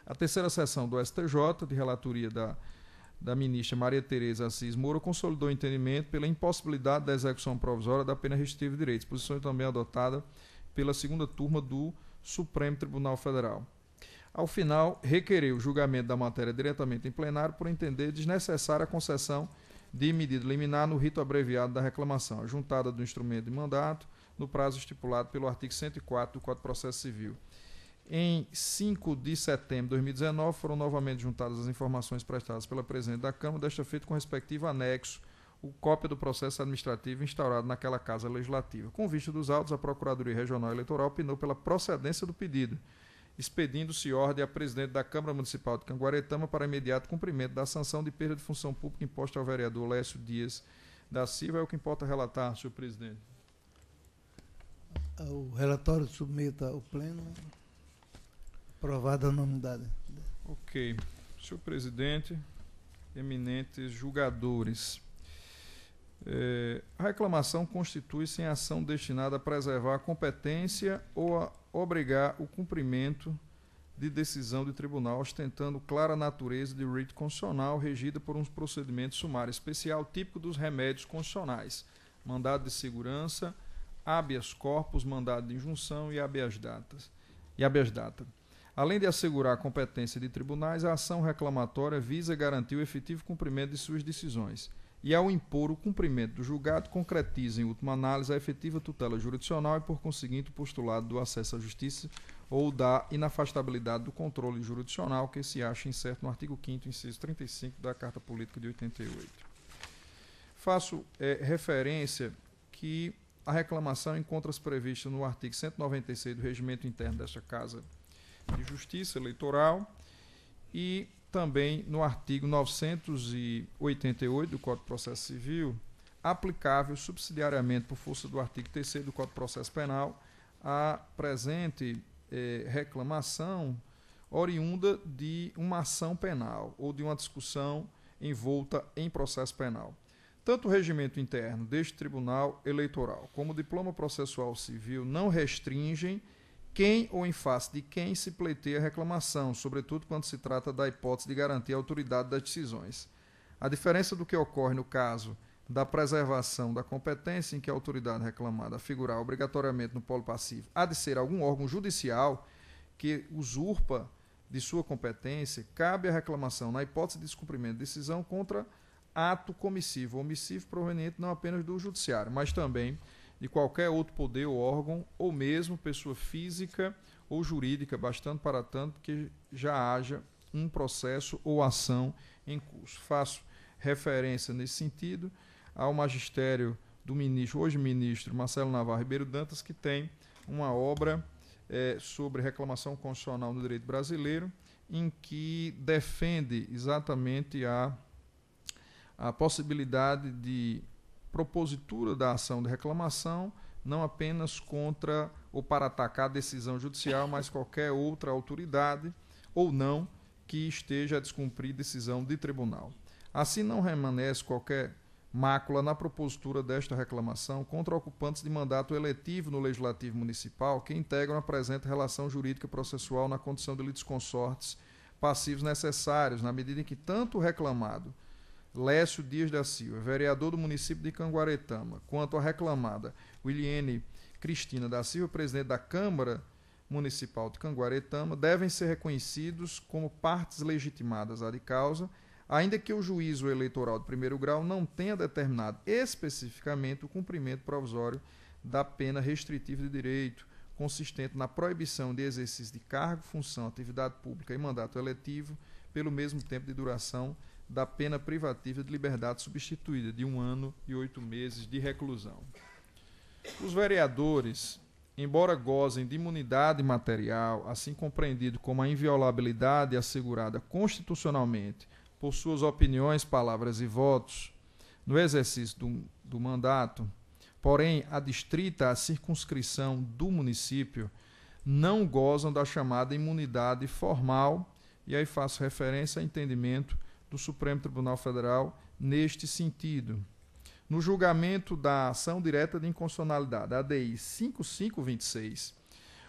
A terceira sessão do S T J, de relatoria da, da ministra Maria Tereza Assis Moura, consolidou o entendimento pela impossibilidade da execução provisória da pena restritiva de direitos, posição também adotada pela segunda turma do Supremo Tribunal Federal. Ao final, requereu o julgamento da matéria diretamente em plenário por entender desnecessária a concessão de medida liminar no rito abreviado da reclamação, juntada do instrumento de mandato, no prazo estipulado pelo artigo cento e quatro do Código de Processo Civil. Em cinco de setembro de dois mil e dezenove, foram novamente juntadas as informações prestadas pela presidente da Câmara, desta feita com respectivo anexo, o cópia do processo administrativo instaurado naquela Casa Legislativa. Com vista dos autos, a Procuradoria Regional Eleitoral opinou pela procedência do pedido, expedindo-se ordem à presidente da Câmara Municipal de Canguaretama para imediato cumprimento da sanção de perda de função pública imposta ao vereador Lécio Dias da Silva. É o que importa relatar, senhor presidente. O relatório submeta ao pleno. Aprovada a unanimidade. Ok. Senhor presidente, eminentes julgadores, é, a reclamação constitui-se em ação destinada a preservar a competência ou a obrigar o cumprimento de decisão de tribunal, ostentando clara natureza de rito constitucional, regida por um procedimento sumário especial típico dos remédios constitucionais, mandado de segurança, habeas corpus, mandado de injunção e habeas datas, e habeas data. Além de assegurar a competência de tribunais, a ação reclamatória visa garantir o efetivo cumprimento de suas decisões e, ao impor o cumprimento do julgado, concretiza, em última análise, a efetiva tutela jurisdicional e, por conseguinte, o postulado do acesso à justiça ou da inafastabilidade do controle jurisdicional, que se acha incerto no artigo quinto, inciso trinta e cinco da Carta Política de oitenta e oito. Faço é, referência que a reclamação encontra-se prevista no artigo cento e noventa e seis do Regimento Interno desta Casa de Justiça Eleitoral e também no artigo novecentos e oitenta e oito do Código de Processo Civil, aplicável subsidiariamente por força do artigo terceiro do Código de Processo Penal, a presente eh, reclamação oriunda de uma ação penal ou de uma discussão envolta em processo penal. Tanto o regimento interno deste Tribunal Eleitoral como o diploma processual civil não restringem quem ou em face de quem se pleiteia a reclamação, sobretudo quando se trata da hipótese de garantir a autoridade das decisões. A diferença do que ocorre no caso da preservação da competência, em que a autoridade reclamada figurar obrigatoriamente no polo passivo há de ser algum órgão judicial que usurpa de sua competência, cabe a reclamação na hipótese de descumprimento de decisão contra ato comissivo ou omissivo proveniente não apenas do judiciário, mas também de qualquer outro poder ou órgão, ou mesmo pessoa física ou jurídica, bastando para tanto que já haja um processo ou ação em curso. Faço referência nesse sentido ao magistério do ministro, hoje ministro Marcelo Navarro Ribeiro Dantas, que tem uma obra é, sobre reclamação constitucional no direito brasileiro, em que defende exatamente a, a possibilidade de propositura da ação de reclamação, não apenas contra ou para atacar a decisão judicial, mas qualquer outra autoridade ou não que esteja a descumprir decisão de tribunal. Assim, não remanesce qualquer mácula na propositura desta reclamação contra ocupantes de mandato eletivo no Legislativo Municipal que integram a presente relação jurídica processual na condição de litisconsortes passivos necessários, na medida em que tanto o reclamado Lécio Dias da Silva, vereador do município de Canguaretama, quanto a reclamada Williene Cristina da Silva, presidente da Câmara Municipal de Canguaretama, devem ser reconhecidos como partes legitimadas à de causa, ainda que o juízo eleitoral de primeiro grau não tenha determinado especificamente o cumprimento provisório da pena restritiva de direito, consistente na proibição de exercício de cargo, função, atividade pública e mandato eletivo pelo mesmo tempo de duração da pena privativa de liberdade substituída, de um ano e oito meses de reclusão. Os vereadores, embora gozem de imunidade material, assim compreendido como a inviolabilidade assegurada constitucionalmente por suas opiniões, palavras e votos no exercício do, do mandato, porém adstrita à circunscrição do município, não gozam da chamada imunidade formal, e aí faço referência a entendimento do Supremo Tribunal Federal neste sentido. No julgamento da ação direta de inconstitucionalidade, A D I cinco mil quinhentos e vinte e seis,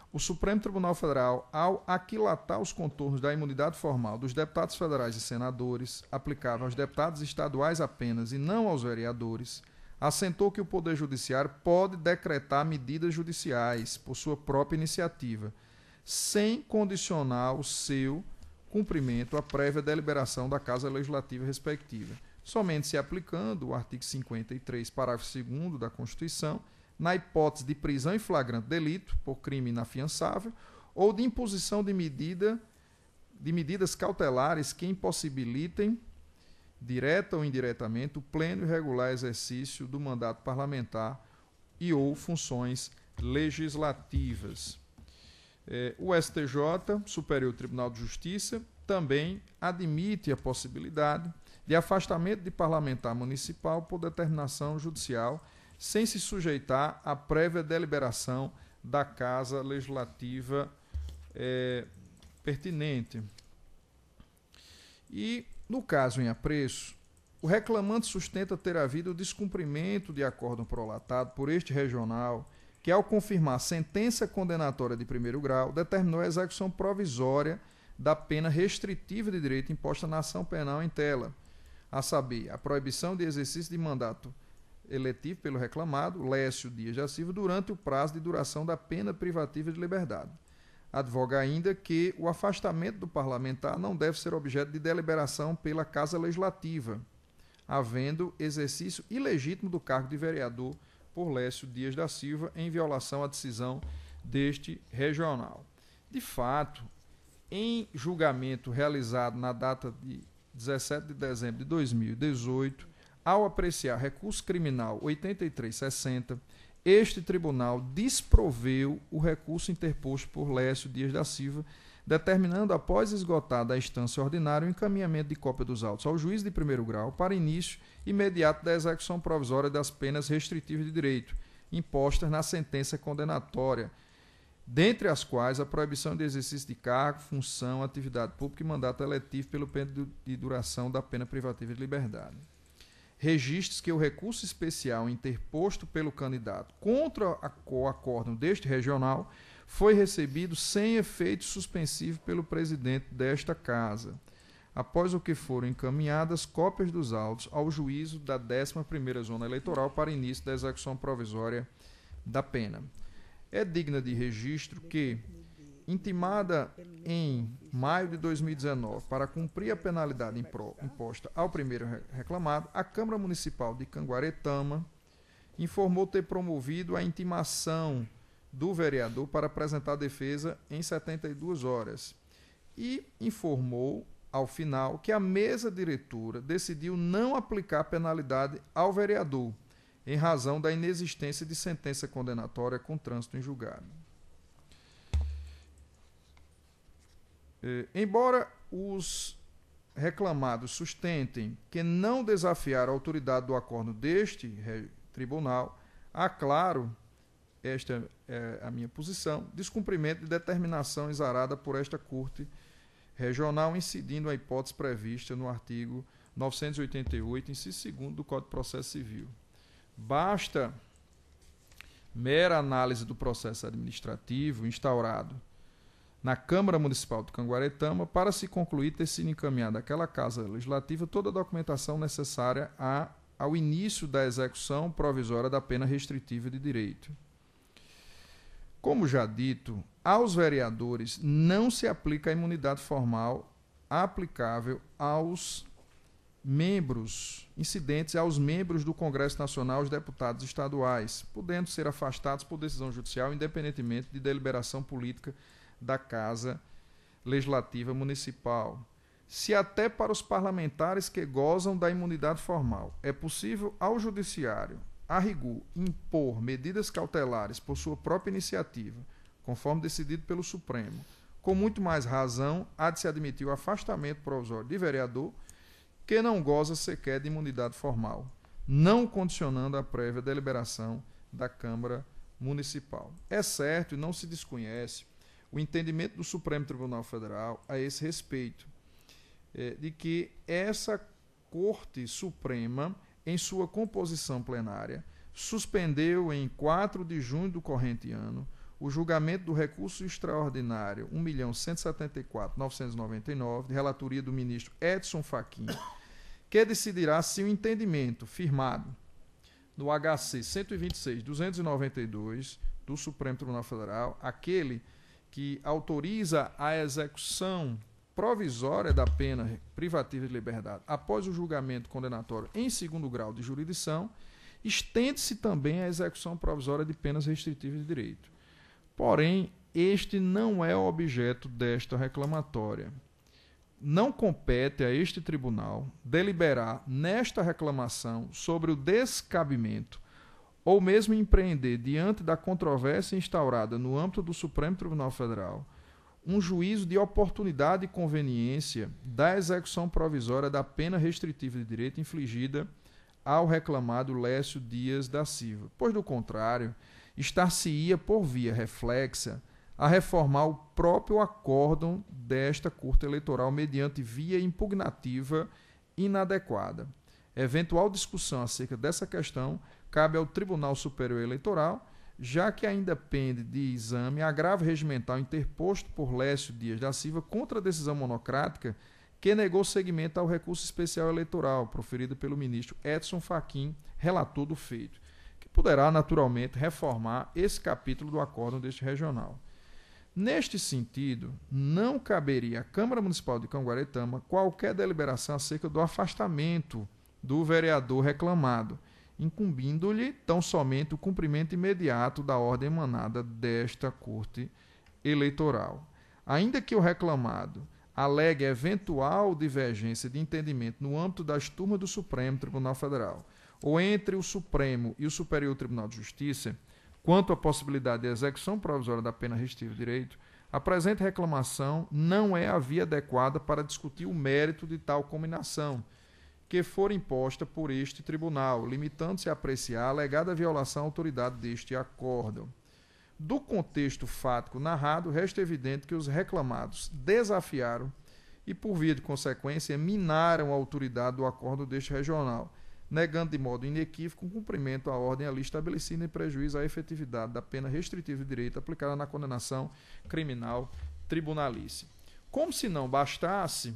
o Supremo Tribunal Federal, ao aquilatar os contornos da imunidade formal dos deputados federais e senadores, aplicável aos deputados estaduais apenas e não aos vereadores, assentou que o Poder Judiciário pode decretar medidas judiciais por sua própria iniciativa, sem condicionar o seu cumprimento à prévia deliberação da Casa Legislativa respectiva, somente se aplicando o artigo cinquenta e três, parágrafo segundo da Constituição, na hipótese de prisão em flagrante delito por crime inafiançável ou de imposição de, medida, de medidas cautelares que impossibilitem, direta ou indiretamente, o pleno e regular exercício do mandato parlamentar e ou funções legislativas. É, o S T J, Superior Tribunal de Justiça, também admite a possibilidade de afastamento de parlamentar municipal por determinação judicial, sem se sujeitar à prévia deliberação da Casa Legislativa é, pertinente. E, no caso em apreço, o reclamante sustenta ter havido o descumprimento de acórdão prolatado por este regional, que, ao confirmar sentença condenatória de primeiro grau, determinou a execução provisória da pena restritiva de direito imposta na ação penal em tela, a saber, a proibição de exercício de mandato eletivo pelo reclamado, Lécio Dias da Silva, durante o prazo de duração da pena privativa de liberdade. Advoga ainda que o afastamento do parlamentar não deve ser objeto de deliberação pela Casa Legislativa, havendo exercício ilegítimo do cargo de vereador por Lécio Dias da Silva, em violação à decisão deste regional. De fato, em julgamento realizado na data de dezessete de dezembro de dois mil e dezoito, ao apreciar recurso criminal oitenta e três sessenta, este tribunal desproveu o recurso interposto por Lécio Dias da Silva, determinando, após esgotada a instância ordinária, o encaminhamento de cópia dos autos ao juiz de primeiro grau para início imediato da execução provisória das penas restritivas de direito, impostas na sentença condenatória, dentre as quais a proibição de exercício de cargo, função, atividade pública e mandato eletivo pelo período de duração da pena privativa de liberdade. Registre que o recurso especial interposto pelo candidato contra o acórdão deste regional foi recebido sem efeito suspensivo pelo presidente desta Casa, após o que foram encaminhadas cópias dos autos ao juízo da décima primeira Zona Eleitoral para início da execução provisória da pena. É digna de registro que, intimada em maio de dois mil e dezenove para cumprir a penalidade imposta ao primeiro reclamado, a Câmara Municipal de Canguaretama informou ter promovido a intimação do vereador para apresentar defesa em setenta e duas horas e informou, ao final, que a mesa diretora decidiu não aplicar penalidade ao vereador, em razão da inexistência de sentença condenatória com trânsito em julgado. Eh, embora os reclamados sustentem que não desafiaram a autoridade do acórdão deste tribunal, há, claro, esta é a minha posição, descumprimento de determinação exarada por esta Corte Regional, incidindo a hipótese prevista no artigo novecentos e oitenta e oito, inciso segundo do Código de Processo Civil. Basta mera análise do processo administrativo instaurado na Câmara Municipal de Canguaretama para se concluir ter sido encaminhada àquela Casa Legislativa toda a documentação necessária a, ao início da execução provisória da pena restritiva de direito. Como já dito, aos vereadores não se aplica a imunidade formal aplicável aos membros, incidentes aos membros do Congresso Nacional, os deputados estaduais, podendo ser afastados por decisão judicial, independentemente de deliberação política da Casa Legislativa Municipal. Se até para os parlamentares que gozam da imunidade formal é possível ao Judiciário, a rigor, impor medidas cautelares por sua própria iniciativa, conforme decidido pelo Supremo, com muito mais razão há de se admitir o afastamento provisório de vereador que não goza sequer de imunidade formal, não condicionando a prévia deliberação da Câmara Municipal. É certo e não se desconhece o entendimento do Supremo Tribunal Federal a esse respeito, é, de que essa Corte Suprema, em sua composição plenária, suspendeu em quatro de junho do corrente ano o julgamento do recurso extraordinário um milhão cento e setenta e quatro mil novecentos e noventa e nove, de relatoria do ministro Edson Fachin, que decidirá se o entendimento firmado no H C cento e vinte e seis, duzentos e noventa e dois do Supremo Tribunal Federal, aquele que autoriza a execução provisória da pena privativa de liberdade após o julgamento condenatório em segundo grau de jurisdição, estende-se também à execução provisória de penas restritivas de direito. Porém, este não é o objeto desta reclamatória. Não compete a este tribunal deliberar nesta reclamação sobre o descabimento ou mesmo empreender, diante da controvérsia instaurada no âmbito do Supremo Tribunal Federal, um juízo de oportunidade e conveniência da execução provisória da pena restritiva de direito infligida ao reclamado Lécio Dias da Silva, pois, do contrário, estar-se-ia por via reflexa a reformar o próprio acórdão desta Corte Eleitoral mediante via impugnativa inadequada. Eventual discussão acerca dessa questão cabe ao Tribunal Superior Eleitoral, já que ainda pende de exame agravo regimental interposto por Lécio Dias da Silva contra a decisão monocrática que negou seguimento ao recurso especial eleitoral proferido pelo ministro Edson Fachin, relator do feito, que poderá naturalmente reformar esse capítulo do acórdão deste regional. Neste sentido, não caberia à Câmara Municipal de Canguaretama qualquer deliberação acerca do afastamento do vereador reclamado, incumbindo-lhe tão somente o cumprimento imediato da ordem emanada desta Corte Eleitoral. Ainda que o reclamado alegue eventual divergência de entendimento no âmbito das turmas do Supremo Tribunal Federal ou entre o Supremo e o Superior Tribunal de Justiça, quanto à possibilidade de execução provisória da pena restritiva de direito, a presente reclamação não é a via adequada para discutir o mérito de tal combinação, que for imposta por este tribunal, limitando-se a apreciar a alegada violação à autoridade deste acórdão. Do contexto fático narrado, resta evidente que os reclamados desafiaram e, por via de consequência, minaram a autoridade do acórdão deste regional, negando de modo inequívoco o cumprimento à ordem ali estabelecida em prejuízo à efetividade da pena restritiva de direito aplicada na condenação criminal tribunalícia. Como se não bastasse,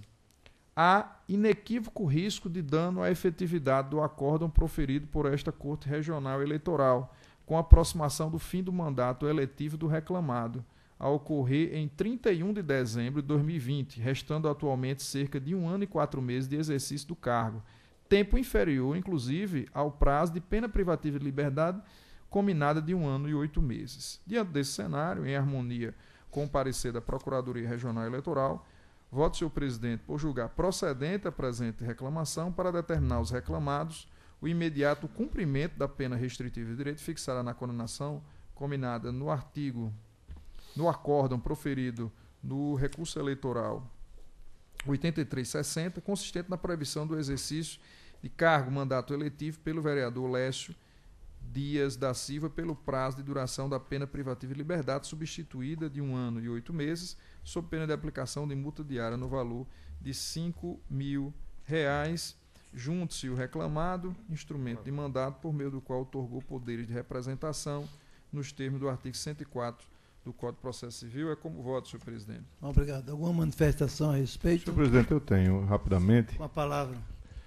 há inequívoco risco de dano à efetividade do acórdão proferido por esta Corte Regional Eleitoral, com a aproximação do fim do mandato eletivo do reclamado, a ocorrer em trinta e um de dezembro de dois mil e vinte, restando atualmente cerca de um ano e quatro meses de exercício do cargo, tempo inferior, inclusive, ao prazo de pena privativa de liberdade combinada de um ano e oito meses. Diante desse cenário, em harmonia com o parecer da Procuradoria Regional Eleitoral, voto, senhor presidente, por julgar procedente a presente reclamação para determinar aos reclamados o imediato cumprimento da pena restritiva de direito fixada na condenação combinada no artigo, no acórdão proferido no recurso eleitoral oitenta e três sessenta, consistente na proibição do exercício de cargo mandato eletivo pelo vereador Lécio Dias da Silva pelo prazo de duração da pena privativa de liberdade, substituída de um ano e oito meses, sob pena de aplicação de multa diária no valor de cinco mil reais. Junte-se o reclamado, instrumento de mandato por meio do qual outorgou poderes de representação nos termos do artigo cento e quatro do Código de Processo Civil. É como voto, senhor presidente. Obrigado. Alguma manifestação a respeito? Senhor presidente, eu tenho, rapidamente. Com a palavra.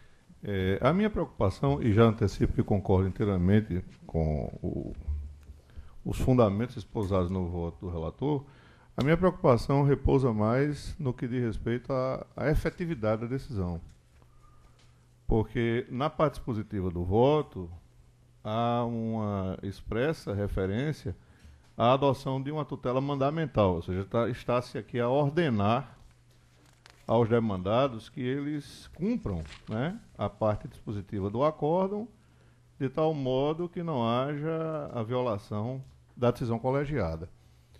É, a minha preocupação, e já antecipo e concordo inteiramente com o, os fundamentos esposados no voto do relator, a minha preocupação repousa mais no que diz respeito à, à efetividade da decisão. Porque na parte dispositiva do voto há uma expressa referência à adoção de uma tutela mandamental, ou seja, tá, está-se aqui a ordenar aos demandados que eles cumpram, né, a parte dispositiva do acórdão, de tal modo que não haja a violação da decisão colegiada.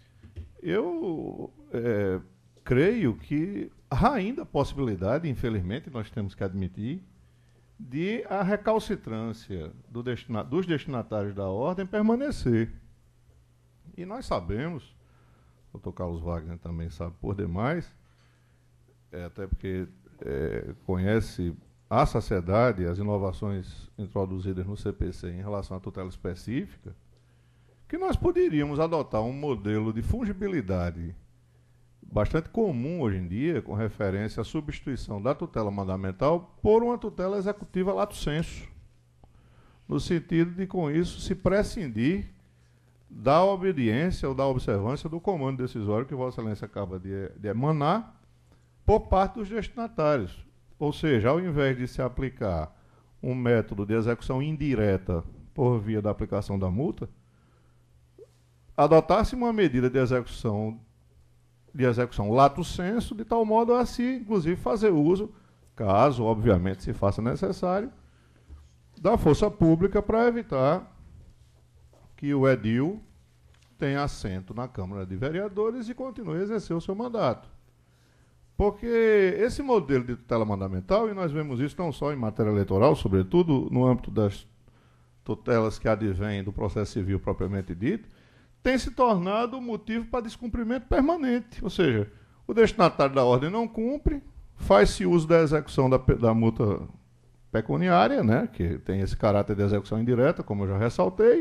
Eu é, creio que há ainda a possibilidade, infelizmente, nós temos que admitir, de a recalcitrância do destina, dos destinatários da ordem permanecer. E nós sabemos, o doutor Carlos Wagner também sabe por demais, é, até porque é, conhece a sociedade, as inovações introduzidas no C P C em relação à tutela específica, que nós poderíamos adotar um modelo de fungibilidade bastante comum hoje em dia, com referência à substituição da tutela mandamental por uma tutela executiva lato sensu, no sentido de, com isso, se prescindir da obediência ou da observância do comando decisório que Vossa Excelência acaba de, de emanar por parte dos destinatários. Ou seja, ao invés de se aplicar um método de execução indireta por via da aplicação da multa, adotar-se uma medida de execução de execução lato sensu, de tal modo a se, inclusive, fazer uso, caso, obviamente, se faça necessário, da força pública para evitar que o edil tenha assento na Câmara de Vereadores e continue a exercer o seu mandato. Porque esse modelo de tutela mandamental, e nós vemos isso não só em matéria eleitoral, sobretudo no âmbito das tutelas que advêm do processo civil propriamente dito, tem se tornado motivo para descumprimento permanente. Ou seja, o destinatário da ordem não cumpre, faz-se uso da execução da, da multa pecuniária, né, que tem esse caráter de execução indireta, como eu já ressaltei,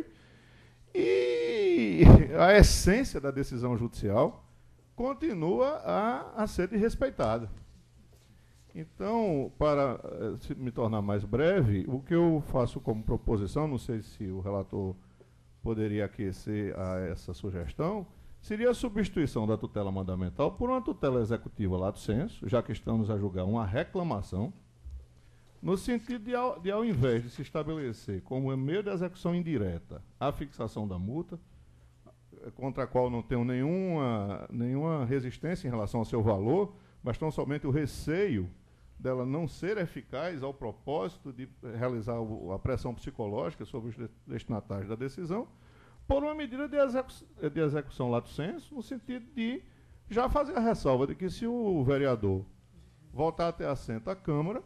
e a essência da decisão judicial continua a, a ser desrespeitada. Então, para se me tornar mais breve, o que eu faço como proposição, não sei se o relator poderia aquecer a essa sugestão, seria a substituição da tutela mandamental por uma tutela executiva lato sensu, já que estamos a julgar uma reclamação, no sentido de ao, de, ao invés de se estabelecer como meio de execução indireta a fixação da multa, contra a qual não tenho nenhuma, nenhuma resistência em relação ao seu valor, mas tão somente o receio dela não ser eficaz ao propósito de realizar o, a pressão psicológica sobre os destinatários da decisão, por uma medida de, execu de execução lato sensu, no sentido de já fazer a ressalva de que, se o vereador voltar a ter assento à Câmara,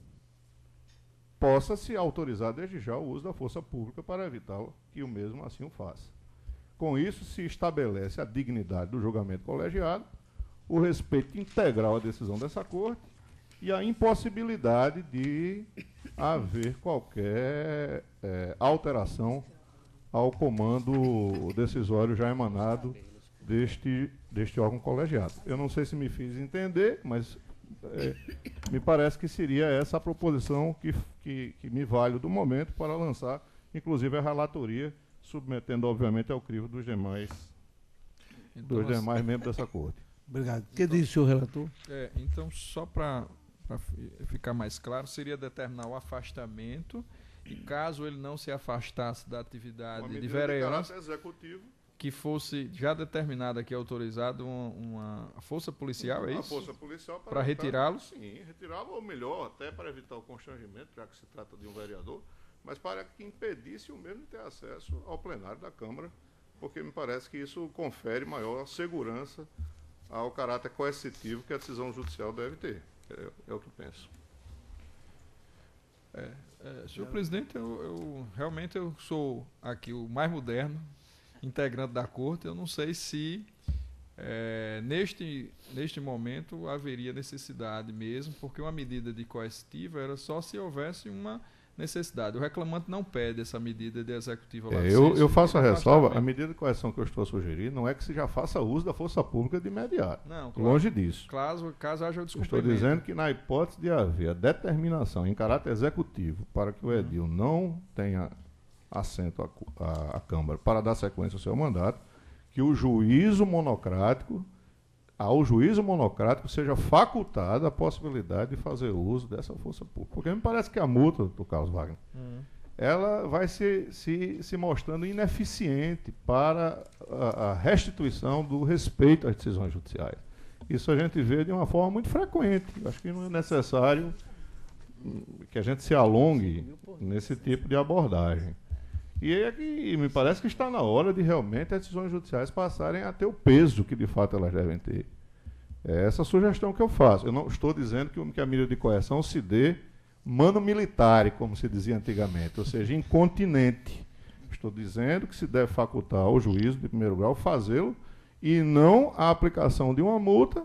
possa se autorizar desde já o uso da força pública para evitar que o mesmo assim o faça. Com isso, se estabelece a dignidade do julgamento colegiado, o respeito integral à decisão dessa Corte e a impossibilidade de haver qualquer é, alteração ao comando decisório já emanado deste, deste órgão colegiado. Eu não sei se me fiz entender, mas é, me parece que seria essa a proposição que, que, que me vale do momento para lançar, inclusive, a relatoria, submetendo, obviamente, ao crivo dos demais, então, dos demais membros dessa Corte. Obrigado. O que então, disse o relator? É, então, só para ficar mais claro, seria determinar o afastamento, e caso ele não se afastasse da atividade de vereador, que fosse já determinada aqui, autorizada uma, uma força policial, é isso? A força policial para retirá-lo? Sim, retirá-lo, ou melhor, até para evitar o constrangimento, já que se trata de um vereador, mas para que impedisse o mesmo de ter acesso ao plenário da Câmara, porque me parece que isso confere maior segurança ao caráter coercitivo que a decisão judicial deve ter. É, é o que penso. É, é, senhor é. presidente, eu, eu realmente eu sou aqui o mais moderno integrante da Corte. Eu não sei se é, neste, neste momento haveria necessidade mesmo, porque uma medida de coercitiva era só se houvesse uma necessidade. O reclamante não pede essa medida de executiva. É, eu, eu faço a ressalva, a medida de coerção que eu estou a sugerir não é que se já faça uso da força pública de imediato. Não, claro, longe disso. Caso, caso haja o descumprimento. Estou dizendo que, na hipótese de haver a determinação em caráter executivo para que o edil hum. não tenha assento à, à, à Câmara para dar sequência ao seu mandato, que o juízo monocrático ao juízo monocrático seja facultada a possibilidade de fazer uso dessa força pública. Porque me parece que a multa, do Carlos Wagner, uhum. ela vai se, se, se mostrando ineficiente para a, a restituição do respeito às decisões judiciais. Isso a gente vê de uma forma muito frequente. Acho que não é necessário que a gente se alongue nesse tipo de abordagem. E é que me parece que está na hora de realmente as decisões judiciais passarem a ter o peso que de fato elas devem ter. É essa a sugestão que eu faço. Eu não estou dizendo que, que a medida de coerção se dê mano militare, como se dizia antigamente, ou seja, incontinente. Estou dizendo que se deve facultar ao juízo de primeiro grau fazê-lo e não a aplicação de uma multa que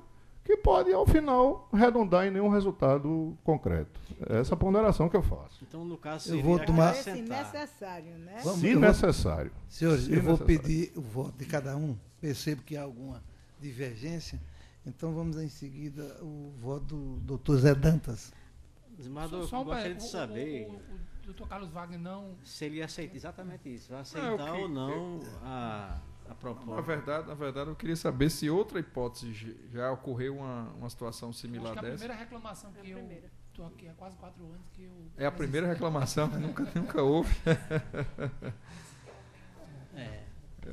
que pode, ao final, redundar em nenhum resultado concreto. É essa ponderação que eu faço. Então, no caso, Eu seria vou tomar- Se necessário, né? Vamos- Se eu vou- necessário. Senhores, Se eu vou necessário. pedir o voto de cada um. Percebo que há alguma divergência. Então vamos em seguida o voto do doutor Zé Dantas. Desembargador, Só eu um gostaria pe- de o- saber O, o, o doutor Carlos Wagner não. se ele aceita exatamente isso, vai Não, aceitar eu que- ou não a, a Na proposta. verdade, na verdade, eu queria saber se outra hipótese j- já ocorreu uma, uma situação Acho similar que a dessa. primeira reclamação que eu. Estou aqui há quase quatro anos que eu. É a primeira reclamação, nunca, nunca houve. É.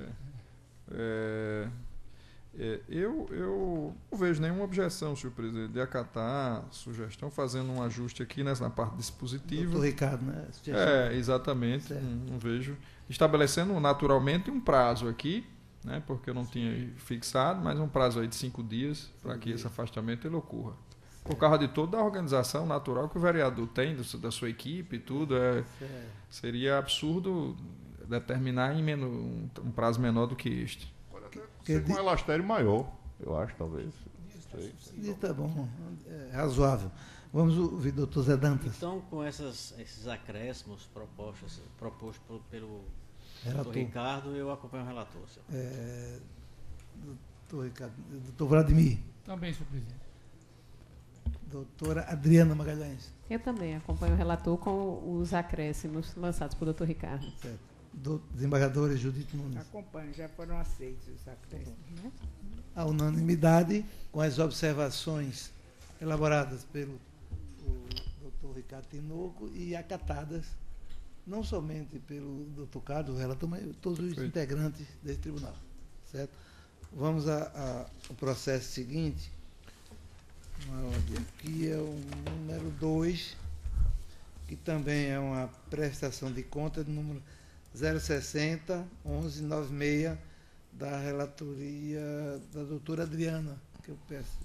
É, é, eu, eu não vejo nenhuma objeção, senhor presidente, de acatar a sugestão, fazendo um ajuste aqui nessa, na parte dispositiva. Doutor Ricardo, né? É, exatamente. Certo. Não, não vejo. Estabelecendo naturalmente um prazo aqui, né, porque eu não tinha fixado, mas um prazo aí de cinco dias para que esse afastamento ele ocorra. Por causa de toda a organização natural que o vereador tem, do- da sua equipe e tudo, é, Certo. seria absurdo determinar em menu- um, um prazo menor do que este. Pode até Que ser com di- um elastério maior, eu acho, talvez. Não sei. E tá bom, é razoável. Vamos ouvir o doutor Zé Dantas. Então, com essas, esses acréscimos propostos, propostos por- pelo Relator. doutor Ricardo, eu acompanho o relator. senhor. É, doutor Ricardo, doutor Vladimir, Também, senhor presidente. doutora Adriana Magalhães, Eu também acompanho o relator com os acréscimos lançados por doutor Ricardo. certo. Do, desembargadora Judite Nunes. Acompanho, já foram aceitos os acréscimos, né? A unanimidade, com as observações elaboradas pelo o doutor Ricardo Tinoco e acatadas, não somente pelo doutor Carlos, o relator, mas todos os Sim. integrantes desse tribunal. Certo? Vamos a- a- ao processo seguinte. Uma ordem aqui é o número dois, que também é uma prestação de conta do número zero sessenta, onze noventa e seis, da relatoria da doutora Adriana, que eu peço.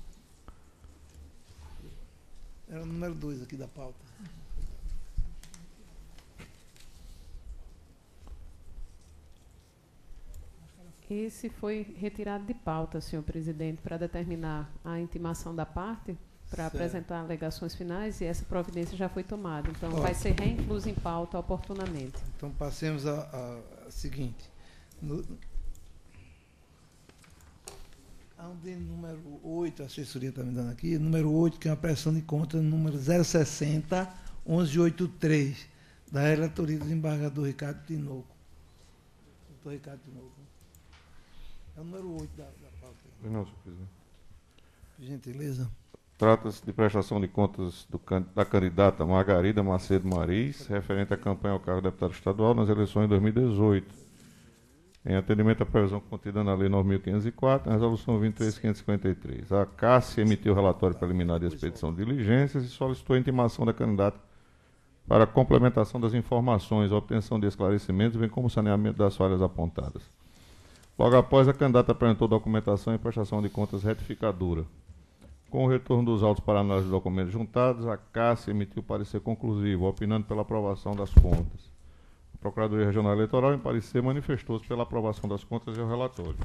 Era o número dois aqui da pauta. Esse foi retirado de pauta, senhor presidente, para determinar a intimação da parte, para Certo. apresentar alegações finais, e essa providência já foi tomada. Então, Ótimo. vai ser reincluso em pauta oportunamente. Então passemos a, a- a seguinte. No, há um de número oito, a assessoria está me dando aqui, número oito, que é uma pressão de conta, número zero sessenta, onze oitenta e três, da relatoria do desembargador Ricardo Tinoco. Doutor Ricardo Tinoco. É o número oito da, da pauta. Não, senhor presidente. Por gentileza. Trata-se de prestação de contas do can- da candidata Margarida Macedo Mariz, referente à campanha ao cargo de deputado estadual nas eleições de dois mil e dezoito. Em atendimento à previsão contida na Lei nove mil quinhentos e quatro, na Resolução vinte e três mil quinhentos e cinquenta e três. A Cássia emitiu o relatório preliminar de expedição de diligências e solicitou a intimação da candidata para a complementação das informações, a obtenção de esclarecimentos, bem como o saneamento das falhas apontadas. Logo após, a candidata apresentou documentação e prestação de contas retificadora. Com o retorno dos autos para análise de documentos juntados, a Cássia emitiu parecer conclusivo, opinando pela aprovação das contas. A Procuradoria Regional Eleitoral, em parecer, manifestou-se pela aprovação das contas e o relatório.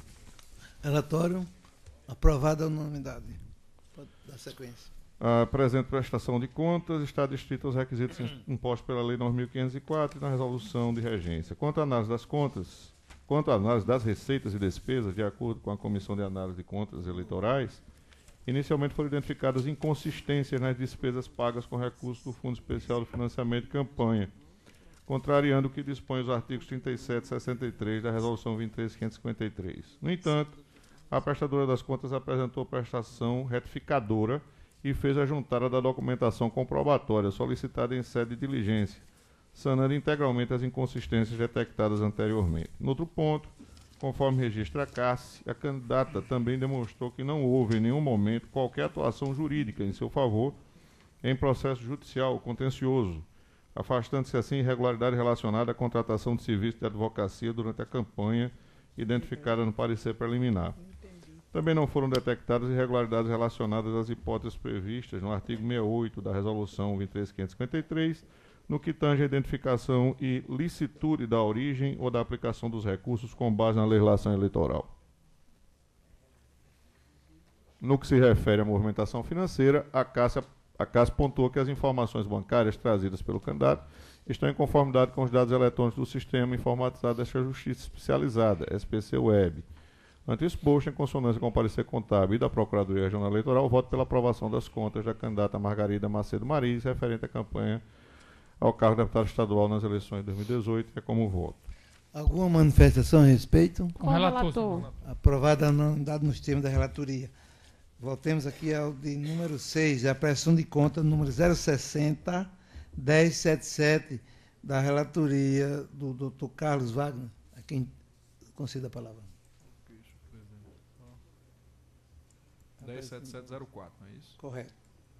Relatório aprovado à unanimidade. Pode dar sequência. A presente prestação de contas está distrita aos requisitos impostos pela Lei nove mil quinhentos e quatro e na Resolução de Regência. Quanto à análise das contas, quanto à análise das receitas e despesas, de acordo com a Comissão de Análise de Contas Eleitorais, inicialmente foram identificadas inconsistências nas despesas pagas com recursos do Fundo Especial do Financiamento de Campanha, contrariando o que dispõe os artigos trinta e sete e sessenta e três da Resolução vinte e três mil quinhentos e cinquenta e três. No entanto, a prestadora das contas apresentou prestação retificadora e fez a juntada da documentação comprobatória solicitada em sede de diligência, sanando integralmente as inconsistências detectadas anteriormente. No outro ponto, conforme registra a Cássia, a candidata também demonstrou que não houve em nenhum momento qualquer atuação jurídica em seu favor em processo judicial ou contencioso, afastando-se assim irregularidade relacionada à contratação de serviço de advocacia durante a campanha identificada no parecer preliminar. Também não foram detectadas irregularidades relacionadas às hipóteses previstas no artigo sessenta e oito da Resolução vinte e três mil quinhentos e cinquenta e três, no que tange a identificação e licitude da origem ou da aplicação dos recursos com base na legislação eleitoral. No que se refere à movimentação financeira, a Cássia, a Cássia pontuou que as informações bancárias trazidas pelo candidato estão em conformidade com os dados eletrônicos do sistema informatizado desta Justiça Especializada, S P C Web. Ante isso posto, em consonância com o parecer contábil e da Procuradoria Regional Eleitoral, voto pela aprovação das contas da candidata Margarida Macedo Mariz, referente à campanha ao cargo de deputado estadual nas eleições de dois mil e dezoito, é como voto. Alguma manifestação a respeito? Com o relator. Aprovada a unanimidade nos termos da relatoria. Voltemos aqui ao de número seis, a prestação de conta número zero sessenta, dez setenta e sete, da relatoria do doutor Carlos Wagner, a quem conceda a palavra. dez sete sete zero quatro, não é isso? Correto.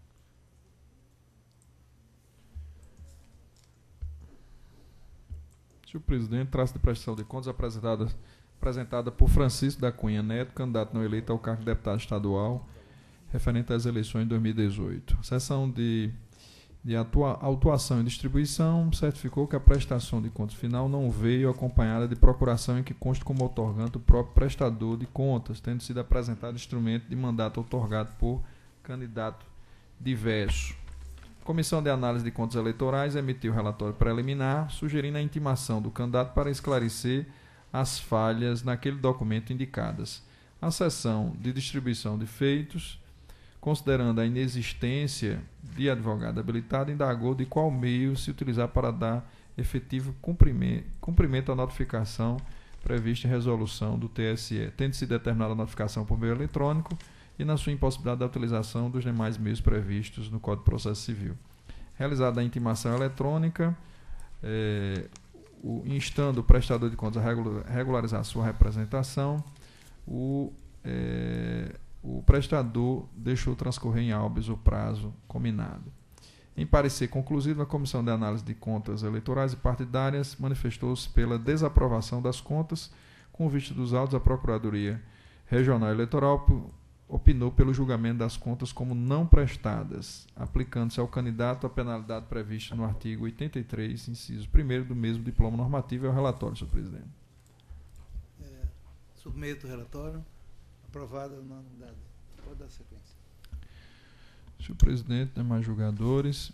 Senhor presidente, traço de prestação de contas apresentada, apresentada por Francisco da Cunha Neto, candidato não eleito ao cargo de deputado estadual, referente às eleições de dois mil e dezoito. A sessão de, de atua, autuação e distribuição certificou que a prestação de contas final não veio acompanhada de procuração em que conste como outorgante o próprio prestador de contas, tendo sido apresentado instrumento de mandato outorgado por candidato diverso. A Comissão de Análise de Contas Eleitorais emitiu relatório preliminar, sugerindo a intimação do candidato para esclarecer as falhas naquele documento indicadas. A sessão de distribuição de feitos, considerando a inexistência de advogado habilitado, indagou de qual meio se utilizar para dar efetivo cumprimento, cumprimento à notificação prevista em resolução do T S E, tendo se determinada a notificação por meio eletrônico e na sua impossibilidade da utilização dos demais meios previstos no Código de Processo Civil. Realizada a intimação eletrônica, eh, o, instando o prestador de contas a regularizar a sua representação, o, eh, o prestador deixou transcorrer em habeas o prazo combinado. Em parecer conclusivo, a Comissão de Análise de Contas Eleitorais e Partidárias manifestou-se pela desaprovação das contas, com vista dos autos, a Procuradoria Regional Eleitoral opinou pelo julgamento das contas como não prestadas, aplicando-se ao candidato a penalidade prevista no artigo oitenta e três, inciso primeiro do mesmo diploma normativo. É o relatório, senhor presidente. É, submeto o relatório. Aprovada a unanimidade. Pode dar sequência. Senhor presidente, demais julgadores,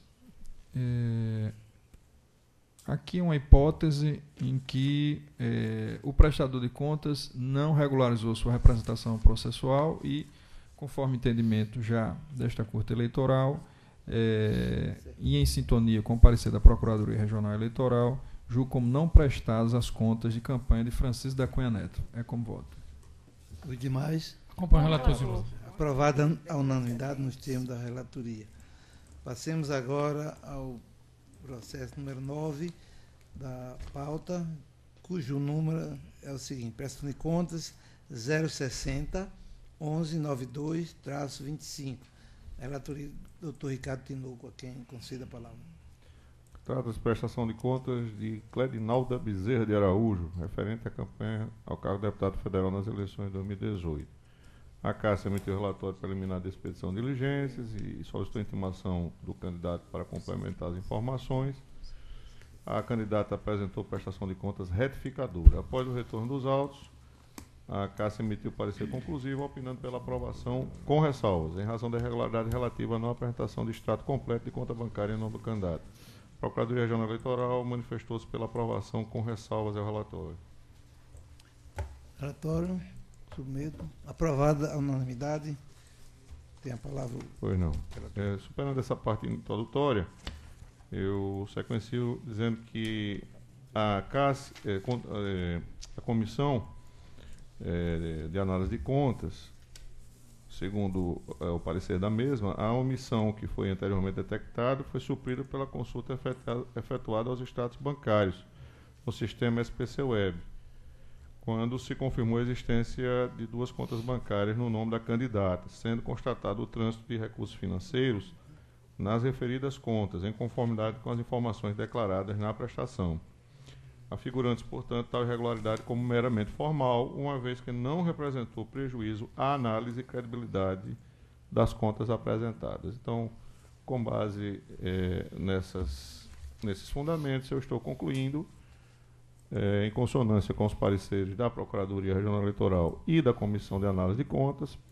é, aqui é uma hipótese em que é, o prestador de contas não regularizou sua representação processual e, conforme entendimento já desta Corte Eleitoral, é, e em sintonia com o parecer da Procuradoria Regional Eleitoral, julgo como não prestadas as contas de campanha de Francisco da Cunha Neto. É como voto. Os demais? Acompanhe o relator, senhor. Aprovada a unanimidade nos termos da relatoria. Passemos agora ao processo número nove da pauta, cujo número é o seguinte: prestação de contas zero sessenta, onze noventa e dois, traço vinte e cinco. Relatoria do doutor Ricardo Tinoco, a quem conceda a palavra. Trata-se de prestação de contas de Cledinalda Bezerra de Araújo, referente à campanha ao cargo de deputado federal nas eleições de dois mil e dezoito. A Cássia emitiu relatório preliminar de expedição de diligências e solicitou a intimação do candidato para complementar as informações. A candidata apresentou prestação de contas retificadora. Após o retorno dos autos, a Cássia emitiu parecer conclusivo, opinando pela aprovação com ressalvas, em razão da irregularidade relativa à não apresentação de extrato completo de conta bancária em nome do candidato. A Procuradoria Regional Eleitoral manifestou-se pela aprovação com ressalvas ao relatório. Relatório, submeto. Aprovada a unanimidade. Tem a palavra. Pois não. É, superando essa parte introdutória, eu sequencio dizendo que a, CAS, é, é, a Comissão é, de Análise de Contas, segundo é, o parecer da mesma, a omissão que foi anteriormente detectada foi suprida pela consulta efetuada, efetuada aos extratos bancários no sistema S P C Web, quando se confirmou a existência de duas contas bancárias no nome da candidata, sendo constatado o trânsito de recursos financeiros nas referidas contas, em conformidade com as informações declaradas na prestação. Afigurando-se, portanto, tal irregularidade como meramente formal, uma vez que não representou prejuízo à análise e credibilidade das contas apresentadas. Então, com base eh, nessas, nesses fundamentos, eu estou concluindo, eh, em consonância com os pareceres da Procuradoria Regional Eleitoral e da Comissão de Análise de Contas,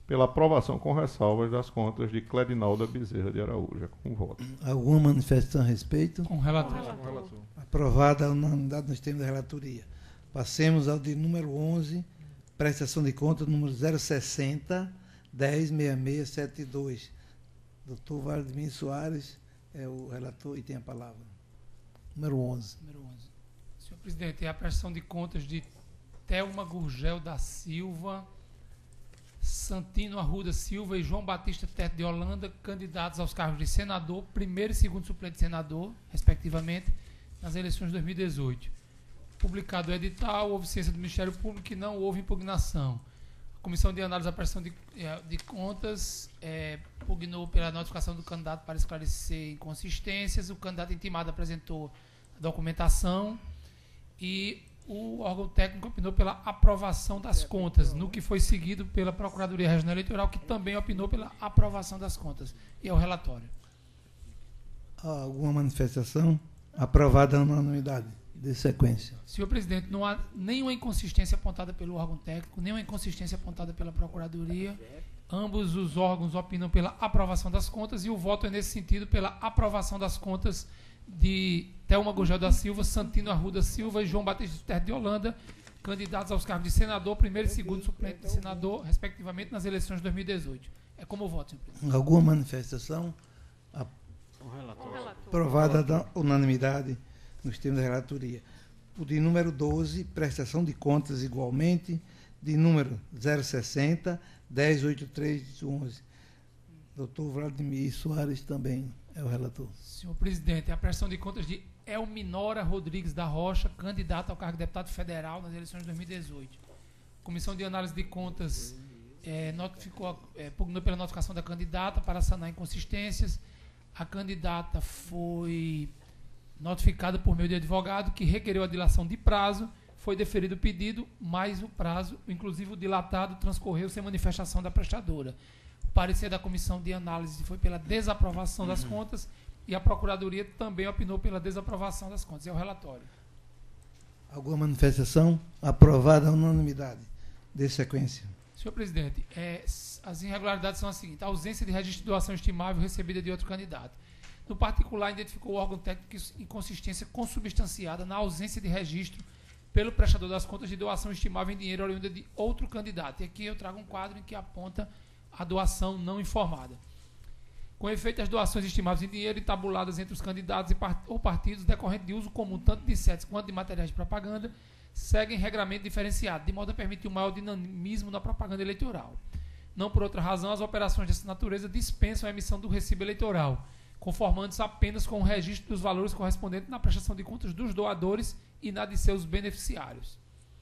pela aprovação com ressalvas das contas de Cledinalda Bezerra de Araújo. É com voto. Alguma manifestação a respeito? Com o relator. Com o relator. Aprovada a unanimidade nos termos da relatoria. Passemos ao de número onze, prestação de contas número zero sessenta, dez seis seis sete dois. Doutor Vladimir Soares é o relator e tem a palavra. Número onze. Número onze. Senhor presidente, é a prestação de contas de Thelma Gurgel da Silva, Santino Arruda Silva e João Batista Teto de Holanda, candidatos aos cargos de senador, primeiro e segundo suplente de senador, respectivamente, nas eleições de dois mil e dezoito. Publicado o edital, houve ciência do Ministério Público e não houve impugnação. A Comissão de Análise da Prestação de, de Contas é, pugnou pela notificação do candidato para esclarecer inconsistências. O candidato intimado apresentou a documentação e o órgão técnico opinou pela aprovação das contas, no que foi seguido pela Procuradoria Regional Eleitoral, que também opinou pela aprovação das contas. E é o relatório. Alguma manifestação? Aprovada a unanimidade. De sequência. Senhor presidente, não há nenhuma inconsistência apontada pelo órgão técnico, nenhuma inconsistência apontada pela Procuradoria. Ambos os órgãos opinam pela aprovação das contas e o voto é nesse sentido pela aprovação das contas de Thelma Gurgel da Silva, Santino Arruda Silva e João Batista Teto de Holanda, candidatos aos cargos de senador, primeiro e segundo suplente de senador, respectivamente, nas eleições de dois mil e dezoito. É como voto, senhor presidente. Alguma manifestação? Aprovada a unanimidade nos termos da relatoria. O de número doze, prestação de contas igualmente, de número zero sessenta, dez oitenta e três onze. Doutor Vladimir Soares também é o relator. Senhor presidente, a prestação de contas de Elminora Rodrigues da Rocha, candidata ao cargo de deputado federal nas eleições de dois mil e dezoito. A Comissão de Análise de Contas é, notificou, é, pugnou pela notificação da candidata para sanar inconsistências. A candidata foi notificada por meio de advogado que requereu a dilação de prazo, foi deferido o pedido, mas o prazo, inclusive o dilatado, transcorreu sem manifestação da prestadora. O parecer da Comissão de Análise foi pela desaprovação das contas e a Procuradoria também opinou pela desaprovação das contas. É o relatório. Alguma manifestação? Aprovada a unanimidade. De sequência. Senhor presidente, é, as irregularidades são as seguintes. A ausência de registro de doação estimável recebida de outro candidato. No particular, identificou o órgão técnico inconsistência consubstanciada na ausência de registro pelo prestador das contas de doação estimável em dinheiro oriunda de outro candidato. E aqui eu trago um quadro em que aponta a doação não informada. Com efeito, as doações estimáveis em dinheiro e tabuladas entre os candidatos e part ou partidos decorrente de uso comum tanto de sets quanto de materiais de propaganda seguem regramento diferenciado, de modo a permitir um maior dinamismo na propaganda eleitoral. Não por outra razão, as operações dessa natureza dispensam a emissão do recibo eleitoral, conformando-se apenas com o registro dos valores correspondentes na prestação de contas dos doadores e na de seus beneficiários.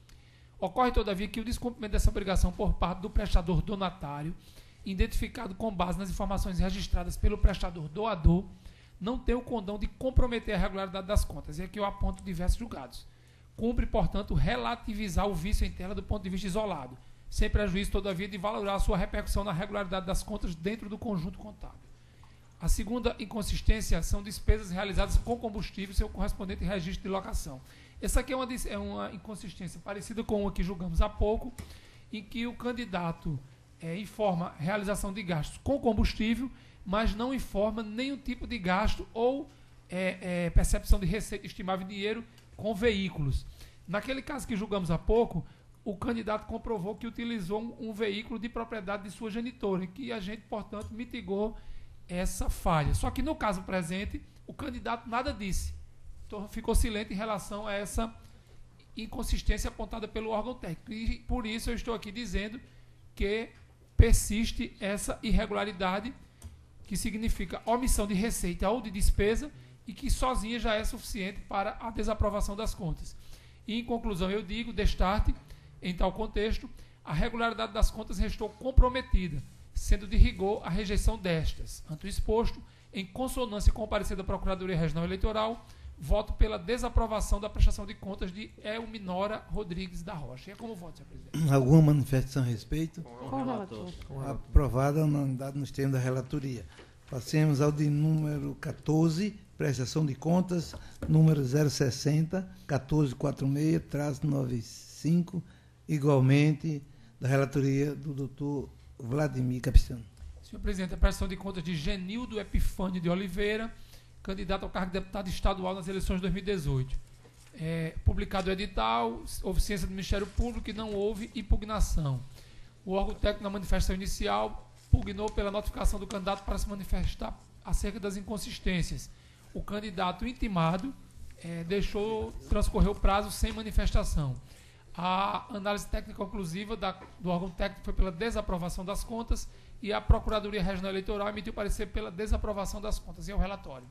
Ocorre, todavia, que o descumprimento dessa obrigação por parte do prestador donatário, identificado com base nas informações registradas pelo prestador doador, não tem o condão de comprometer a regularidade das contas. E aqui eu aponto diversos julgados. Cumpre, portanto, relativizar o vício em tela do ponto de vista isolado, sem prejuízo, todavia, de valorar a sua repercussão na regularidade das contas dentro do conjunto contábil. A segunda inconsistência são despesas realizadas com combustível e seu correspondente registro de locação. Essa aqui é uma, é uma inconsistência parecida com a que julgamos há pouco, em que o candidato é, informa a realização de gastos com combustível, mas não informa nenhum tipo de gasto ou é, é, percepção de receita estimável em dinheiro com veículos. Naquele caso que julgamos há pouco, o candidato comprovou que utilizou um, um veículo de propriedade de sua genitora, e que a gente, portanto, mitigou essa falha. Só que no caso presente, o candidato nada disse. Então, ficou silente em relação a essa inconsistência apontada pelo órgão técnico. E por isso eu estou aqui dizendo que persiste essa irregularidade, que significa omissão de receita ou de despesa, e que sozinha já é suficiente para a desaprovação das contas. E, em conclusão, eu digo, destarte, em tal contexto, a regularidade das contas restou comprometida, sendo de rigor a rejeição destas. Ante o exposto, em consonância com o parecer da Procuradoria Regional Eleitoral, voto pela desaprovação da prestação de contas de Elminora Rodrigues da Rocha. E é como voto, senhor presidente. Alguma manifestação a respeito? Com o relator. Aprovada a unanimidade nos termos da relatoria. Passemos ao de número quatorze, prestação de contas, número zero sessenta, um quatro quatro seis, noventa e cinco, igualmente da relatoria do doutor Vladimir Capistrano. Senhor presidente, a prestação de contas de Genildo Epifânio de Oliveira, candidato ao cargo de deputado estadual nas eleições de dois mil e dezoito. É, publicado o edital, houve ciência do Ministério Público e não houve impugnação. O órgão técnico na manifestação inicial pugnou pela notificação do candidato para se manifestar acerca das inconsistências. O candidato intimado é, deixou transcorrer o prazo sem manifestação. A análise técnica conclusiva da, do órgão técnico foi pela desaprovação das contas e a Procuradoria Regional Eleitoral emitiu parecer pela desaprovação das contas. E é o relatório.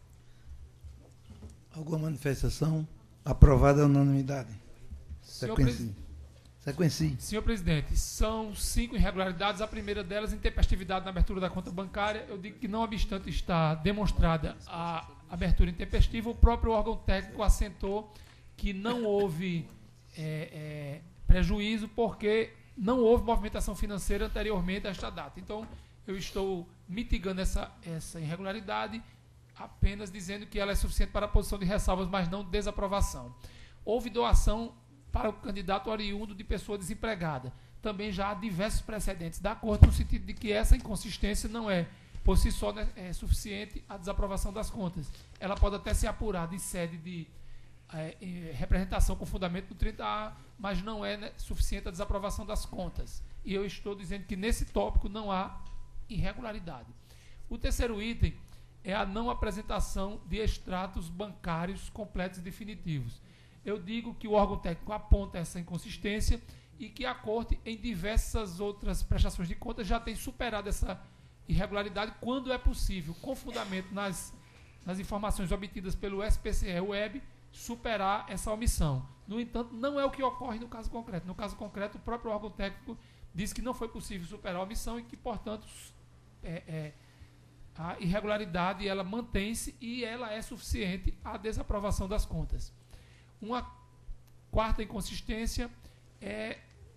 Alguma manifestação? Aprovada a unanimidade. Senhor, Sequencie. Sequencie. Senhor presidente, são cinco irregularidades. A primeira delas, intempestividade na abertura da conta bancária. Eu digo que, não obstante estar demonstrada a abertura intempestiva, o próprio órgão técnico assentou que não houve é, é, prejuízo porque não houve movimentação financeira anteriormente a esta data. Então, eu estou mitigando essa, essa irregularidade, apenas dizendo que ela é suficiente para a posição de ressalvas, mas não desaprovação. Houve doação para o candidato oriundo de pessoa desempregada. Também já há diversos precedentes da Corte, no sentido de que essa inconsistência não é, por si só, né, é suficiente à desaprovação das contas. Ela pode até ser apurada em sede de é, em representação com fundamento do trinta A, mas não é, né, suficiente à desaprovação das contas. E eu estou dizendo que nesse tópico não há irregularidade. O terceiro item é a não apresentação de extratos bancários completos e definitivos. Eu digo que o órgão técnico aponta essa inconsistência e que a Corte, em diversas outras prestações de contas, já tem superado essa irregularidade quando é possível, com fundamento nas, nas informações obtidas pelo S P C E-Web, superar essa omissão. No entanto, não é o que ocorre no caso concreto. No caso concreto, o próprio órgão técnico diz que não foi possível superar a omissão e que, portanto, é, é, a irregularidade ela mantém-se e ela é suficiente à desaprovação das contas. Uma quarta inconsistência é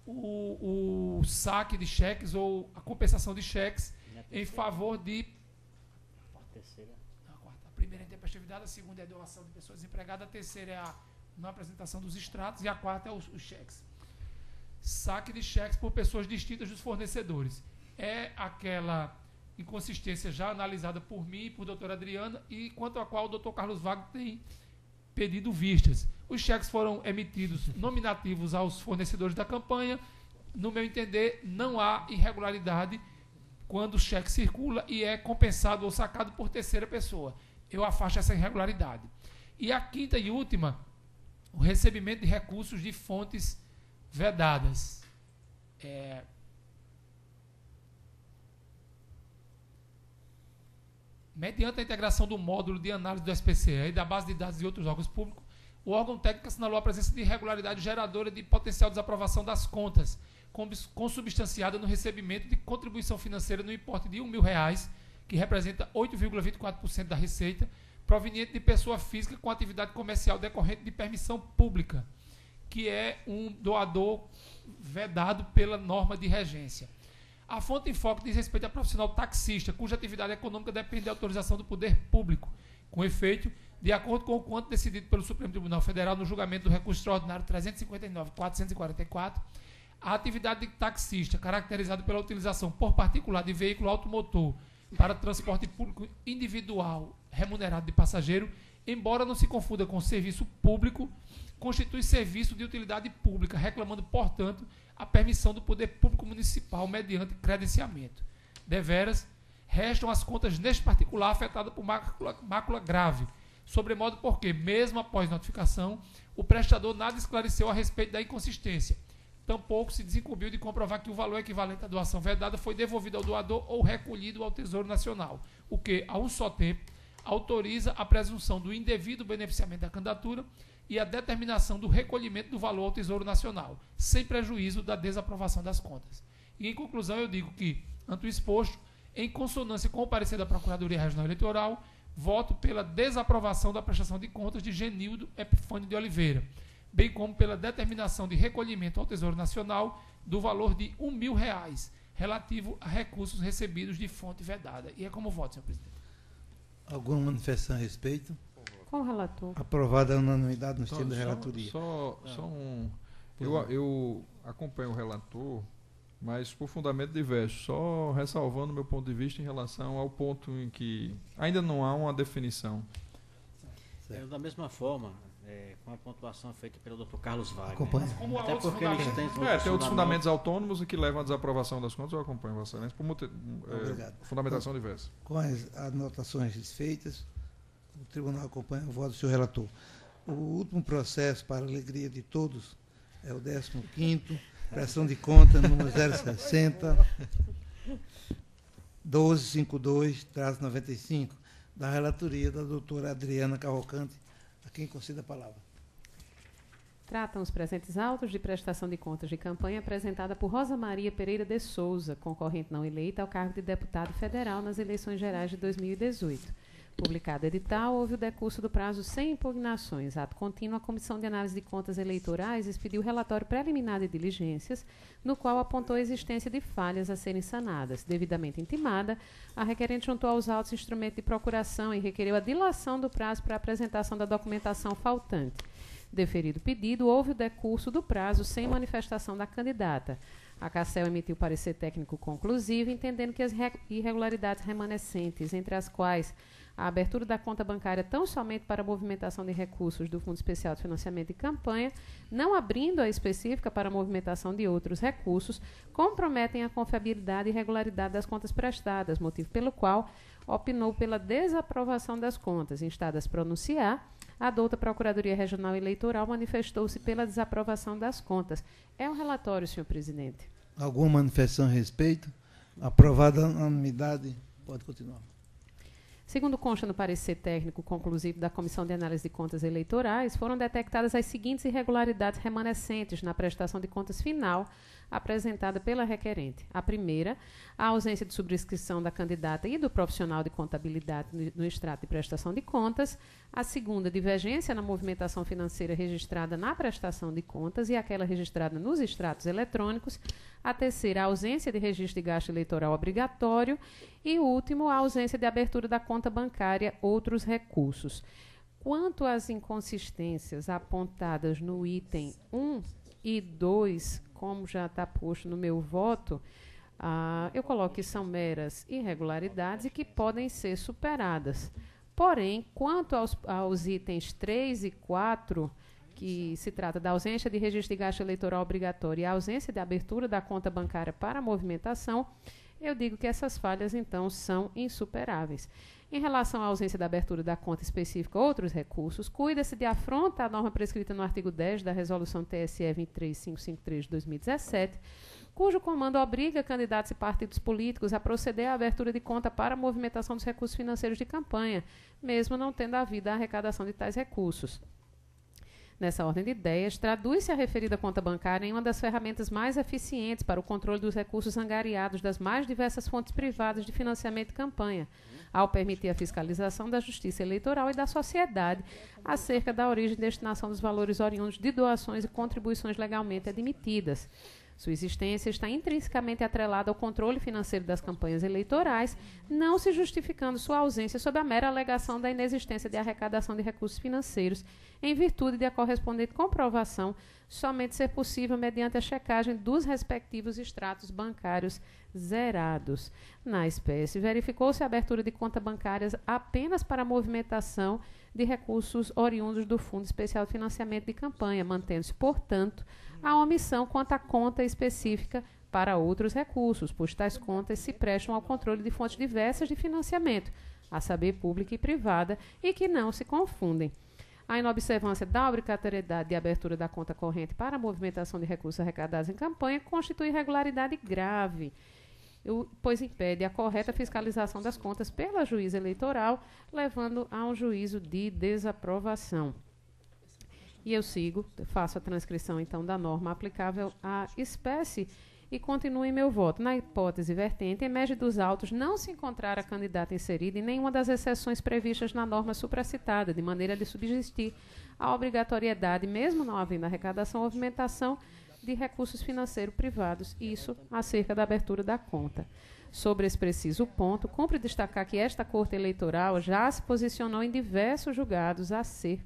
o, o saque de cheques ou a compensação de cheques em favor de... A terceira. A, quarta, a primeira é a intempestividade, a segunda é a doação de pessoas desempregadas, a terceira é a não apresentação dos extratos e a quarta é os, os cheques. Saque de cheques por pessoas distintas dos fornecedores. É aquela inconsistência já analisada por mim e por doutora Adriana e quanto a qual o doutor Carlos Wagner tem pedido vistas. Os cheques foram emitidos nominativos aos fornecedores da campanha. No meu entender, não há irregularidade quando o cheque circula e é compensado ou sacado por terceira pessoa. Eu afasto essa irregularidade. E a quinta e última, o recebimento de recursos de fontes vedadas. É, mediante a integração do módulo de análise do S P C E e da base de dados de outros órgãos públicos, o órgão técnico assinalou a presença de irregularidade geradora de potencial desaprovação das contas, consubstanciada no recebimento de contribuição financeira no importe de um mil reais, que representa oito vírgula vinte e quatro por cento da receita, proveniente de pessoa física com atividade comercial decorrente de permissão pública, que é um doador vedado pela norma de regência. A fonte em foco diz respeito a profissional taxista, cuja atividade econômica depende da autorização do poder público. Com efeito, de acordo com o quanto decidido pelo Supremo Tribunal Federal no julgamento do recurso extraordinário trezentos e cinquenta e nove ponto quatrocentos e quarenta e quatro, a atividade de taxista, caracterizada pela utilização por particular de veículo automotor para transporte público individual remunerado de passageiro, embora não se confunda com serviço público, constitui serviço de utilidade pública, reclamando, portanto, a permissão do poder público municipal mediante credenciamento. Deveras, restam as contas neste particular afetadas por mácula, mácula grave, sobremodo porque, mesmo após notificação, o prestador nada esclareceu a respeito da inconsistência. Tampouco se desincumbiu de comprovar que o valor equivalente à doação vedada foi devolvido ao doador ou recolhido ao Tesouro Nacional, o que, a um só tempo, autoriza a presunção do indevido beneficiamento da candidatura e a determinação do recolhimento do valor ao Tesouro Nacional, sem prejuízo da desaprovação das contas. E, em conclusão, eu digo que, ante o exposto, em consonância com o parecer da Procuradoria Regional Eleitoral, voto pela desaprovação da prestação de contas de Genildo Epifânio de Oliveira, bem como pela determinação de recolhimento ao Tesouro Nacional do valor de um mil reais, relativo a recursos recebidos de fonte vedada. E é como voto, senhor presidente. Alguma manifestação a respeito? Com o relator. Aprovada a unanimidade no Só- estilo da só- relatoria. Só, só um. Pois Eu, não. eu acompanho o relator, mas por fundamento diverso, só ressalvando o meu ponto de vista em relação ao ponto em que ainda não há uma definição. É, da mesma forma, é, com a pontuação feita pelo doutor Carlos Wagner. Acompanha. Como Até porque eles têm É, tem outros fundamentos autônomos e que levam à desaprovação das contas, eu acompanho, Vossa Excelência, por multi- Obrigado. é, fundamentação diversa. Com as anotações feitas, o tribunal acompanha o voto do senhor relator. O último processo, para a alegria de todos, é o décimo quinto, prestação de conta, número zero sessenta, doze cinquenta e dois, noventa e cinco, da relatoria da doutora Adriana Cavalcante, a quem conceda a palavra. Tratam os presentes autos de prestação de contas de campanha apresentada por Rosa Maria Pereira de Souza, concorrente não eleita ao cargo de deputado federal nas eleições gerais de dois mil e dezoito. Publicado edital, houve o decurso do prazo sem impugnações. Ato contínuo, a Comissão de Análise de Contas Eleitorais expediu relatório preliminar de diligências, no qual apontou a existência de falhas a serem sanadas. Devidamente intimada, a requerente juntou aos autos instrumento de procuração e requereu a dilação do prazo para a apresentação da documentação faltante. Deferido o pedido, houve o decurso do prazo sem manifestação da candidata. A CACEL emitiu parecer técnico conclusivo, entendendo que as irregularidades remanescentes, entre as quais a abertura da conta bancária tão somente para a movimentação de recursos do Fundo Especial de Financiamento de Campanha, não abrindo a específica para a movimentação de outros recursos, comprometem a confiabilidade e regularidade das contas prestadas, motivo pelo qual opinou pela desaprovação das contas. Instada a se pronunciar, a douta Procuradoria Regional Eleitoral manifestou-se pela desaprovação das contas. É um relatório, senhor presidente. Alguma manifestação a respeito? Aprovada a unanimidade. Pode continuar. Segundo consta no parecer técnico conclusivo da Comissão de Análise de Contas Eleitorais, foram detectadas as seguintes irregularidades remanescentes na prestação de contas final apresentada pela requerente. A primeira, a ausência de subscrição da candidata e do profissional de contabilidade no, no extrato de prestação de contas. A segunda, divergência na movimentação financeira registrada na prestação de contas e aquela registrada nos extratos eletrônicos. A terceira, a ausência de registro de gasto eleitoral obrigatório. E o último, a ausência de abertura da conta bancária, outros recursos. Quanto às inconsistências apontadas no item um e dois, como já está posto no meu voto, ah, eu coloco que são meras irregularidades e que podem ser superadas. Porém, quanto aos, aos itens três e quatro, que se trata da ausência de registro de gasto eleitoral obrigatório e a ausência de abertura da conta bancária para a movimentação, eu digo que essas falhas, então, são insuperáveis. Em relação à ausência da abertura da conta específica ou outros recursos, cuida-se de afronta à norma prescrita no artigo dez da Resolução T S E vinte e três mil quinhentos e cinquenta e três de dois mil e dezessete, cujo comando obriga candidatos e partidos políticos a proceder à abertura de conta para a movimentação dos recursos financeiros de campanha, mesmo não tendo havido a arrecadação de tais recursos. Nessa ordem de ideias, traduz-se a referida conta bancária em uma das ferramentas mais eficientes para o controle dos recursos angariados das mais diversas fontes privadas de financiamento de campanha, ao permitir a fiscalização da Justiça Eleitoral e da sociedade acerca da origem e destinação dos valores oriundos de doações e contribuições legalmente admitidas. Sua existência está intrinsecamente atrelada ao controle financeiro das campanhas eleitorais, não se justificando sua ausência sob a mera alegação da inexistência de arrecadação de recursos financeiros, em virtude de a correspondente comprovação somente ser possível mediante a checagem dos respectivos extratos bancários zerados. Na espécie, verificou-se a abertura de conta bancárias apenas para a movimentação de recursos oriundos do Fundo Especial de Financiamento de Campanha, mantendo-se, portanto, a omissão quanto à conta específica para outros recursos, pois tais contas se prestam ao controle de fontes diversas de financiamento, a saber, pública e privada, e que não se confundem. A inobservância da obrigatoriedade de abertura da conta corrente para a movimentação de recursos arrecadados em campanha constitui irregularidade grave, pois impede a correta fiscalização das contas pela juíza eleitoral, levando a um juízo de desaprovação. E eu sigo, faço a transcrição, então, da norma aplicável à espécie e continuo em meu voto. Na hipótese vertente, emerge dos autos não se encontrar a candidata inserida em nenhuma das exceções previstas na norma supracitada, de maneira de subsistir a obrigatoriedade, mesmo não havendo arrecadação ou movimentação de recursos financeiros privados, isso acerca da abertura da conta. Sobre esse preciso ponto, cumpre destacar que esta Corte Eleitoral já se posicionou em diversos julgados acerca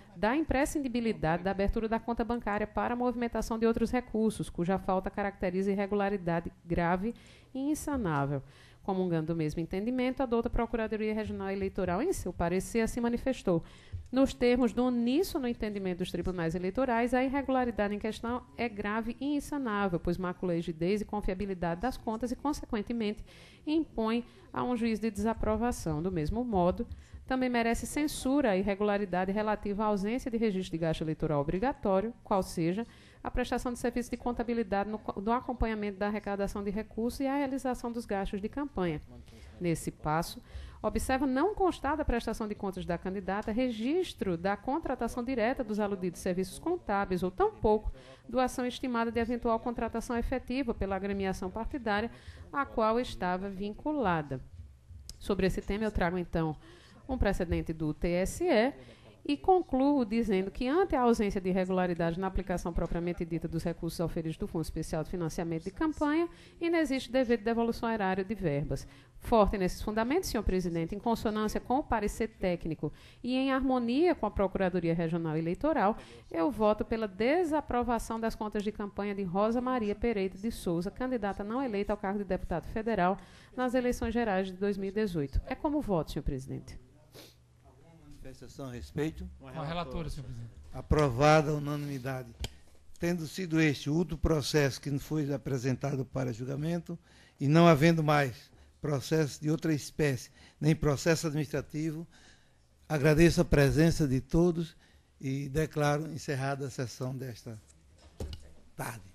da imprescindibilidade da abertura da conta bancária para a movimentação de outros recursos, cuja falta caracteriza irregularidade grave e insanável. Comungando do mesmo entendimento, a douta Procuradoria Regional Eleitoral, em seu parecer, assim manifestou. Nos termos do uníssono entendimento dos tribunais eleitorais, a irregularidade em questão é grave e insanável, pois macula a rigidez e confiabilidade das contas e, consequentemente, impõe a um juízo de desaprovação. Do mesmo modo, também merece censura a irregularidade relativa à ausência de registro de gasto eleitoral obrigatório, qual seja a prestação de serviço de contabilidade no, no acompanhamento da arrecadação de recursos e a realização dos gastos de campanha. Nesse passo, observa não constar da prestação de contas da candidata registro da contratação direta dos aludidos serviços contábeis ou tampouco doação estimada de eventual contratação efetiva pela agremiação partidária a qual estava vinculada. Sobre esse tema, eu trago, então, um precedente do T S E e concluo dizendo que, ante a ausência de irregularidade na aplicação propriamente dita dos recursos auferidos do Fundo Especial de Financiamento de Campanha, inexiste dever de devolução erária de verbas. Forte nesses fundamentos, senhor presidente, em consonância com o parecer técnico e em harmonia com a Procuradoria Regional Eleitoral, eu voto pela desaprovação das contas de campanha de Rosa Maria Pereira de Souza, candidata não eleita ao cargo de deputado federal nas eleições gerais de dois mil e dezoito. É como voto, senhor presidente. Manifestação a respeito. Com a relatora, senhor presidente. Aprovada a unanimidade. Tendo sido este o último processo que foi apresentado para julgamento e não havendo mais processo de outra espécie, nem processo administrativo, agradeço a presença de todos e declaro encerrada a sessão desta tarde.